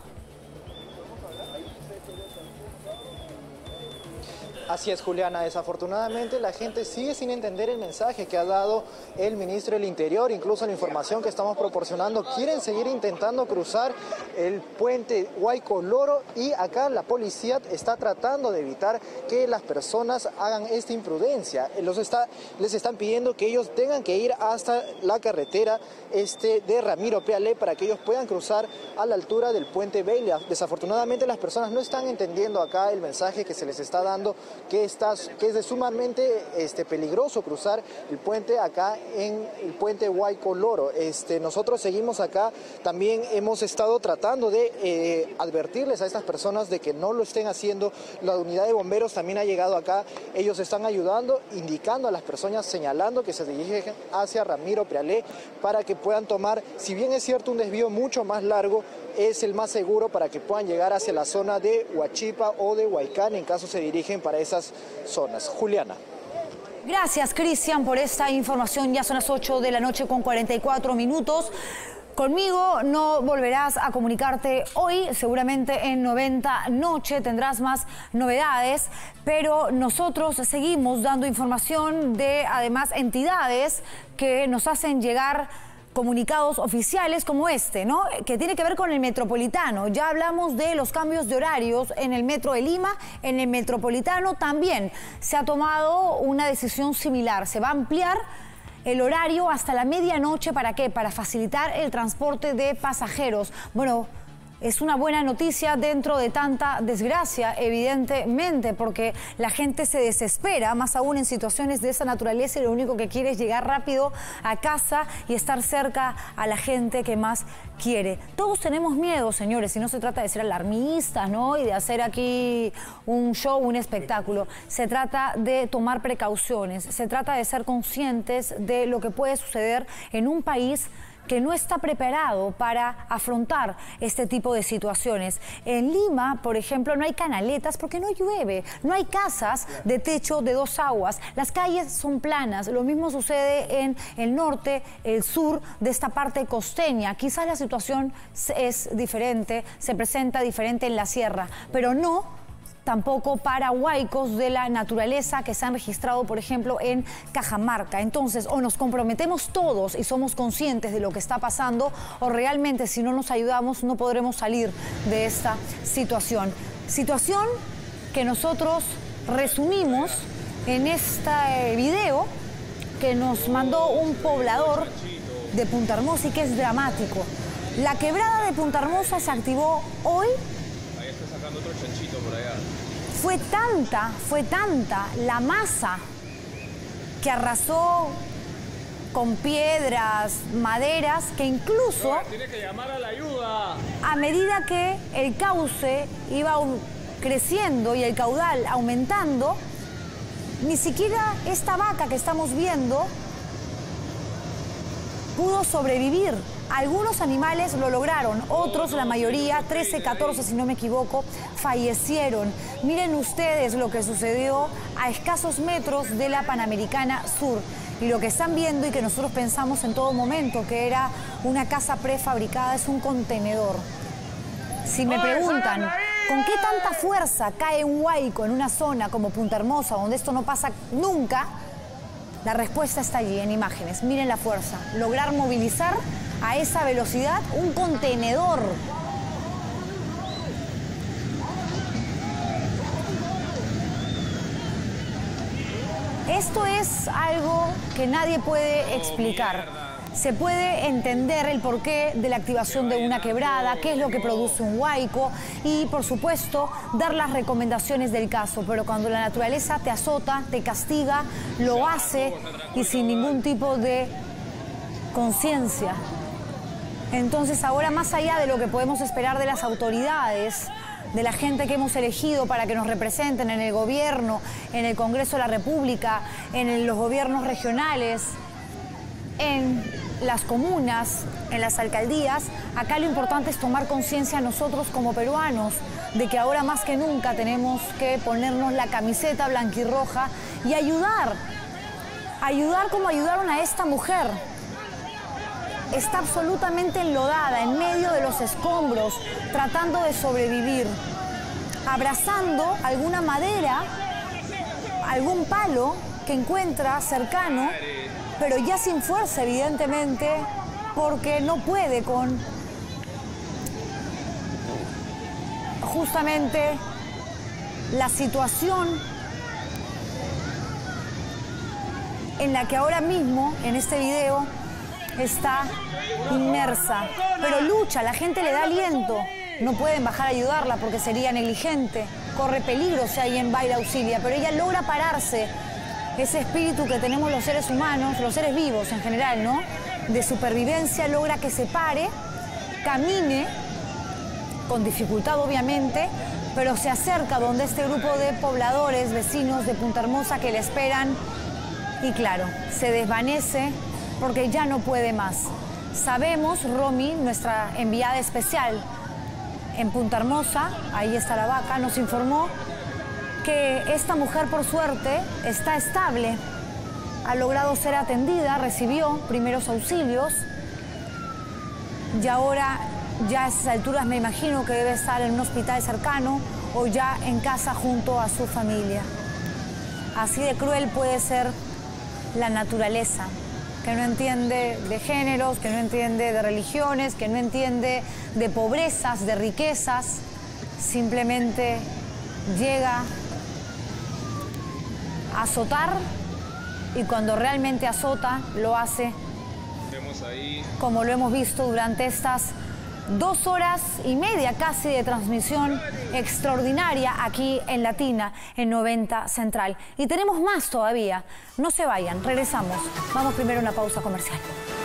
Así es, Juliana. Desafortunadamente la gente sigue sin entender el mensaje que ha dado el ministro del Interior, incluso la información que estamos proporcionando. Quieren seguir intentando cruzar el puente Huaycoloro y acá la policía está tratando de evitar que las personas hagan esta imprudencia. Les están pidiendo que ellos tengan que ir hasta la carretera de Ramiro Peale para que ellos puedan cruzar a la altura del puente Belia. Desafortunadamente las personas no están entendiendo acá el mensaje que se les está dando, que es de sumamente peligroso cruzar el puente acá en el puente Huaycoloro. Nosotros seguimos acá, también hemos estado tratando de advertirles a estas personas de que no lo estén haciendo. La unidad de bomberos también ha llegado acá, ellos están ayudando, indicando a las personas, señalando que se dirigen hacia Ramiro Peale para que puedan tomar, si bien es cierto un desvío mucho más largo, es el más seguro para que puedan llegar hacia la zona de Huachipa o de Huaycán en caso se dirigen para esas zonas. Juliana. Gracias, Cristian, por esta información. Ya son las 8 de la noche con 44 minutos. Conmigo no volverás a comunicarte hoy, seguramente en 90 Noche tendrás más novedades, pero nosotros seguimos dando información de, además, entidades que nos hacen llegar comunicados oficiales como este, ¿no? Que tiene que ver con el metropolitano. Ya hablamos de los cambios de horarios en el metro de Lima, en el metropolitano también se ha tomado una decisión similar. Se va a ampliar el horario hasta la medianoche. ¿Para qué? Para facilitar el transporte de pasajeros. Bueno, es una buena noticia dentro de tanta desgracia, evidentemente, porque la gente se desespera, más aún en situaciones de esa naturaleza, y lo único que quiere es llegar rápido a casa y estar cerca a la gente que más quiere. Todos tenemos miedo, señores, y no se trata de ser alarmistas, ¿no? Y de hacer aquí un show, un espectáculo. Se trata de tomar precauciones, se trata de ser conscientes de lo que puede suceder en un país que no está preparado para afrontar este tipo de situaciones. En Lima, por ejemplo, no hay canaletas porque no llueve, no hay casas de techo de dos aguas, las calles son planas. Lo mismo sucede en el norte, el sur de esta parte costeña. Quizás la situación es diferente, se presenta diferente en la sierra, pero no tampoco para huaicos de la naturaleza que se han registrado, por ejemplo, en Cajamarca. Entonces, o nos comprometemos todos y somos conscientes de lo que está pasando, o realmente, si no nos ayudamos, no podremos salir de esta situación. Situación que nosotros resumimos en este video que nos mandó un poblador de Punta Hermosa y que es dramático. La quebrada de Punta Hermosa se activó hoy. Ahí está sacando otro chanchito por allá. Fue tanta la masa que arrasó con piedras, maderas, que incluso tiene que llamar a la ayuda. A medida que el cauce iba creciendo y el caudal aumentando, ni siquiera esta vaca que estamos viendo pudo sobrevivir. Algunos animales lo lograron, otros, la mayoría, 13, 14 si no me equivoco, fallecieron. Miren ustedes lo que sucedió a escasos metros de la Panamericana Sur. Y lo que están viendo y que nosotros pensamos en todo momento que era una casa prefabricada es un contenedor. Si me preguntan, ¿con qué tanta fuerza cae un huaico en una zona como Punta Hermosa, donde esto no pasa nunca? La respuesta está allí en imágenes. Miren la fuerza. Lograr movilizar a esa velocidad un contenedor. Esto es algo que nadie puede explicar. Se puede entender el porqué de la activación de una quebrada, qué es lo que produce un huaico y, por supuesto, dar las recomendaciones del caso. Pero cuando la naturaleza te azota, te castiga, lo hace y sin ningún tipo de conciencia. Entonces, ahora, más allá de lo que podemos esperar de las autoridades, de la gente que hemos elegido para que nos representen en el gobierno, en el Congreso de la República, en los gobiernos regionales, en las comunas, en las alcaldías, acá lo importante es tomar conciencia nosotros como peruanos de que ahora más que nunca tenemos que ponernos la camiseta blanquirroja y ayudar como ayudaron a esta mujer. Está absolutamente enlodada en medio de los escombros, tratando de sobrevivir, abrazando alguna madera, algún palo que encuentra cercano, pero ya sin fuerza, evidentemente, porque no puede con justamente la situación en la que ahora mismo, en este video, está inmersa. Pero lucha, la gente le da aliento. No pueden bajar a ayudarla porque sería negligente. Corre peligro si alguien va y la auxilia, pero ella logra pararse. Ese espíritu que tenemos los seres humanos, los seres vivos en general, ¿no? De supervivencia, logra que se pare, camine, con dificultad obviamente, pero se acerca donde este grupo de pobladores, vecinos de Punta Hermosa que le esperan y claro, se desvanece porque ya no puede más. Sabemos, Romy, nuestra enviada especial en Punta Hermosa, ahí está la vaca, nos informó que esta mujer, por suerte, está estable, ha logrado ser atendida, recibió primeros auxilios y ahora ya a esas alturas me imagino que debe estar en un hospital cercano o ya en casa junto a su familia. Así de cruel puede ser la naturaleza, que no entiende de géneros, que no entiende de religiones, que no entiende de pobrezas, de riquezas, simplemente llega a azotar y cuando realmente azota lo hace como lo hemos visto durante estas 2 horas y media casi de transmisión extraordinaria aquí en Latina, en 90 Central. Y tenemos más todavía. No se vayan, regresamos. Vamos primero a una pausa comercial.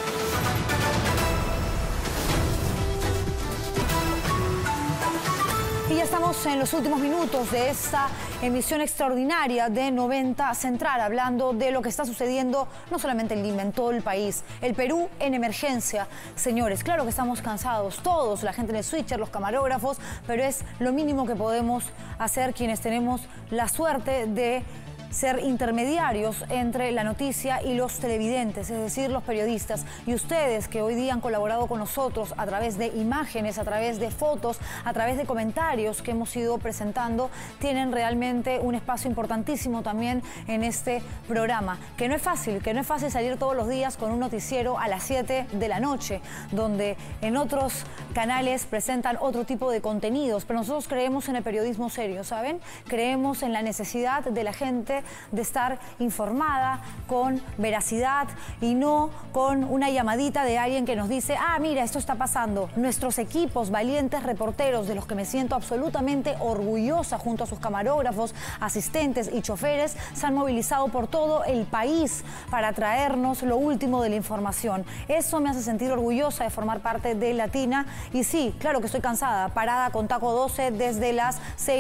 Y ya estamos en los últimos minutos de esta emisión extraordinaria de 90 Central, hablando de lo que está sucediendo no solamente en Lima, en todo el país. El Perú en emergencia. Señores, claro que estamos cansados todos, la gente en el switcher, los camarógrafos, pero es lo mínimo que podemos hacer quienes tenemos la suerte de ser intermediarios entre la noticia y los televidentes, es decir, los periodistas. Y ustedes que hoy día han colaborado con nosotros a través de imágenes, a través de fotos, a través de comentarios que hemos ido presentando, tienen realmente un espacio importantísimo también en este programa. Que no es fácil salir todos los días con un noticiero a las 7 de la noche, donde en otros canales presentan otro tipo de contenidos, pero nosotros creemos en el periodismo serio, ¿saben? Creemos en la necesidad de la gente de estar informada con veracidad y no con una llamadita de alguien que nos dice, ah, mira, esto está pasando. Nuestros equipos, valientes reporteros, de los que me siento absolutamente orgullosa junto a sus camarógrafos, asistentes y choferes, se han movilizado por todo el país para traernos lo último de la información. Eso me hace sentir orgullosa de formar parte de Latina. Y sí, claro que estoy cansada, parada con taco 12 desde las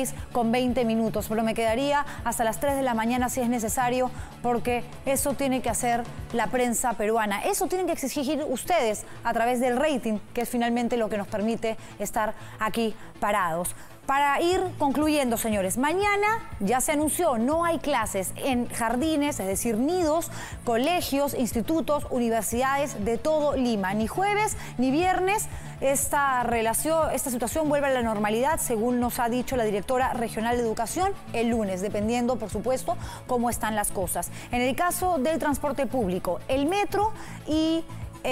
6:20, pero me quedaría hasta las 3 de la mañana si es necesario, porque eso tiene que hacer la prensa peruana. Eso tienen que exigir ustedes a través del rating, que es finalmente lo que nos permite estar aquí parados. Para ir concluyendo, señores, mañana ya se anunció, no hay clases en jardines, es decir, nidos, colegios, institutos, universidades de todo Lima. Ni jueves ni viernes esta situación vuelve a la normalidad, según nos ha dicho la directora regional de educación, el lunes, dependiendo, por supuesto, cómo están las cosas. En el caso del transporte público, el metro y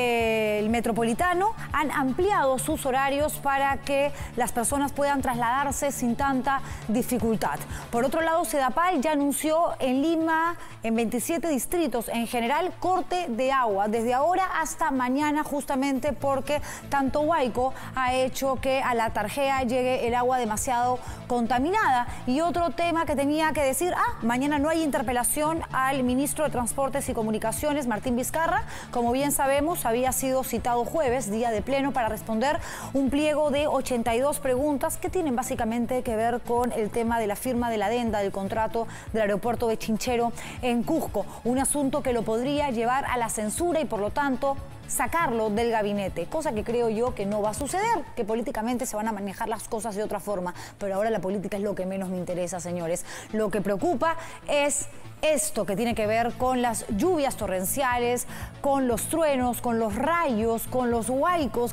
el metropolitano han ampliado sus horarios para que las personas puedan trasladarse sin tanta dificultad. Por otro lado, Sedapal ya anunció en Lima, en 27 distritos en general, corte de agua desde ahora hasta mañana, justamente porque tanto Huayco ha hecho que a la Tarjea llegue el agua demasiado contaminada. Y otro tema que tenía que decir, mañana no hay interpelación al ministro de Transportes y Comunicaciones, Martín Vizcarra. Como bien sabemos, había sido citado jueves, día de pleno, para responder un pliego de 82 preguntas que tienen básicamente que ver con el tema de la firma de la adenda del contrato del aeropuerto de Chinchero en Cusco, un asunto que lo podría llevar a la censura y por lo tanto sacarlo del gabinete, cosa que creo yo que no va a suceder, que políticamente se van a manejar las cosas de otra forma, pero ahora la política es lo que menos me interesa, señores. Lo que preocupa es esto que tiene que ver con las lluvias torrenciales, con los truenos, con los rayos, con los huaicos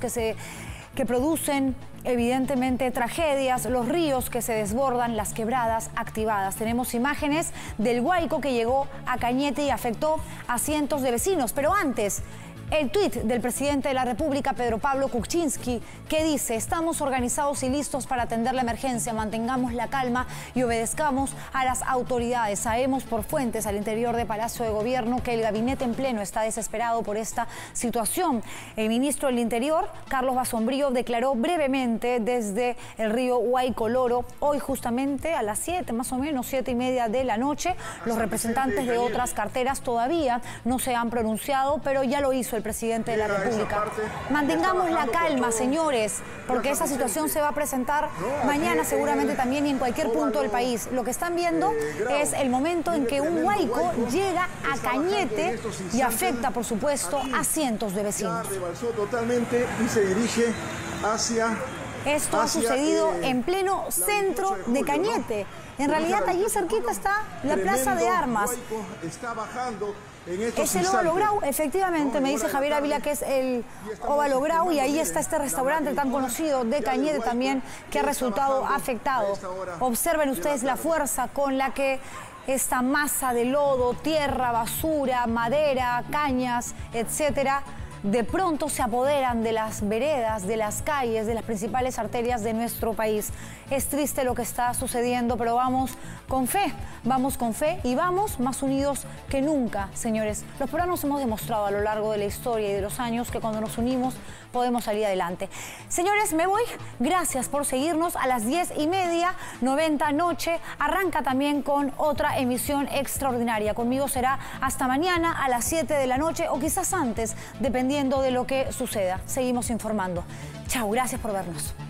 que producen evidentemente tragedias, los ríos que se desbordan, las quebradas activadas. Tenemos imágenes del Huayco que llegó a Cañete y afectó a cientos de vecinos, pero antes, el tuit del presidente de la República, Pedro Pablo Kuczynski, que dice: estamos organizados y listos para atender la emergencia, mantengamos la calma y obedezcamos a las autoridades. Sabemos por fuentes al interior de Palacio de Gobierno que el gabinete en pleno está desesperado por esta situación. El ministro del Interior, Carlos Basombrío, declaró brevemente desde el río Huayco-Loro, hoy justamente a las 7, más o menos 7:30 de la noche. Los representantes de otras carteras todavía no se han pronunciado, pero ya lo hizo el presidente de la República. Mantengamos la calma, señores, porque esa situación se va a presentar mañana seguramente también y en cualquier punto del país. Lo que están viendo es el momento en que un huaico llega a Cañete y afecta, por supuesto, a cientos de vecinos. Totalmente y se dirige hacia... Esto ha sucedido en pleno centro de Cañete. En realidad allí cerquita está la Plaza de Armas. Está bajando en estos es el Óvalo Grau, efectivamente, me dice Javier Ávila que es el Óvalo Grau y ahí está este restaurante tan conocido de Cañete también que ha resultado afectado. Observen ustedes la fuerza con la que esta masa de lodo, tierra, basura, madera, cañas, etcétera, de pronto se apoderan de las veredas, de las calles, de las principales arterias de nuestro país. Es triste lo que está sucediendo, pero vamos con fe y vamos más unidos que nunca, señores. Los peruanos hemos demostrado a lo largo de la historia y de los años que cuando nos unimos podemos salir adelante. Señores, me voy. Gracias por seguirnos. A las 10:30, 90 noche, arranca también con otra emisión extraordinaria. Conmigo será hasta mañana a las 7 de la noche o quizás antes, dependiendo de lo que suceda. Seguimos informando. Chao, gracias por vernos.